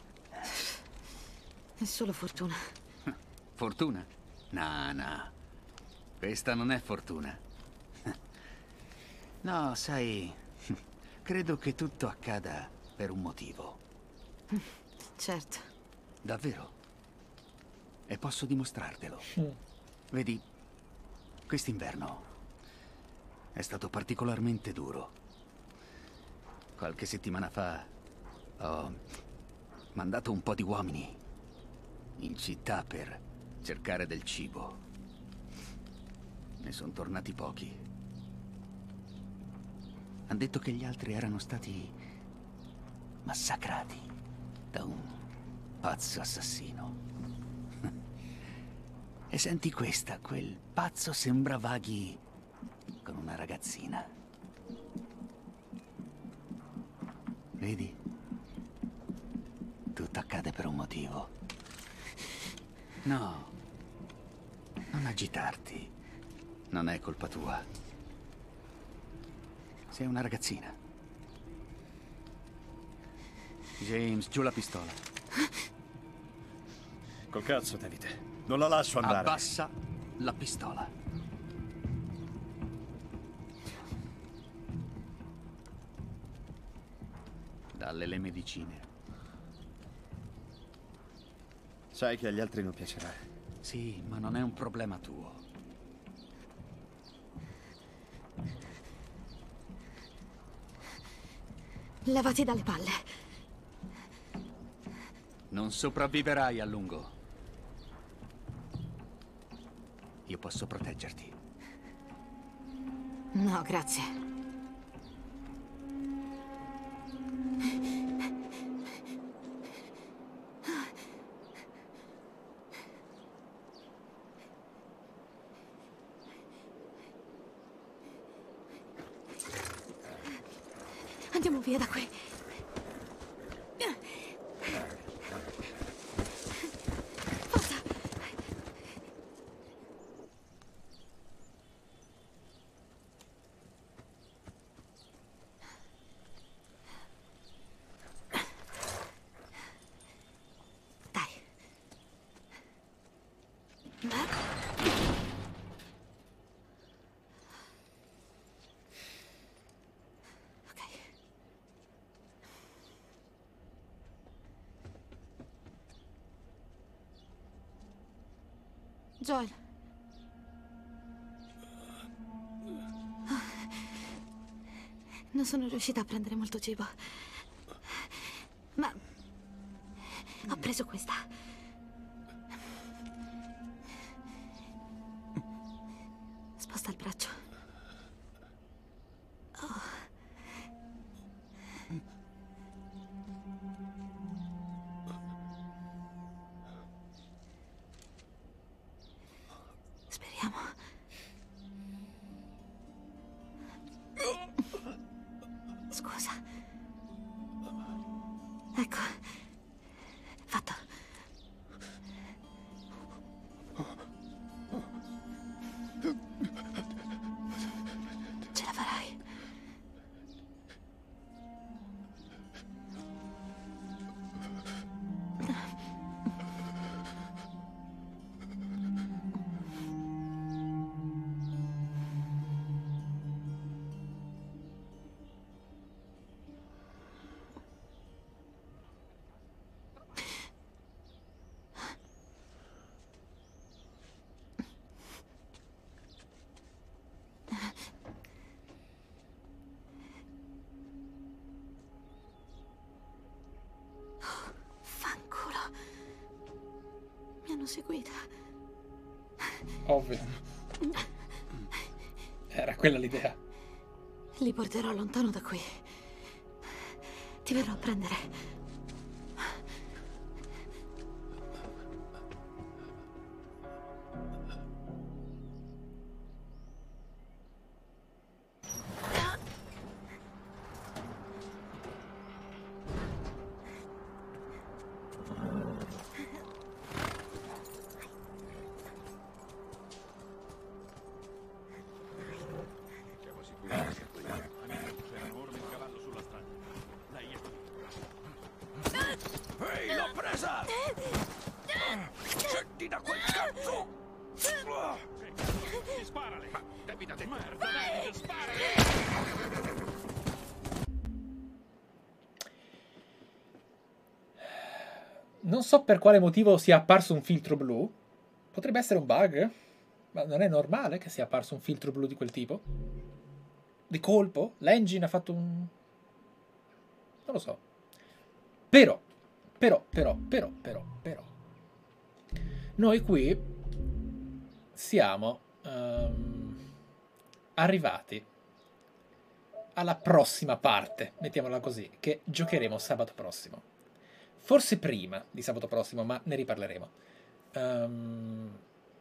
È solo fortuna. Fortuna? No, no. Questa non è fortuna. No, sai, credo che tutto accada per un motivo. Certo. Davvero. E posso dimostrartelo. Mm. Vedi, quest'inverno è stato particolarmente duro. Qualche settimana fa ho mandato un po' di uomini in città per cercare del cibo. Ne sono tornati pochi. Han detto che gli altri erano stati massacrati da un pazzo assassino. E senti questa, quel pazzo sembra vaghi con una ragazzina. Vedi? Tutto accade per un motivo. No, non agitarti. Non è colpa tua. Sei una ragazzina. James, giù la pistola. Col cazzo, David. Non la lascio andare. Abbassa la pistola. Dalle le medicine. Sai che agli altri non piacerà. Sì, ma non è un problema tuo. Levati dalle palle. Non sopravviverai a lungo. Io posso proteggerti. No, grazie. Andiamo via da qui. Forza. Dai. Joel. Non sono riuscita a prendere molto cibo. Ma ho preso questa. Sposta il braccio. Oh. Speriamo. Scusa. Ecco. Fatto. Ce la farai. Mi hanno seguita. Ovvio. Era quella l'idea. Li porterò lontano da qui. Ti verrò a prendere. Ehi, l'ho presa! Scendi da quel cazzo! Sparale! Devi da te merda, David, sparale! Non so per quale motivo sia apparso un filtro blu. Potrebbe essere un bug? Ma non è normale che sia apparso un filtro blu di quel tipo? Di colpo? L'engine ha fatto un... non lo so. Però, però, però, però, però, però. Noi qui siamo um, arrivati alla prossima parte, mettiamola così, che giocheremo sabato prossimo. Forse prima di sabato prossimo, ma ne riparleremo. Um,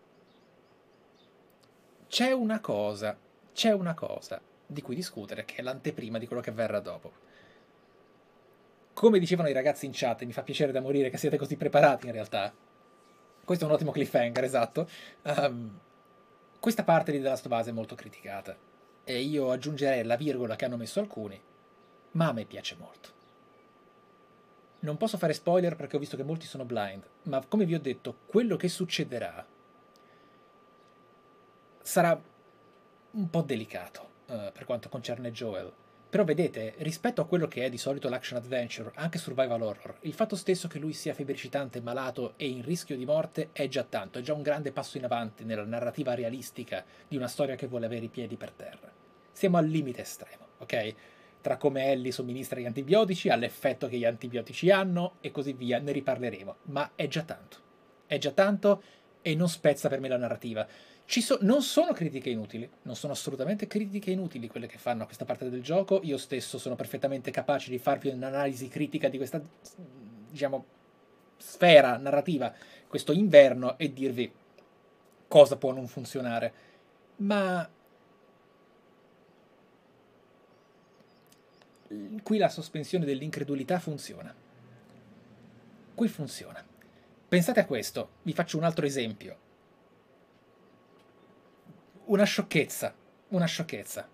c'è una cosa, c'è una cosa di cui discutere, che è l'anteprima di quello che verrà dopo. Come dicevano i ragazzi in chat, mi fa piacere da morire che siete così preparati in realtà. Questo è un ottimo cliffhanger, esatto. Um, questa parte di The Last of Us è molto criticata. E io aggiungerei la virgola che hanno messo alcuni, ma a me piace molto. Non posso fare spoiler perché ho visto che molti sono blind, ma come vi ho detto, quello che succederà sarà un po' delicato uh, per quanto concerne Joel. Però vedete, rispetto a quello che è di solito l'action adventure, anche survival horror, il fatto stesso che lui sia febbricitante, malato e in rischio di morte è già tanto, è già un grande passo in avanti nella narrativa realistica di una storia che vuole avere i piedi per terra. Siamo al limite estremo, ok? Tra come Ellie somministra gli antibiotici, all'effetto che gli antibiotici hanno e così via, ne riparleremo. Ma è già tanto. È già tanto e non spezza per me la narrativa. Ci so- non sono critiche inutili, non sono assolutamente critiche inutili quelle che fanno a questa parte del gioco. Io stesso sono perfettamente capace di farvi un'analisi critica di questa, diciamo, sfera narrativa, questo inverno, e dirvi cosa può non funzionare. Ma qui la sospensione dell'incredulità funziona. Qui funziona. Pensate a questo, vi faccio un altro esempio. Una sciocchezza, una sciocchezza.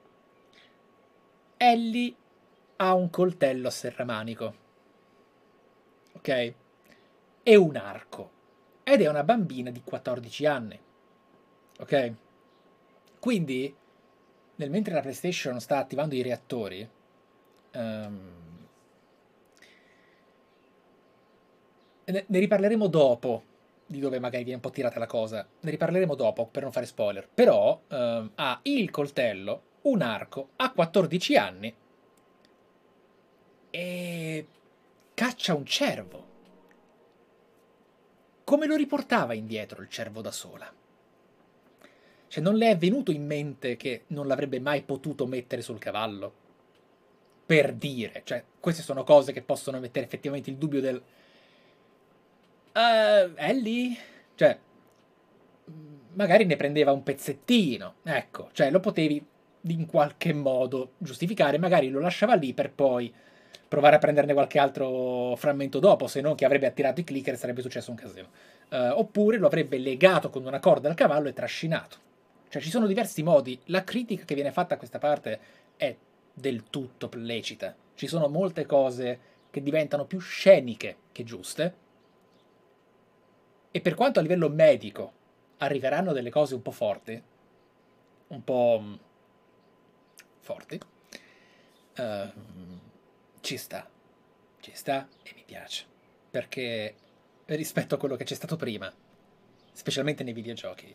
Ellie ha un coltello a serramanico, ok? E un arco, ed è una bambina di quattordici anni, ok? Quindi, nel mentre la PlayStation sta attivando i reattori, um, ne, ne riparleremo dopo, di dove magari viene un po' tirata la cosa, ne riparleremo dopo per non fare spoiler, però um, ha il coltello, un arco, ha quattordici anni e caccia un cervo. Come lo riportava indietro il cervo da sola? Cioè, non le è venuto in mente che non l'avrebbe mai potuto mettere sul cavallo? Per dire, cioè, queste sono cose che possono mettere effettivamente il dubbio del... Uh, Ellie? Cioè, magari ne prendeva un pezzettino, ecco, cioè lo potevi in qualche modo giustificare, magari lo lasciava lì per poi provare a prenderne qualche altro frammento dopo, se no che avrebbe attirato i clicker e sarebbe successo un casino. Uh, oppure lo avrebbe legato con una corda al cavallo e trascinato. Cioè ci sono diversi modi. La critica che viene fatta a questa parte è del tutto lecita. Ci sono molte cose che diventano più sceniche che giuste, e per quanto a livello medico arriveranno delle cose un po' forti, un po' forti, uh, ci sta, ci sta e mi piace, perché rispetto a quello che c'è stato prima, specialmente nei videogiochi,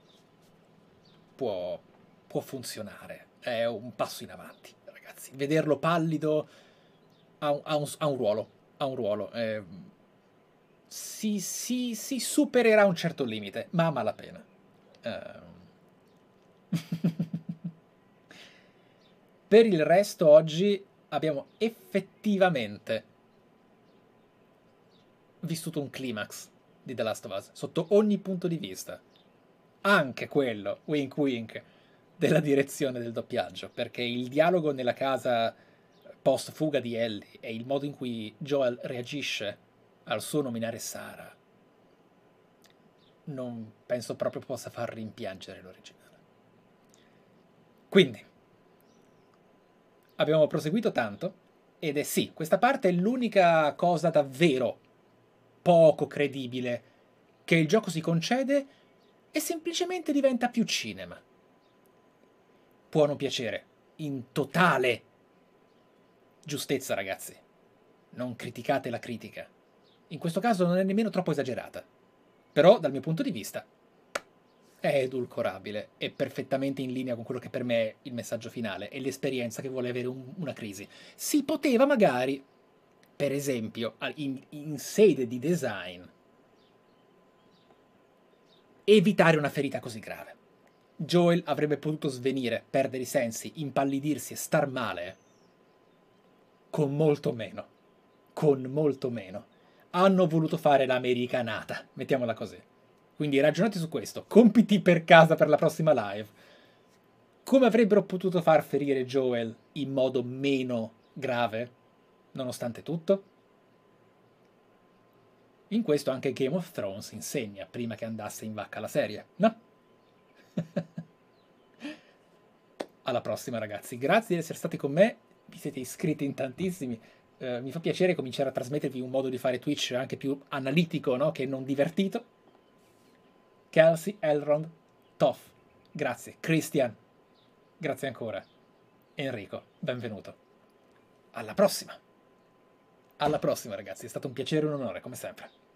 può, può funzionare, è un passo in avanti, ragazzi. Vederlo pallido ha un, ha un, ha un ruolo, ha un ruolo, eh, si, si, si supererà un certo limite, ma a malapena. Uh. Per il resto oggi abbiamo effettivamente vissuto un climax di The Last of Us, sotto ogni punto di vista. Anche quello, wink wink, della direzione del doppiaggio, perché il dialogo nella casa post fuga di Ellie e il modo in cui Joel reagisce al suo nominare Sarah non penso proprio possa far rimpiangere l'originale. Quindi abbiamo proseguito tanto, ed è sì, questa parte è l'unica cosa davvero poco credibile che il gioco si concede e semplicemente diventa più cinema. Può non piacere, in totale giustezza, ragazzi. Non criticate la critica. In questo caso non è nemmeno troppo esagerata. Però, dal mio punto di vista, è edulcorabile, è perfettamente in linea con quello che per me è il messaggio finale e l'esperienza che vuole avere un, una crisi. Si poteva magari, per esempio, in, in sede di design, evitare una ferita così grave. Joel avrebbe potuto svenire, perdere i sensi, impallidirsi e star male con molto meno. Con molto meno. Hanno voluto fare l'americanata, mettiamola così. Quindi ragionate su questo, compiti per casa per la prossima live. Come avrebbero potuto far ferire Joel in modo meno grave, nonostante tutto? In questo anche Game of Thrones insegna, prima che andasse in vacca la serie, no? Alla prossima, ragazzi. Grazie di essere stati con me, vi siete iscritti in tantissimi. Uh, mi fa piacere cominciare a trasmettervi un modo di fare Twitch anche più analitico, no? Che non divertito. Kelsey, Elrond, Toff, grazie. Christian, grazie ancora. Enrico, benvenuto. Alla prossima. Alla prossima, ragazzi. È stato un piacere e un onore, come sempre.